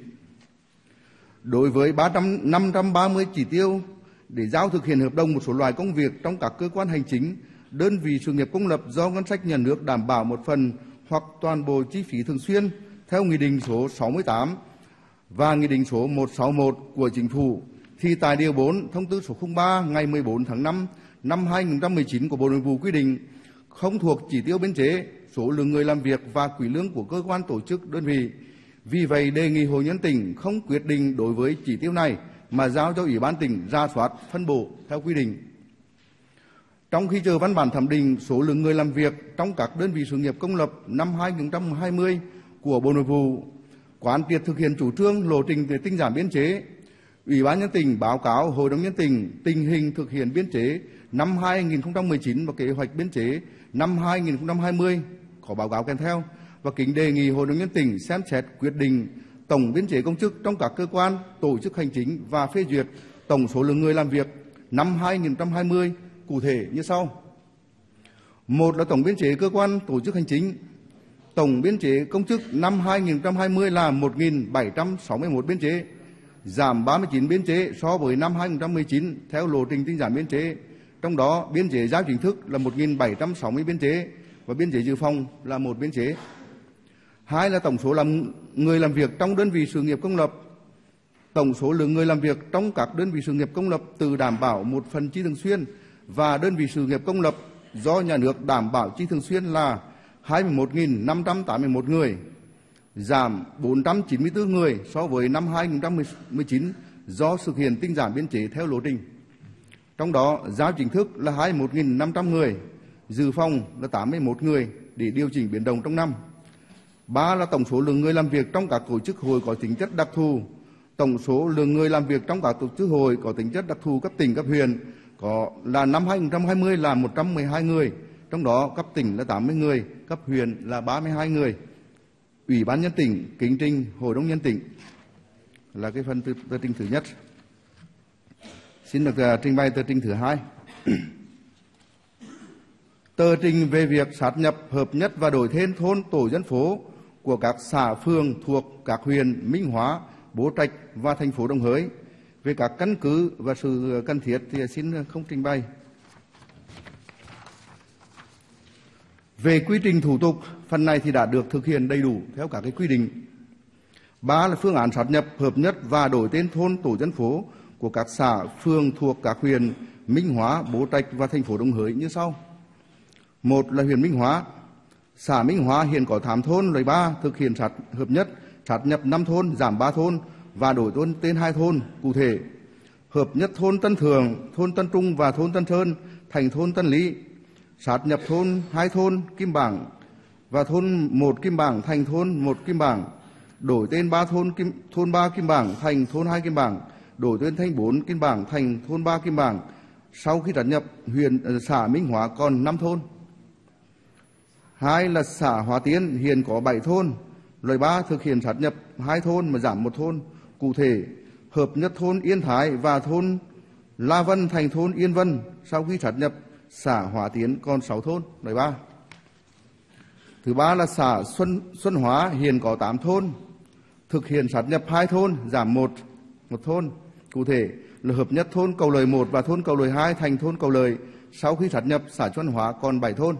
Đối với năm trăm ba mươi chỉ tiêu để giao thực hiện hợp đồng một số loại công việc trong các cơ quan hành chính, đơn vị sự nghiệp công lập do ngân sách nhà nước đảm bảo một phần hoặc toàn bộ chi phí thường xuyên theo Nghị định số sáu mươi tám và Nghị định số một trăm sáu mươi mốt của Chính phủ, thì tại điều bốn Thông tư số không ba ngày mười bốn tháng năm năm hai nghìn không trăm mười chín của Bộ Nội vụ quy định không thuộc chỉ tiêu biên chế, số lượng người làm việc và quỹ lương của cơ quan tổ chức đơn vị. Vì vậy, đề nghị Hội nhân tỉnh không quyết định đối với chỉ tiêu này mà giao cho Ủy ban tỉnh rà soát phân bổ theo quy định. Trong khi chờ văn bản thẩm định số lượng người làm việc trong các đơn vị sự nghiệp công lập năm hai nghìn không trăm hai mươi của Bộ Nội vụ, quán triệt thực hiện chủ trương lộ trình về tinh giản biên chế, Ủy ban nhân tỉnh báo cáo Hội đồng nhân tỉnh tình hình thực hiện biên chế năm hai nghìn không trăm mười chín và kế hoạch biên chế năm hai nghìn không trăm hai mươi có báo cáo kèm theo, và kính đề nghị Hội đồng nhân tỉnh xem xét quyết định tổng biên chế công chức trong các cơ quan tổ chức hành chính và phê duyệt tổng số lượng người làm việc năm hai nghìn không trăm hai mươi cụ thể như sau. Một là tổng biên chế cơ quan tổ chức hành chính. Tổng biên chế công chức năm hai nghìn không trăm hai mươi là một nghìn bảy trăm sáu mươi mốt biên chế, giảm ba mươi chín biên chế so với năm hai nghìn không trăm mười chín theo lộ trình tinh giản biên chế. Trong đó, biên chế giao chính thức là một nghìn bảy trăm sáu mươi biên chế và biên chế dự phòng là một biên chế. Hai là tổng số làm người làm việc trong đơn vị sự nghiệp công lập. Tổng số lượng người làm việc trong các đơn vị sự nghiệp công lập từ đảm bảo một phần chi thường xuyên và đơn vị sự nghiệp công lập do nhà nước đảm bảo chi thường xuyên là hai mươi mốt nghìn năm trăm tám mươi mốt người, giảm bốn trăm chín mươi tư người so với năm hai nghìn không trăm mười chín do thực hiện tinh giản biên chế theo lộ trình. Trong đó, giao chính thức là hai mươi mốt nghìn năm trăm người, dự phòng là tám mươi mốt người để điều chỉnh biến động trong năm. Ba là tổng số lượng người làm việc trong các tổ chức hội có tính chất đặc thù. Tổng số lượng người làm việc trong các tổ chức hội có tính chất đặc thù cấp tỉnh, cấp huyện có là năm hai nghìn không trăm hai mươi là một trăm mười hai người, trong đó cấp tỉnh là tám mươi người, cấp huyện là ba mươi hai người. Ủy ban nhân tỉnh kính trình Hội đồng nhân tỉnh là cái phần tờ, tờ trình thứ nhất. Xin được uh, trình bày tờ trình thứ hai. Tờ trình về việc sát nhập, hợp nhất và đổi tên thôn tổ dân phố của các xã phường thuộc các huyện Minh Hóa, Bố Trạch và thành phố Đồng Hới. Về các căn cứ và sự cần thiết thì xin không trình bày. Về quy trình thủ tục, phần này thì đã được thực hiện đầy đủ theo các cái quy định. Ba là phương án sát nhập, hợp nhất và đổi tên thôn tổ dân phố của các xã phường thuộc các huyện Minh Hóa, Bố Trạch và thành phố Đồng Hới như sau. Một là huyện Minh Hóa. Xã Minh Hóa hiện có tám thôn loại ba, thực hiện sát hợp nhất, sát nhập năm thôn, giảm ba thôn và đổi thôn tên hai thôn. Cụ thể, hợp nhất thôn Tân Thường, thôn Tân Trung và thôn Tân Sơn thành thôn Tân Lý, sát nhập thôn hai thôn Kim Bảng và thôn một Kim Bảng thành thôn một Kim Bảng, đổi tên ba thôn Kim, thôn ba Kim Bảng thành thôn hai Kim Bảng, đổi tên thành bốn Kim Bảng thành thôn ba Kim Bảng. Sau khi sát nhập, huyện xã Minh Hóa còn năm thôn. Hai là xã Hóa Tiến hiện có bảy thôn, loại ba thực hiện sát nhập hai thôn mà giảm một thôn. Cụ thể, hợp nhất thôn Yên Thái và thôn La Vân thành thôn Yên Vân. Sau khi sát nhập, xã Hóa Tiến còn sáu thôn, loại ba. Thứ ba là xã Xuân Xuân Hóa hiện có tám thôn, thực hiện sát nhập hai thôn, giảm một một thôn. Cụ thể là hợp nhất thôn Cầu Lời một và thôn Cầu Lời hai thành thôn Cầu Lời. Sau khi sát nhập, xã Xuân Hóa còn bảy thôn.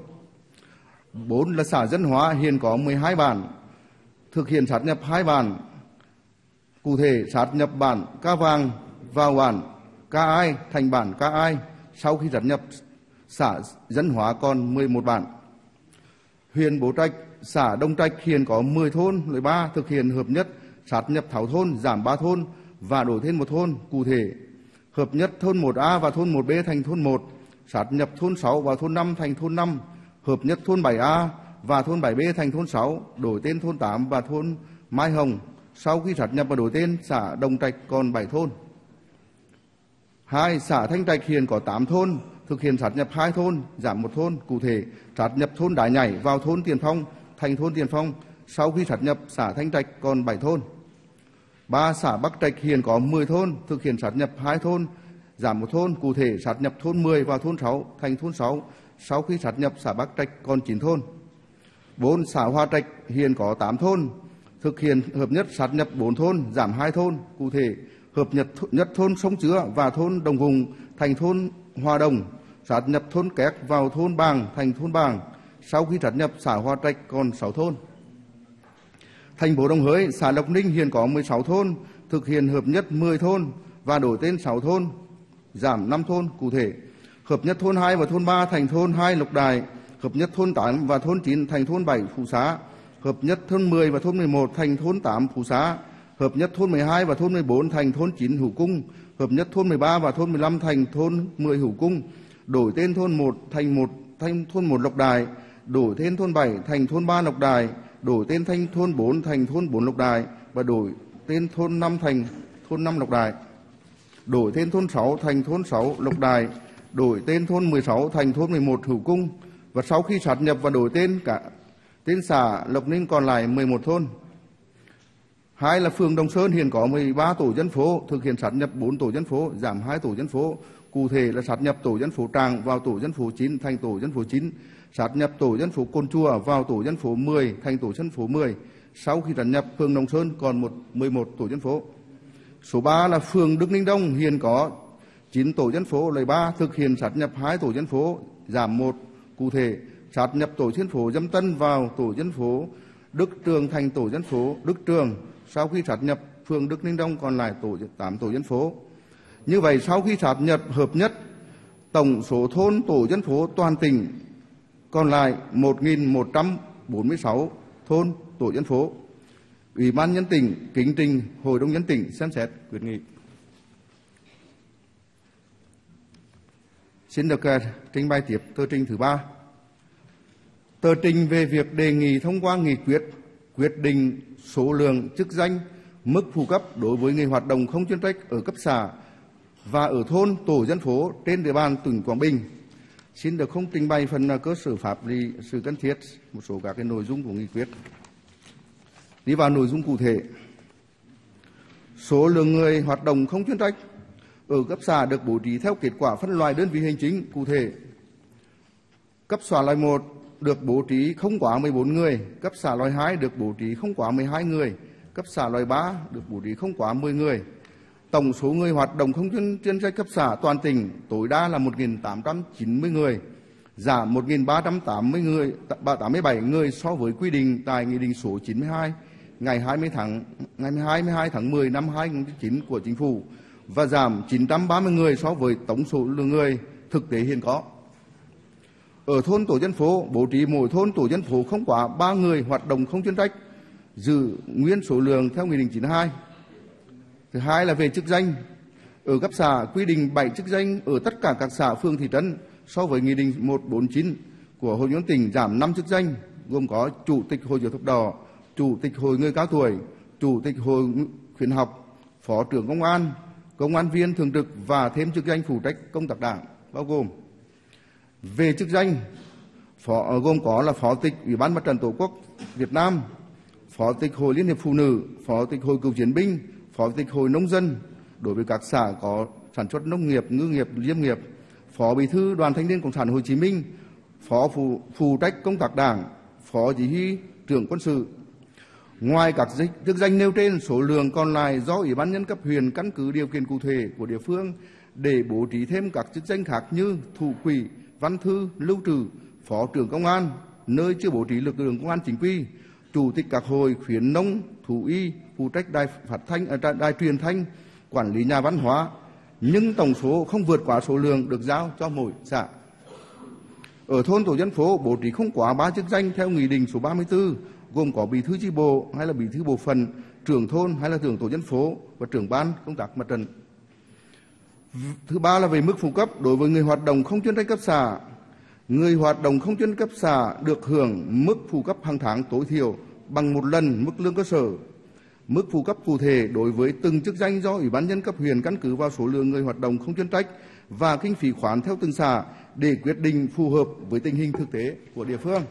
Bốn là xã Dân Hóa hiện có mười hai bản, thực hiện sát nhập hai bản. Cụ thể sát nhập bản Ca Vàng vào bản Ca Ai thành bản Ca Ai. Sau khi sát nhập, xã Dân Hóa còn mười một bản. Huyện Bố Trạch, xã Đông Trạch hiện có mười thôn loại ba, thực hiện hợp nhất, sát nhập sáu thôn, giảm ba thôn và đổi thêm một thôn. Cụ thể, hợp nhất thôn một A và thôn một B thành thôn một, sát nhập thôn sáu và thôn năm thành thôn năm, hợp nhất thôn bảy A và thôn bảy B thành thôn sáu, đổi tên thôn tám và thôn Mai Hồng. Sau khi sát nhập và đổi tên, xã Đồng Trạch còn bảy thôn. Hai, xã Thanh Trạch hiện có tám thôn, thực hiện sát nhập hai thôn, giảm một thôn. Cụ thể, sát nhập thôn Đá Nhảy vào thôn Tiền Phong thành thôn Tiền Phong. Sau khi sát nhập, xã Thanh Trạch còn bảy thôn. Ba, xã Bắc Trạch hiện có mười thôn, thực hiện sát nhập hai thôn, giảm một thôn. Cụ thể, sát nhập thôn mười vào thôn sáu thành thôn sáu. sau khi sát nhập xã Bắc Trạch còn chín thôn. bốn. Xã Hòa Trạch hiện có tám thôn, thực hiện hợp nhất sát nhập bốn thôn, giảm hai thôn. Cụ thể, hợp nhất, nhất thôn Sông Chứa và thôn Đồng Hùng thành thôn Hòa Đồng, sát nhập thôn Két vào thôn Bàng thành thôn Bàng. Sau khi sát nhập, xã Hòa Trạch còn sáu thôn. Thành phố Đồng Hới, xã Lộc Ninh hiện có mười sáu thôn, thực hiện hợp nhất mười thôn và đổi tên sáu thôn, giảm năm thôn. Cụ thể, hợp nhất thôn hai và thôn ba thành thôn hai Lộc Đài, hợp nhất thôn tám và thôn chín thành thôn bảy Phú Xá, hợp nhất thôn mười và thôn mười một thành thôn tám Phú Xá, hợp nhất thôn mười hai và thôn mười bốn thành thôn chín Hữu Cung, hợp nhất thôn mười ba và thôn mười lăm thành thôn mười Hữu Cung, đổi tên thôn một thành một thành thôn một Lộc Đài, đổi tên thôn bảy thành thôn ba Lộc Đài, đổi tên thành thôn bốn thành thôn bốn Lộc Đài và đổi tên thôn năm thành thôn năm Lộc Đài, đổi tên thôn sáu thành thôn sáu Lộc Đài, đổi tên thôn mười sáu thành thôn mười một Hữu Cung. Và sau khi sát nhập và đổi tên cả tên xã Lộc Ninh còn lại mười một thôn. Hai là phường Đồng Sơn hiện có mười ba tổ dân phố, thực hiện sát nhập bốn tổ dân phố, giảm hai tổ dân phố. Cụ thể là sát nhập tổ dân phố Tràng vào tổ dân phố chín thành tổ dân phố chín, sát nhập tổ dân phố Cồn Chùa vào tổ dân phố mười thành tổ dân phố mười. Sau khi sát nhập, phường Đồng Sơn còn một mười một tổ dân phố. Số ba là phường Đức Ninh Đông hiện có chín tổ dân phố, lấy ba, thực hiện sát nhập hai tổ dân phố, giảm một. Cụ thể, sát nhập tổ dân phố Dâm Tân vào tổ dân phố Đức Trường thành tổ dân phố Đức Trường. Sau khi sát nhập, phường Đức Ninh Đông còn lại tổ tám tổ dân phố. Như vậy, sau khi sát nhập hợp nhất, tổng số thôn tổ dân phố toàn tỉnh còn lại một nghìn một trăm bốn mươi sáu thôn tổ dân phố. Ủy ban nhân tỉnh kính trình Hội đồng nhân tỉnh xem xét quyết nghị. Xin được uh, trình bày tiếp tờ trình thứ ba. Tờ trình về việc đề nghị thông qua nghị quyết quyết định số lượng chức danh, mức phụ cấp đối với người hoạt động không chuyên trách ở cấp xã và ở thôn tổ dân phố trên địa bàn tỉnh Quảng Bình. Xin được không trình bày phần cơ sở pháp lý sự cần thiết một số các cái nội dung của nghị quyết. Đi vào nội dung cụ thể. Số lượng người hoạt động không chuyên trách ở cấp xã được bố trí theo kết quả phân loại đơn vị hành chính. Cụ thể, cấp xã loại một được bố trí không quá mười bốn người, cấp xã loại hai được bố trí không quá mười hai người, cấp xã loại ba được bố trí không quá mười người. Tổng số người hoạt động không chuyên, chuyên trách cấp xã toàn tỉnh tối đa là một nghìn tám trăm chín mươi người, giảm một nghìn ba trăm tám mươi người, tám mươi bảy người so với quy định tại Nghị định số chín mươi hai ngày hai mươi tháng ngày hai mươi hai tháng mười năm hai nghìn không trăm lẻ chín của Chính phủ và giảm chín trăm ba mươi người so với tổng số lượng người thực tế hiện có. Ở thôn tổ dân phố, bố trí mỗi thôn tổ dân phố không quá ba người hoạt động không chuyên trách, giữ nguyên số lượng theo Nghị định chín mươi hai. Thứ hai là về chức danh. Ở cấp xã quy định bảy chức danh ở tất cả các xã phường thị trấn so với Nghị định một trăm bốn mươi chín của Hội đồng tỉnh giảm năm chức danh, gồm có Chủ tịch Hội Chữ thập đỏ, Chủ tịch Hội người cao tuổi, Chủ tịch Hội khuyến học, Phó trưởng công an, công an viên thường trực và thêm chức danh phụ trách công tác đảng, bao gồm về chức danh phó, gồm có là Phó tịch Ủy ban Mặt trận Tổ quốc Việt Nam, Phó tịch Hội Liên hiệp Phụ nữ, Phó tịch Hội Cựu chiến binh, Phó tịch Hội Nông dân đối với các xã có sản xuất nông nghiệp, ngư nghiệp, diêm nghiệp, Phó Bí thư Đoàn Thanh niên Cộng sản Hồ Chí Minh, Phó phụ, phụ trách công tác đảng, Phó chỉ huy trưởng quân sự. Ngoài các chức danh nêu trên, số lượng còn lại do Ủy ban nhân cấp huyện căn cứ điều kiện cụ thể của địa phương để bố trí thêm các chức danh khác như thủ quỹ, văn thư, lưu trữ, phó trưởng công an, nơi chưa bố trí lực lượng công an chính quy, chủ tịch các hội khuyến nông, thú y, phụ trách đài phát thanh, đài, đài truyền thanh, quản lý nhà văn hóa, nhưng tổng số không vượt quá số lượng được giao cho mỗi xã. Ở thôn tổ dân phố bố trí không quá ba chức danh theo Nghị định số ba mươi tư, gồm có bí thư chi bộ hay là bí thư bộ phận, trưởng thôn hay là trưởng tổ dân phố và trưởng ban công tác mặt trận. Thứ ba là về mức phụ cấp đối với người hoạt động không chuyên trách cấp xã. Người hoạt động không chuyên cấp xã được hưởng mức phụ cấp hàng tháng tối thiểu bằng một lần mức lương cơ sở. Mức phụ cấp cụ thể đối với từng chức danh do Ủy ban nhân cấp huyện căn cứ vào số lượng người hoạt động không chuyên trách và kinh phí khoán theo từng xã để quyết định phù hợp với tình hình thực tế của địa phương.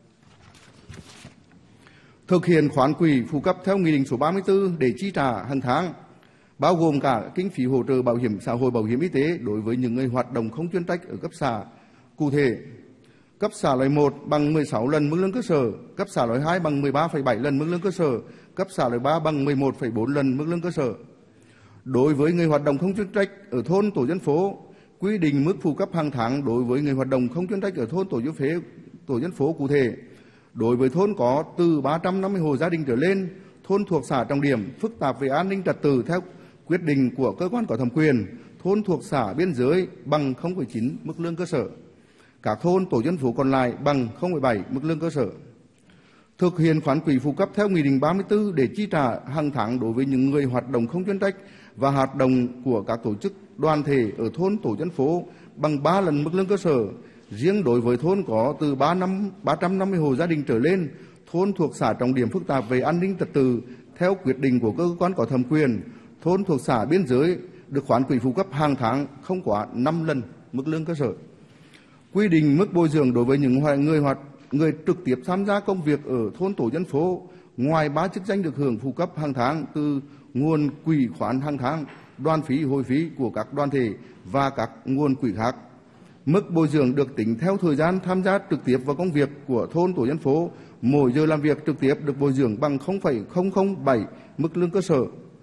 Thực hiện khoán quỹ phụ cấp theo Nghị định số ba mươi tư để chi trả hàng tháng, bao gồm cả kinh phí hỗ trợ bảo hiểm xã hội, bảo hiểm y tế đối với những người hoạt động không chuyên trách ở cấp xã. Cụ thể, cấp xã loại một bằng mười sáu lần mức lương cơ sở, cấp xã loại hai bằng mười ba phẩy bảy lần mức lương cơ sở, cấp xã loại ba bằng mười một phẩy bốn lần mức lương cơ sở. Đối với người hoạt động không chuyên trách ở thôn tổ dân phố, quy định mức phụ cấp hàng tháng đối với người hoạt động không chuyên trách ở thôn tổ dân phố, tổ dân phố cụ thể. Đối với thôn có từ ba trăm năm mươi hộ gia đình trở lên, thôn thuộc xã trọng điểm phức tạp về an ninh trật tự theo quyết định của cơ quan có thẩm quyền, thôn thuộc xã biên giới bằng không phẩy chín mức lương cơ sở. Các thôn tổ dân phố còn lại bằng không phẩy bảy mức lương cơ sở. Thực hiện khoán quỹ phụ cấp theo Nghị định ba mươi tư để chi trả hàng tháng đối với những người hoạt động không chuyên trách và hoạt động của các tổ chức đoàn thể ở thôn tổ dân phố bằng ba lần mức lương cơ sở. Riêng đối với thôn có từ ba trăm năm mươi hộ gia đình trở lên, thôn thuộc xã trọng điểm phức tạp về an ninh trật tự theo quyết định của cơ quan có thẩm quyền, thôn thuộc xã biên giới được khoán quỹ phụ cấp hàng tháng không quá năm lần mức lương cơ sở. Quy định mức bồi thường đối với những người hoạt người trực tiếp tham gia công việc ở thôn tổ dân phố ngoài ba chức danh được hưởng phụ cấp hàng tháng từ nguồn quỹ khoán hàng tháng, đoàn phí hội phí của các đoàn thể và các nguồn quỹ khác. Mức bồi thường được tính theo thời gian tham gia trực tiếp vào công việc của thôn tổ dân phố, mỗi giờ làm việc trực tiếp được bồi thường bằng không phẩy không không bảy mức lương cơ sở.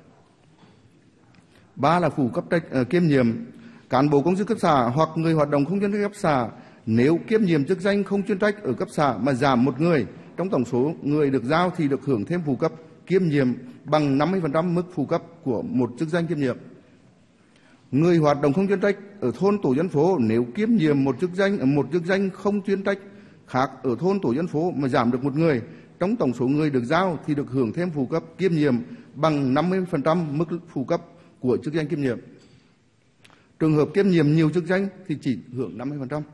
Ba là phụ cấp trách uh, kiêm nhiệm. Cán bộ công chức cấp xã hoặc người hoạt động không chuyên trách cấp xã nếu kiêm nhiệm chức danh không chuyên trách ở cấp xã mà giảm một người trong tổng số người được giao thì được hưởng thêm phụ cấp kiêm nhiệm bằng năm mươi phần trăm mức phụ cấp của một chức danh kiêm nhiệm. Người hoạt động không chuyên trách ở thôn tổ dân phố nếu kiêm nhiệm một chức danh một chức danh không chuyên trách khác ở thôn tổ dân phố mà giảm được một người trong tổng số người được giao thì được hưởng thêm phụ cấp kiêm nhiệm bằng năm mươi phần trăm mức phụ cấp của chức danh kiêm nhiệm. Trường hợp kiêm nhiệm nhiều chức danh thì chỉ hưởng năm mươi phần trăm.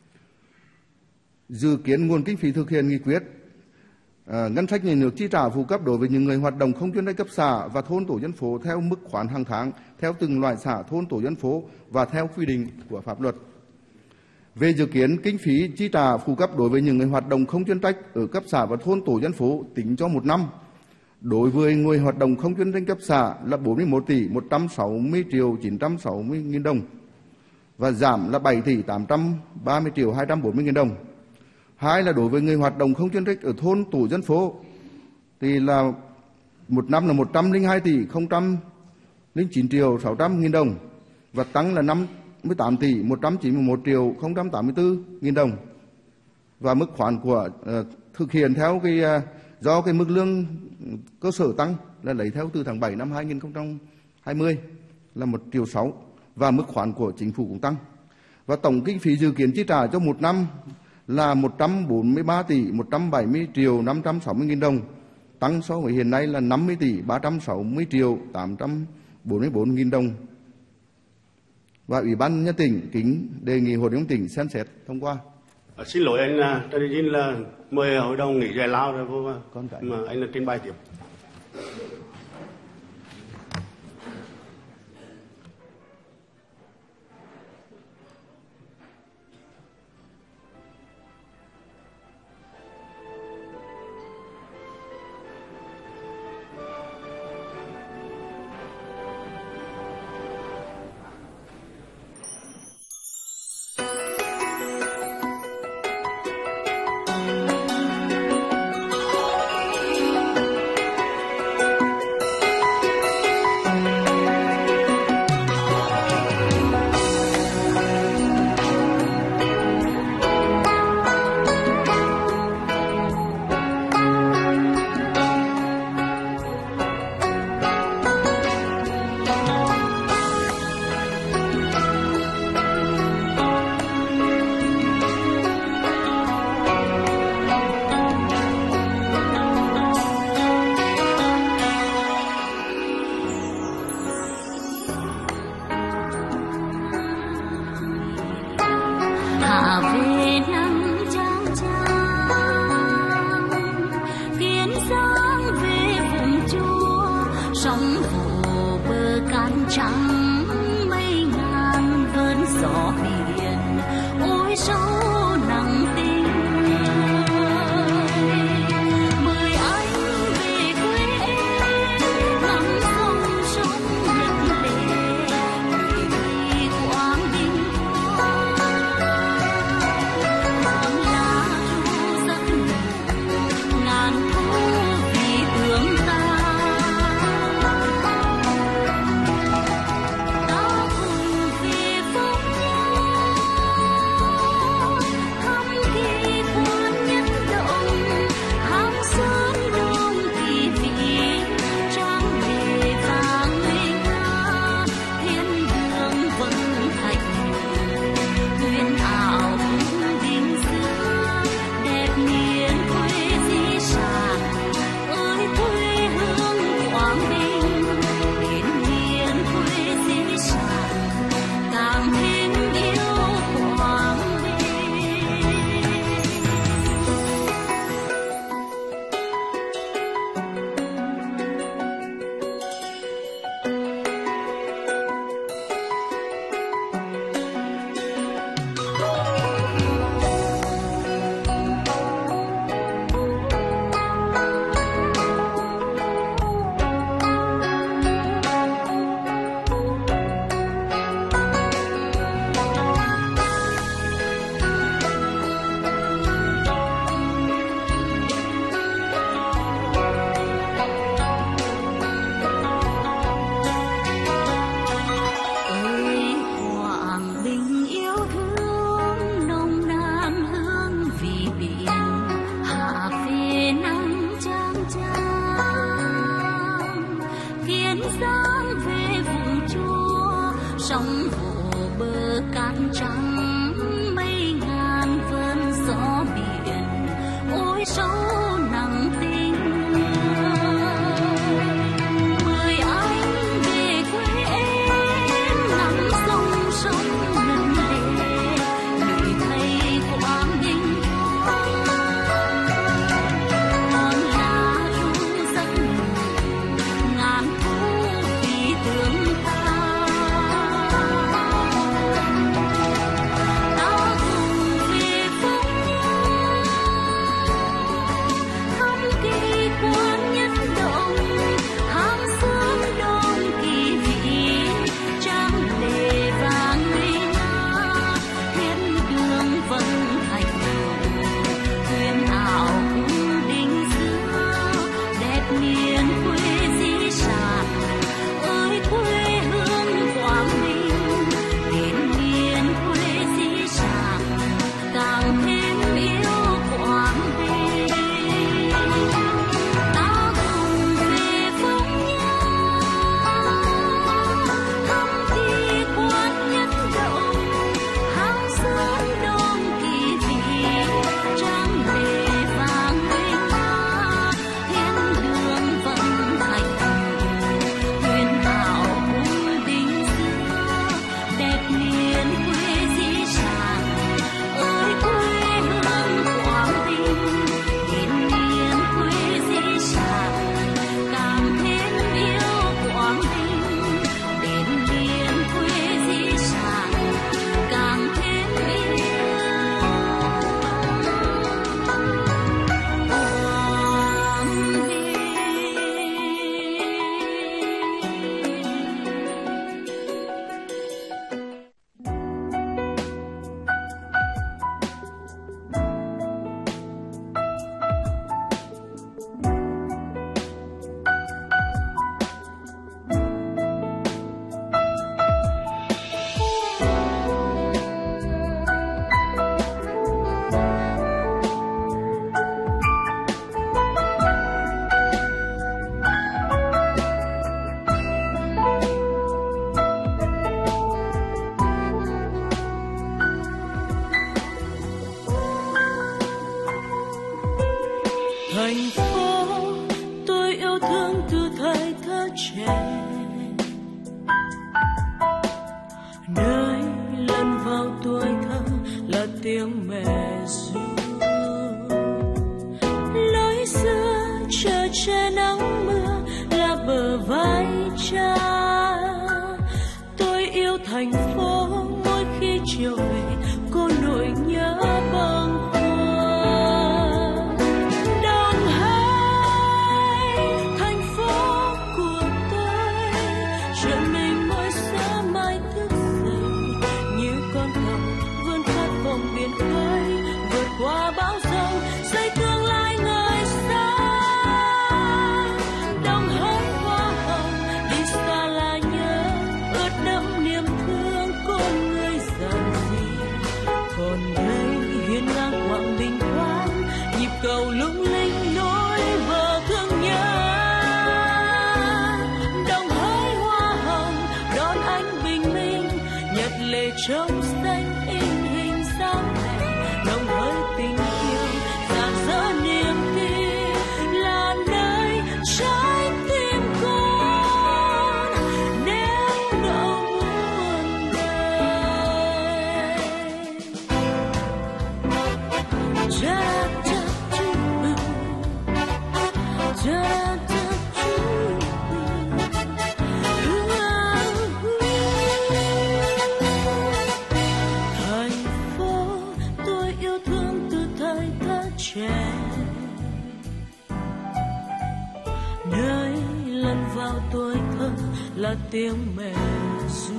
Dự kiến nguồn kinh phí thực hiện nghị quyết, à, ngân sách nhà nước chi trả phụ cấp đối với những người hoạt động không chuyên trách cấp xã và thôn tổ dân phố theo mức khoán hàng tháng theo từng loại xã thôn tổ dân phố và theo quy định của pháp luật. Về dự kiến kinh phí chi trả phụ cấp đối với những người hoạt động không chuyên trách ở cấp xã và thôn tổ dân phố tính cho một năm, đối với người hoạt động không chuyên trách cấp xã là bốn mươi mốt tỷ một trăm sáu mươi triệu chín trăm sáu mươi nghìn đồng và giảm là bảy tỷ tám trăm ba mươi triệu hai trăm bốn mươi nghìn đồng. Hai là đối với người hoạt động không chuyên trách ở thôn tổ dân phố thì là một năm là một trăm lẻ hai tỷ không trăm lẻ chín triệu sáu trăm nghìn đồng và tăng là năm mươi tám tỷ một trăm chín mươi mốt triệu không trăm tám mươi tư nghìn đồng. Và mức khoán của uh, thực hiện theo cái uh, do cái mức lương cơ sở tăng là lấy theo từ tháng bảy năm hai nghìn không trăm hai mươi là một triệu sáu và mức khoán của chính phủ cũng tăng. Và tổng kinh phí dự kiến chi trả cho một năm là một trăm bốn mươi ba tỷ một trăm bảy mươi triệu năm trăm sáu mươi nghìn đồng, tăng so với hiện nay là năm mươi tỷ ba trăm sáu mươi triệu tám trăm bốn mươi bốn nghìn đồng. Và Ủy ban nhân tỉnh kính đề nghị Hội đồng tỉnh xem xét thông qua. À, xin lỗi anh Trần Đình Dinh là mời hội đồng nghỉ giải lao rồi vô mà anh là trình bày tiếp. sâu nặng tình. Mời anh về quê em ngắm sông sông ngần lệ, người thầy quang vinh quang. Còn lá ru giấc ngàn thu vì tương ta. Ta cùng về phố thăm kỳ quan nhân động, hàng xóm đón kỳ vị trang lệ và người na. Thiên đường vẫn thành huyền ảo cung đình xưa, đẹp miền quê di sản ơi quê hương Quảng Bình. Đến miền quê di sản càng thêm yêu Quảng Bình. Ta cùng về phong nha thăm kỳ quan nhân động, hàng xóm đón kỳ vị trang lệ và người ta. Thiên đường vẫn thành huyền ảo cung đình xưa, đẹp miền quê di sản ơi quê hương Quảng Bình. Đến miền quê di sản càng thêm yêu Quảng Bình. Đến miền quê di sản càng thêm yêu Quảng Bình. Thành phố tôi yêu thương từ thời thơ trẻ, nơi lần vào tuổi thơ là tiếng mẹ ru. Lối xưa chờ che nắng mưa là bờ vai cha. Tôi yêu thành phố mỗi khi chiều về cô nỗi nhớ bâng khuâng. Đồng Hải, thành phố của tôi, chuyện mình mỗi sáng mai thức dậy như con tàu vươn khát vọng biển khơi, vượt qua bão giông xây tương lai người xa. Đồng Hải hoa hồng đi xa là nhớ, ướt đẫm niềm thương con người giản dị. Còn đây hiên ngang Quảng Bình thoáng, nhịp cầu lung linh nối bờ thương nhớ. Đồng Hải hoa hồng đón ánh bình minh, nhật lệ trong xanh in hình dáng mẹ. Đồng Hải tình yêu rạng rỡ niềm tin, là nơi trái tim con nếu nỗi muôn đời. Cha cha chú ư, cha cha chú ư. Thành phố tôi yêu thương từ thời thơ trẻ, nơi lần vào tuổi thơ là tiếng mẹ ru.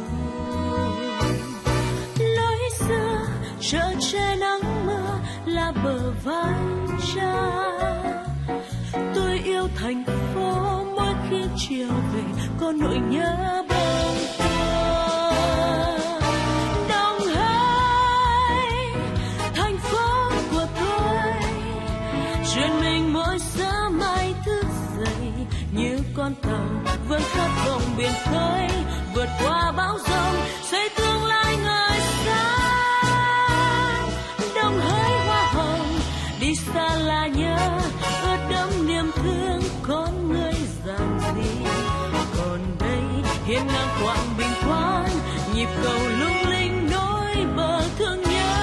Lối xưa chờ che nắng mưa là bờ vai cha. Tôi yêu thành phố mỗi khi chiều về có nỗi nhớ bâng khuâng. Đồng Hải, thành phố của tôi, chuyện mình mỗi sáng mai thức dậy như con tàu vươn khát vọng biển khơi, vượt qua bão giông xây tương lai người xa. Đồng Hải hoa hồng đi xa là là nhớ ướt đẫm niềm thương con người giản dị. Còn đây hiên ngang quãng bình khoan, nhịp cầu lung linh nối bờ thương nhớ.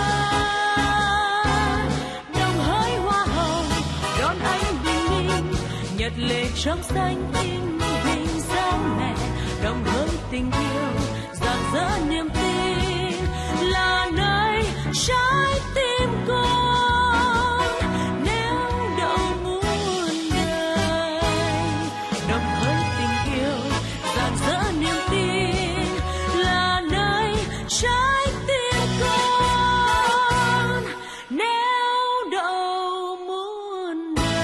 Đồng hỡi hoa hồng đón ánh bình minh, nhật lệ trong xanh in hình dáng mẹ. Đồng hỡi tình yêu rạng rỡ niềm tin, là nơi trái tim con nếu đậu muôn đời. Đồng hỡi tình yêu rạng rỡ niềm tin, là nơi trái tim con nếu đậu muôn đời.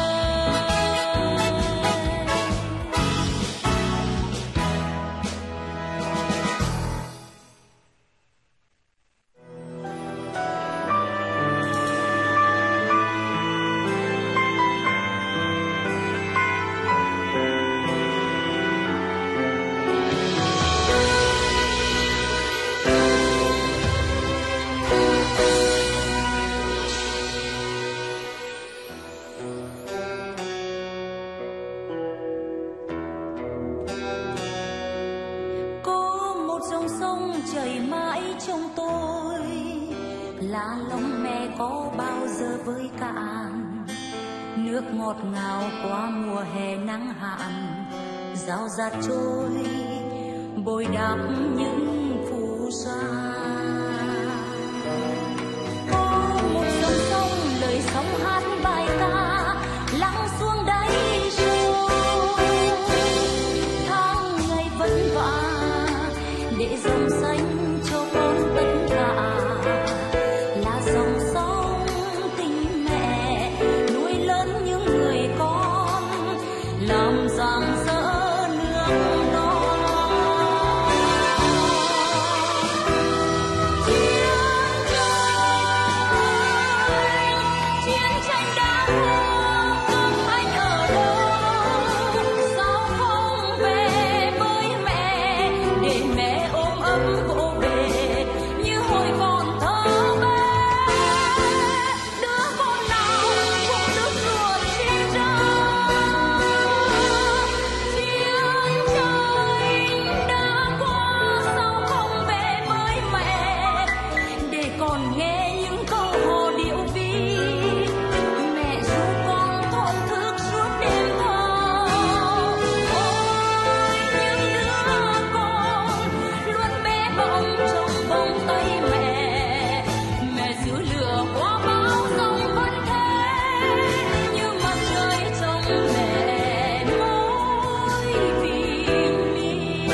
Có một dòng sông chảy mãi trong tôi, là lòng mẹ có bao giờ vơi cạn. Nước ngọt ngào qua mùa hè nắng hạn, rào rạt trôi bồi đắp những phù sa. Có một dòng sông lời sóng hát bài ca, lắng xuống đáy sâu. Tháng ngày vất vả để dòng xanh cho con tất cả, là dòng sông tình mẹ nuôi lớn những người con, làm rạng rỡ nước non. Chiến tranh, chiến tranh đã qua, không anh ở đâu, sao không về với mẹ, để mẹ ôm ấm vỗ về như hồi còn thơ bé. Đứa con nào cũng nước ruột chiến tranh, chiến tranh đã qua, sao không về với mẹ, để còn nghe những câu hò điệu ví. Mẹ ru con thổn thức suốt đêm thâu. Ôi những đứa con luôn bé bỏng trong vòng tay mẹ, mẹ giữ lửa qua bão giông vẫn thế, như mặt trời trong mẹ mỗi bình minh.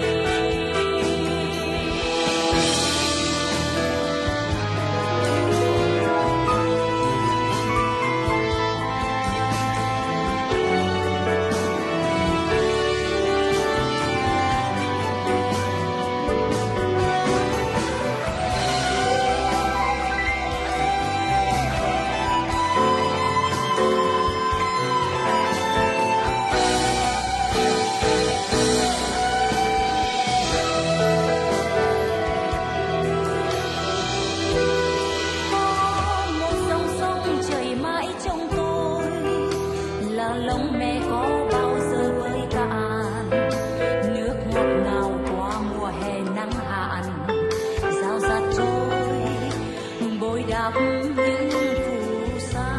Có một dòng sông chảy mãi trong tôi, là lòng mẹ có bao giờ vơi cạn. Nước ngọt ngào qua mùa hè nắng hạn, rào rạt trôi bồi đắp những phù sa.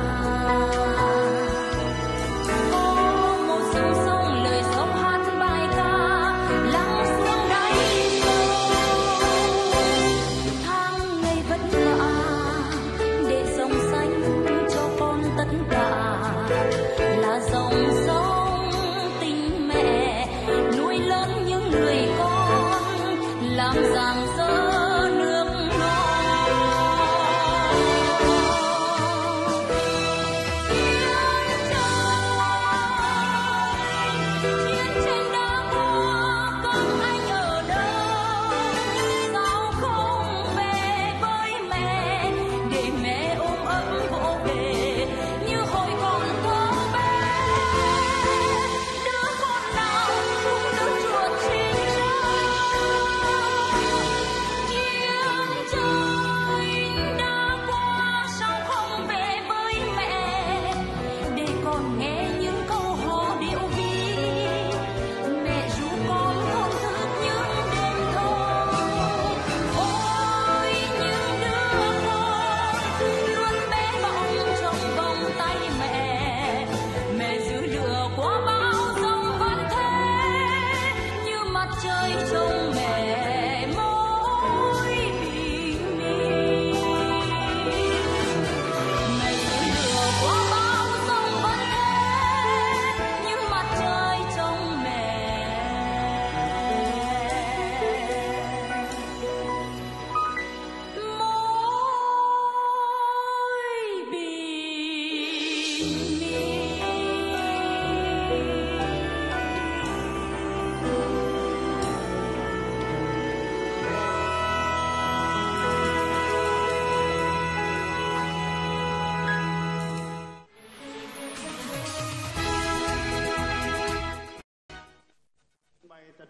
Có một dòng sông lời sóng hát bài ca, lắng xuống đáy sâu. Tháng ngày vất vả để dòng xanh cho con tất cả, là dòng sông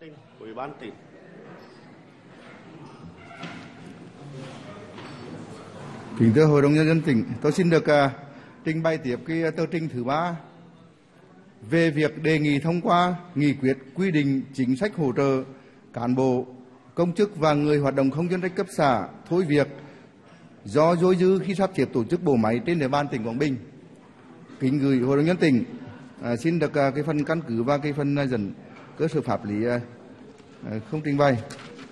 trình của Ủy ban tỉnh. Kính thưa Hội đồng Nhân dân tỉnh, tôi xin được uh, trình bày tiếp cái tờ trình thứ ba về việc đề nghị thông qua nghị quyết quy định chính sách hỗ trợ cán bộ, công chức và người hoạt động không chuyên trách cấp xã thôi việc do dối dư khi sắp xếp tổ chức bộ máy trên địa bàn tỉnh Quảng Bình. Kính gửi Hội đồng Nhân dân tỉnh, uh, xin được uh, cái phần căn cứ và cái phần uh, dẫn cơ sở pháp lý uh, uh, không trình bày.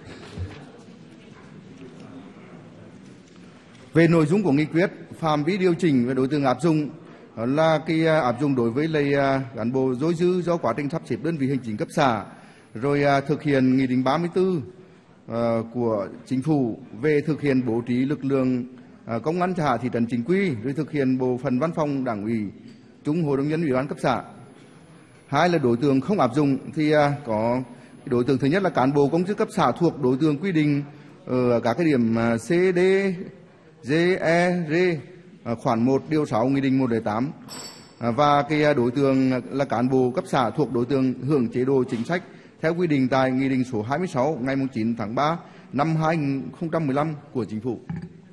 Về nội dung của nghị quyết, phạm vi điều chỉnh và đối tượng áp dụng là cái áp dụng đối với lại cán bộ dối dư do quá trình sắp xếp đơn vị hành chính cấp xã, rồi thực hiện nghị định ba mươi tư của chính phủ về thực hiện bố trí lực lượng công an xã thị trấn chính quy, rồi thực hiện bộ phận văn phòng đảng ủy chung hội đồng nhân ủy ban cấp xã. Hai là đối tượng không áp dụng thì có đối tượng thứ nhất là cán bộ công chức cấp xã thuộc đối tượng quy định ở các cái điểm C, D, G, E, R, khoản một điều sáu Nghị định một trăm lẻ tám, và cái đối tượng là cán bộ cấp xã thuộc đối tượng hưởng chế độ chính sách theo quy định tại Nghị định số hai mươi sáu ngày chín tháng ba năm hai nghìn không trăm mười lăm của Chính phủ.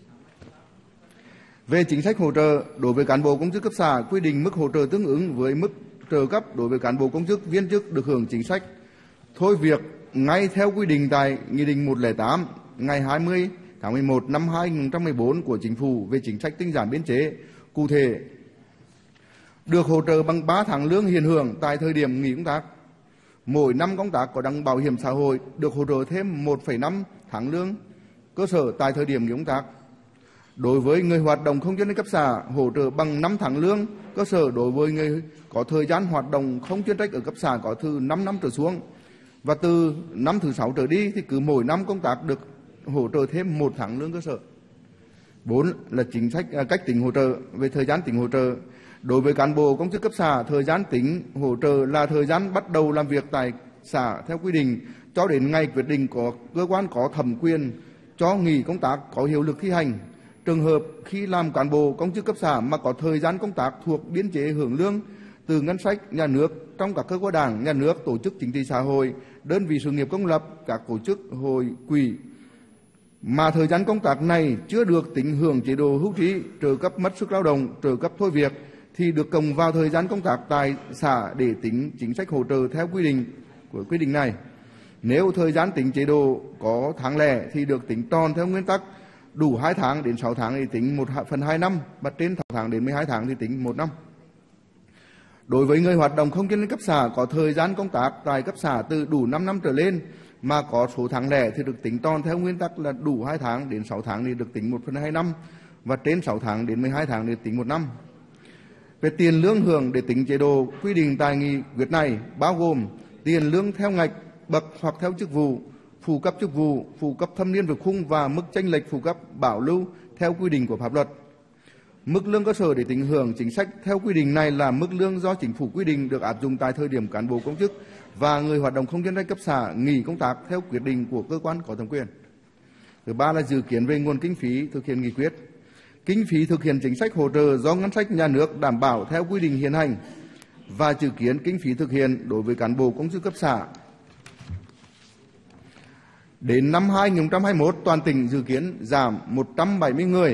Về chính sách hỗ trợ đối với cán bộ công chức cấp xã, quy định mức hỗ trợ tương ứng với mức trợ cấp đối với cán bộ công chức viên chức được hưởng chính sách thôi việc ngay theo quy định tại Nghị định một trăm lẻ tám ngày hai mươi tháng mười một năm hai nghìn không trăm mười bốn của Chính phủ về chính sách tinh giản biên chế. Cụ thể, được hỗ trợ bằng ba tháng lương hiện hưởng tại thời điểm nghỉ công tác. Mỗi năm công tác có đóng bảo hiểm xã hội được hỗ trợ thêm một phẩy năm tháng lương cơ sở tại thời điểm nghỉ công tác. Đối với người hoạt động không chuyên trách cấp xã, hỗ trợ bằng năm tháng lương cơ sở đối với người có thời gian hoạt động không chuyên trách ở cấp xã có từ năm năm trở xuống. Và từ năm thứ sáu trở đi thì cứ mỗi năm công tác được hỗ trợ thêm một tháng lương cơ sở. Bốn là chính sách cách tính hỗ trợ. Về thời gian tính hỗ trợ, đối với cán bộ công chức cấp xã, thời gian tính hỗ trợ là thời gian bắt đầu làm việc tại xã theo quy định cho đến ngày quyết định của cơ quan có thẩm quyền cho nghỉ công tác có hiệu lực thi hành. Trường hợp khi làm cán bộ công chức cấp xã mà có thời gian công tác thuộc biên chế hưởng lương từ ngân sách nhà nước trong các cơ quan đảng, nhà nước, tổ chức chính trị xã hội, đơn vị sự nghiệp công lập, các tổ chức hội quỹ mà thời gian công tác này chưa được tính hưởng chế độ hưu trí, trợ cấp mất sức lao động, trợ cấp thôi việc thì được cộng vào thời gian công tác tại xã để tính chính sách hỗ trợ theo quy định của quy định này. Nếu thời gian tính chế độ có tháng lẻ thì được tính tròn theo nguyên tắc đủ hai tháng đến sáu tháng thì tính một phần hai năm, và trên sáu tháng đến mười hai tháng thì tính một năm. Đối với người hoạt động không chuyên trách cấp xã có thời gian công tác tại cấp xã từ đủ năm năm trở lên mà có số tháng lẻ thì được tính tròn theo nguyên tắc là đủ hai tháng đến sáu tháng thì được tính một phần hai năm, và trên sáu tháng đến mười hai tháng thì tính một năm. Về tiền lương hưởng để tính chế độ, quy định tại nghị quyết này bao gồm tiền lương theo ngạch, bậc hoặc theo chức vụ, phụ cấp chức vụ, phụ cấp thâm niên vượt khung và mức chênh lệch phụ cấp bảo lưu theo quy định của pháp luật. Mức lương cơ sở để tính hưởng chính sách theo quy định này là mức lương do chính phủ quy định được áp dụng tại thời điểm cán bộ công chức và người hoạt động không chuyên trách cấp xã nghỉ công tác theo quyết định của cơ quan có thẩm quyền. Thứ ba là dự kiến về nguồn kinh phí thực hiện nghị quyết. Kinh phí thực hiện chính sách hỗ trợ do ngân sách nhà nước đảm bảo theo quy định hiện hành và dự kiến kinh phí thực hiện đối với cán bộ công chức cấp xã. Đến năm hai nghìn không trăm hai mươi mốt, toàn tỉnh dự kiến giảm một trăm bảy mươi người.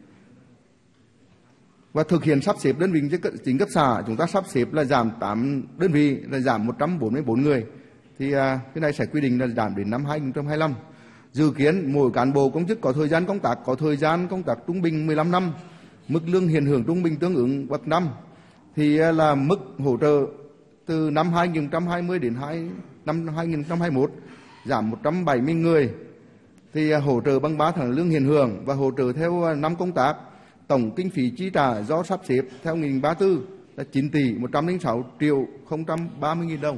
Và thực hiện sắp xếp đơn vị chính cấp xã, chúng ta sắp xếp là giảm tám đơn vị, là giảm một trăm bốn mươi bốn người. Thì à, cái này sẽ quy định là giảm đến năm hai nghìn không trăm hai mươi lăm. Dự kiến mỗi cán bộ công chức có thời gian công tác, có thời gian công tác trung bình mười lăm năm, mức lương hiện hưởng trung bình tương ứng bậc năm. Thì à, là mức hỗ trợ từ năm hai nghìn không trăm hai mươi đến năm hai nghìn không trăm hai mươi mốt giảm một trăm bảy mươi người. Thì à, hỗ trợ bằng ba tháng lương hiện hưởng và hỗ trợ theo à, năm công tác. Tổng kinh phí chi trả do sắp xếp theo nghị định ba mươi tư là chín tỷ một trăm lẻ sáu triệu không trăm ba mươi nghìn đồng.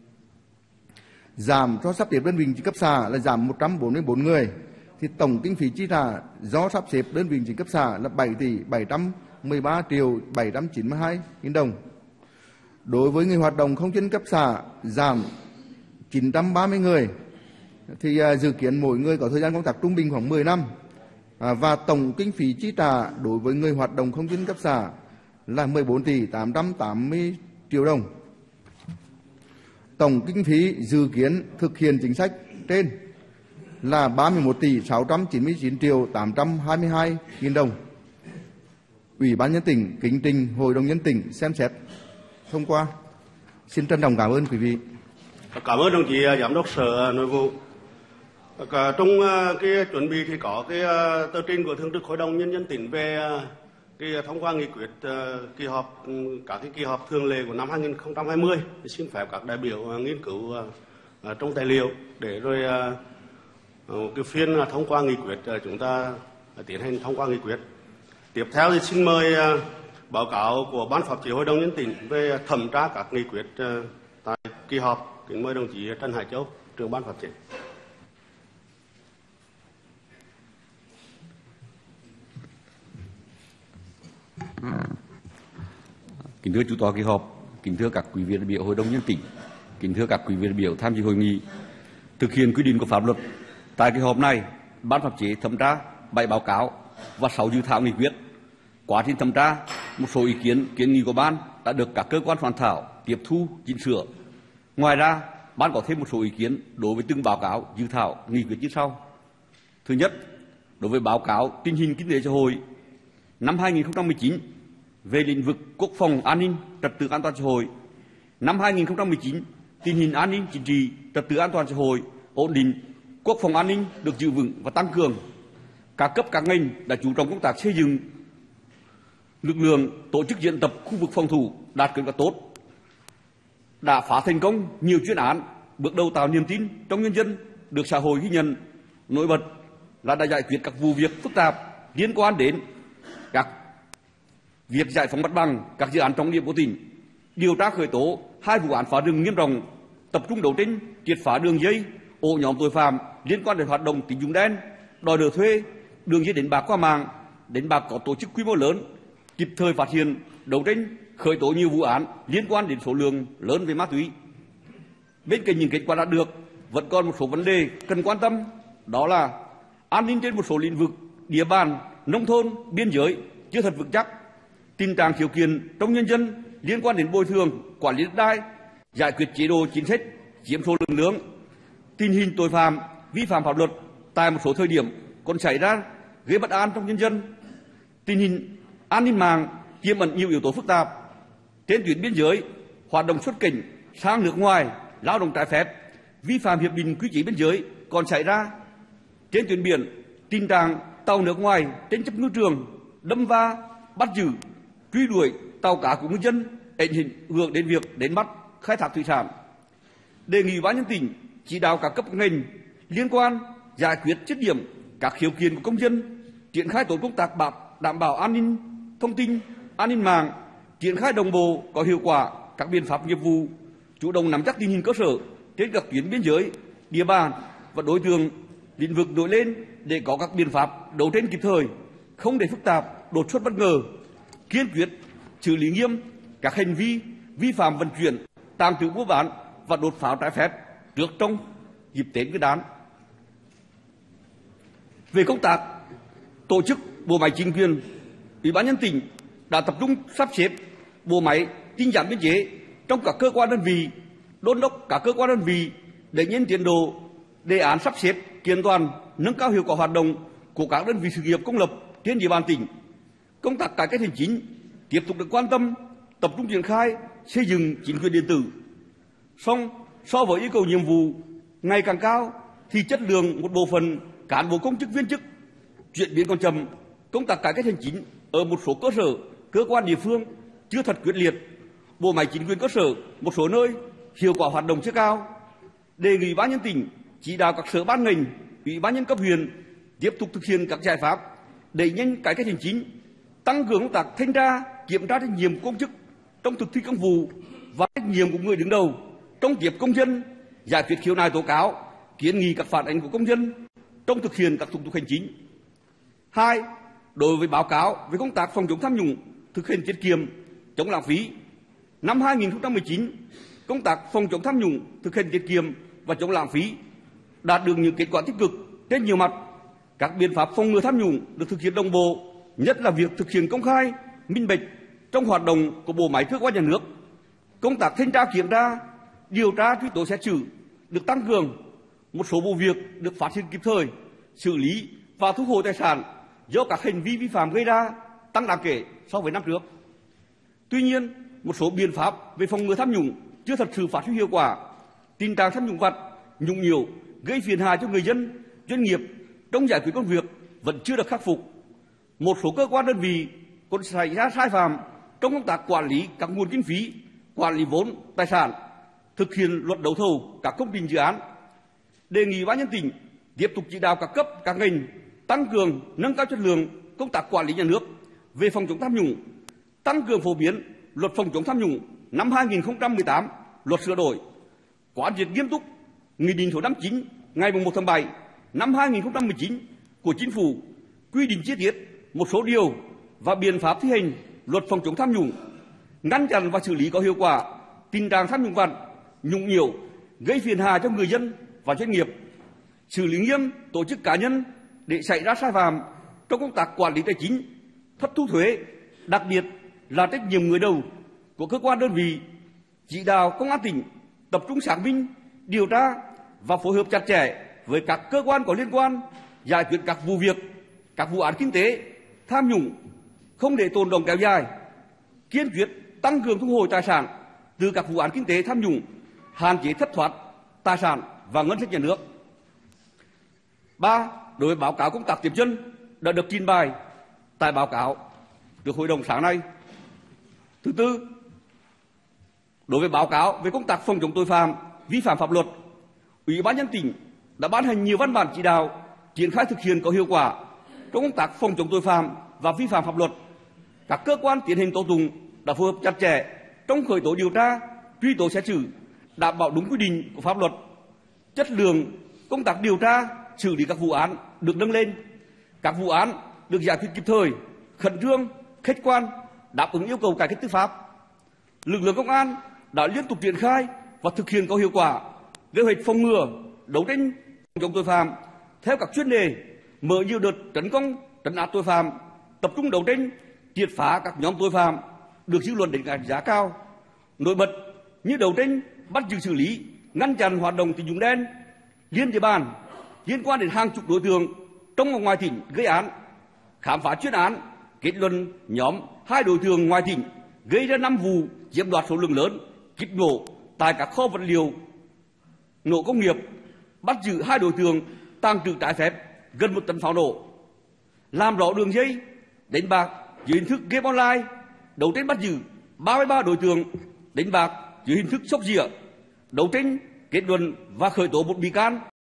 Giảm do sắp xếp đơn vị cấp xã là giảm một trăm bốn mươi bốn người. Thì tổng kinh phí chi trả do sắp xếp đơn vị cấp xã là bảy tỷ bảy trăm mười ba triệu bảy trăm chín mươi hai nghìn đồng. Đối với người hoạt động không chuyên cấp xã giảm chín trăm ba mươi người. Thì uh, dự kiến mỗi người có thời gian công tác trung bình khoảng mười năm. À, và tổng kinh phí chi trả đối với người hoạt động không chuyên cấp xã là mười bốn tỷ tám trăm tám mươi triệu đồng. Tổng kinh phí dự kiến thực hiện chính sách trên là ba mươi mốt tỷ sáu trăm chín mươi chín triệu tám trăm hai mươi hai nghìn đồng. Ủy ban nhân tỉnh kính trình Hội đồng nhân tỉnh xem xét thông qua. Xin trân trọng cảm ơn quý vị. Cảm ơn đồng chí Giám đốc Sở Nội vụ. Trong cái chuẩn bị thì có cái tờ trình của Thường trực Hội đồng Nhân dân tỉnh về cái thông qua nghị quyết kỳ họp các cái kỳ họp thường lệ của năm hai nghìn không trăm hai mươi. Xin phép các đại biểu nghiên cứu trong tài liệu để rồi cái phiên thông qua nghị quyết chúng ta tiến hành thông qua nghị quyết. Tiếp theo thì xin mời báo cáo của Ban Pháp chế Hội đồng Nhân tỉnh về thẩm tra các nghị quyết tại kỳ họp. Kính mời đồng chí Trần Hải Châu, trưởng Ban Pháp chế. Kính thưa chủ tọa kỳ họp, kính thưa các quý vị đại biểu Hội đồng Nhân tỉnh, kính thưa các quý vị đại biểu tham dự hội nghị. Thực hiện quy định của pháp luật, tại kỳ họp này, Ban Pháp chế thẩm tra bảy báo cáo và sáu dự thảo nghị quyết. Quá trình thẩm tra, một số ý kiến kiến nghị của Ban đã được các cơ quan soạn thảo tiếp thu, chỉnh sửa. Ngoài ra, Ban có thêm một số ý kiến đối với từng báo cáo dự thảo nghị quyết như sau. Thứ nhất, đối với báo cáo tình hình kinh tế xã hội năm hai nghìn không trăm mười chín về lĩnh vực quốc phòng an ninh, trật tự an toàn xã hội, năm hai nghìn không trăm mười chín tình hình an ninh chính trị, trật tự an toàn xã hội ổn định, quốc phòng an ninh được giữ vững và tăng cường. Các cấp các ngành đã chú trọng công tác xây dựng lực lượng, tổ chức diễn tập khu vực phòng thủ đạt kết quả tốt, đã phá thành công nhiều chuyên án, bước đầu tạo niềm tin trong nhân dân, được xã hội ghi nhận. Nổi bật là đã giải quyết các vụ việc phức tạp liên quan đến các việc giải phóng mặt bằng, các dự án trọng điểm của tỉnh, điều tra khởi tố hai vụ án phá rừng nghiêm trọng, tập trung đấu tranh triệt phá đường dây, ổ nhóm tội phạm liên quan đến hoạt động tín dụng đen, đòi nợ thuê, đường dây đánh bạc qua mạng, đánh bạc có tổ chức quy mô lớn, kịp thời phát hiện, đấu tranh, khởi tố nhiều vụ án liên quan đến số lượng lớn về ma túy. Bên cạnh những kết quả đạt được, vẫn còn một số vấn đề cần quan tâm, đó là an ninh trên một số lĩnh vực, địa bàn, nông thôn, biên giới chưa thật vững chắc, tình trạng khiếu kiện trong nhân dân liên quan đến bồi thường, quản lý đất đai, giải quyết chế độ chính sách chiếm số lượng lớn, tình hình tội phạm, vi phạm pháp luật tại một số thời điểm còn xảy ra gây bất an trong nhân dân, tình hình an ninh mạng tiềm ẩn nhiều yếu tố phức tạp. Trên tuyến biên giới, hoạt động xuất cảnh sang nước ngoài, lao động trái phép, vi phạm hiệp định quy chế biên giới còn xảy ra. Trên tuyến biển, tình trạng tàu nước ngoài tranh chấp ngư trường, đâm va, bắt giữ, truy đuổi tàu cá của ngư dân, ảnh hưởng đến việc đánh bắt, khai thác thủy sản. Đề nghị Ủy ban nhân tỉnh chỉ đạo các cấp ngành liên quan giải quyết dứt điểm các khiếu kiện của công dân, triển khai tốt công tác đảm bảo an ninh thông tin, an ninh mạng, triển khai đồng bộ có hiệu quả các biện pháp nghiệp vụ, chủ động nắm chắc tình hình cơ sở trên các tuyến biên giới, địa bàn và đối tượng lĩnh vực nổi lên để có các biện pháp đấu tranh kịp thời, không để phức tạp, đột xuất bất ngờ, kiên quyết xử lý nghiêm các hành vi vi phạm vận chuyển, tàng trữ mua bán và đốt pháo trái phép trước, trong, dịp Tết Nguyên đán. Về công tác tổ chức bộ máy chính quyền, Ủy ban nhân tỉnh đã tập trung sắp xếp bộ máy tinh giản biên chế trong các cơ quan đơn vị, đôn đốc các cơ quan đơn vị đẩy nhanh tiến độ đề án sắp xếp kiện toàn, nâng cao hiệu quả hoạt động của các đơn vị sự nghiệp công lập trên địa bàn tỉnh. Công tác cải cách hành chính tiếp tục được quan tâm, tập trung triển khai xây dựng chính quyền điện tử. Song so với yêu cầu nhiệm vụ ngày càng cao thì chất lượng một bộ phận cán bộ công chức viên chức chuyển biến còn chậm. Công tác cải cách hành chính ở một số cơ sở, cơ quan địa phương chưa thật quyết liệt. Bộ máy chính quyền cơ sở một số nơi hiệu quả hoạt động chưa cao. Đề nghị Ủy ban nhân tỉnh chỉ đạo các sở ban ngành, Ủy ban nhân cấp huyện tiếp tục thực hiện các giải pháp đẩy nhanh cải cách hành chính, tăng cường công tác thanh tra, kiểm tra trách nhiệm công chức trong thực thi công vụ và trách nhiệm của người đứng đầu trong tiếp công dân, giải quyết khiếu nại tố cáo, kiến nghị các phản ánh của công dân trong thực hiện các thủ tục hành chính. Hai, đối với báo cáo về công tác phòng chống tham nhũng, thực hiện tiết kiệm, chống lãng phí, năm hai nghìn không trăm mười chín, công tác phòng chống tham nhũng, thực hiện tiết kiệm và chống lãng phí đạt được những kết quả tích cực trên nhiều mặt. Các biện pháp phòng ngừa tham nhũng được thực hiện đồng bộ, nhất là việc thực hiện công khai, minh bạch trong hoạt động của bộ máy cơ quan nhà nước. Công tác thanh tra kiểm tra điều tra truy tố xét xử được tăng cường, một số vụ việc được phát hiện kịp thời, xử lý và thu hồi tài sản do các hành vi vi phạm gây ra tăng đáng kể so với năm trước. Tuy nhiên, một số biện pháp về phòng ngừa tham nhũng chưa thật sự phát huy hiệu quả. Tình trạng tham nhũng vặt, nhũng nhiễu gây phiền hà cho người dân, doanh nghiệp trong giải quyết công việc vẫn chưa được khắc phục. Một số cơ quan đơn vị còn xảy ra sai phạm trong công tác quản lý các nguồn kinh phí, quản lý vốn, tài sản, thực hiện luật đấu thầu các công trình dự án. Đề nghị Ban nhân tỉnh tiếp tục chỉ đạo các cấp, các ngành tăng cường nâng cao chất lượng công tác quản lý nhà nước về phòng chống tham nhũng, tăng cường phổ biến luật phòng chống tham nhũng năm hai nghìn không trăm mười tám, luật sửa đổi, quán triệt nghiêm túc Nghị định số năm mươi chín ngày một tháng bảy năm hai nghìn không trăm mười chín của Chính phủ quy định chi tiết một số điều và biện pháp thi hành luật phòng chống tham nhũng, ngăn chặn và xử lý có hiệu quả tình trạng tham nhũng vặt, nhũng nhiễu gây phiền hà cho người dân và doanh nghiệp, xử lý nghiêm tổ chức cá nhân để xảy ra sai phạm trong công tác quản lý tài chính, thất thu thuế, đặc biệt là trách nhiệm người đầu của cơ quan đơn vị. Chỉ đạo Công an tỉnh tập trung xác minh, điều tra và phối hợp chặt chẽ với các cơ quan có liên quan giải quyết các vụ việc, các vụ án kinh tế tham nhũng không để tồn đọng kéo dài, kiên quyết tăng cường thu hồi tài sản từ các vụ án kinh tế tham nhũng, hạn chế thất thoát tài sản và ngân sách nhà nước. Ba, đối với báo cáo công tác tiếp dân đã được trình bày tại báo cáo được hội đồng sáng nay. Thứ tư, đối với báo cáo về công tác phòng chống tội phạm vi phạm pháp luật, Ủy ban nhân dân tỉnh đã ban hành nhiều văn bản chỉ đạo triển khai thực hiện có hiệu quả trong công tác phòng chống tội phạm và vi phạm pháp luật. Các cơ quan tiến hành tố tụng đã phối hợp chặt chẽ trong khởi tố điều tra, truy tố xét xử, đảm bảo đúng quy định của pháp luật. Chất lượng công tác điều tra, xử lý các vụ án được nâng lên. Các vụ án được giải quyết kịp thời, khẩn trương, khách quan, đáp ứng yêu cầu cải cách tư pháp. Lực lượng công an đã liên tục triển khai và thực hiện có hiệu quả kế hoạch phòng ngừa, đấu tranh phòng chống tội phạm theo các chuyên đề, mở nhiều đợt tấn công, trấn áp tội phạm, tập trung đấu tranh, triệt phá các nhóm tội phạm được dư luận đánh giá cao. Nổi bật như đấu tranh bắt giữ xử lý, ngăn chặn hoạt động tín dụng đen liên địa bàn liên quan đến hàng chục đối tượng trong và ngoài tỉnh gây án, khám phá chuyên án, kết luận nhóm hai đối tượng ngoài tỉnh gây ra năm vụ chiếm đoạt số lượng lớn kích nổ tại các kho vật liệu nổ công nghiệp, bắt giữ hai đối tượng tàng trữ trái phép gần một tấn pháo nổ, làm rõ đường dây đánh bạc dưới hình thức game online, đấu tranh bắt giữ ba mươi ba đối tượng đánh bạc dưới hình thức sóc dĩa, đấu tranh kết luận và khởi tố một bị can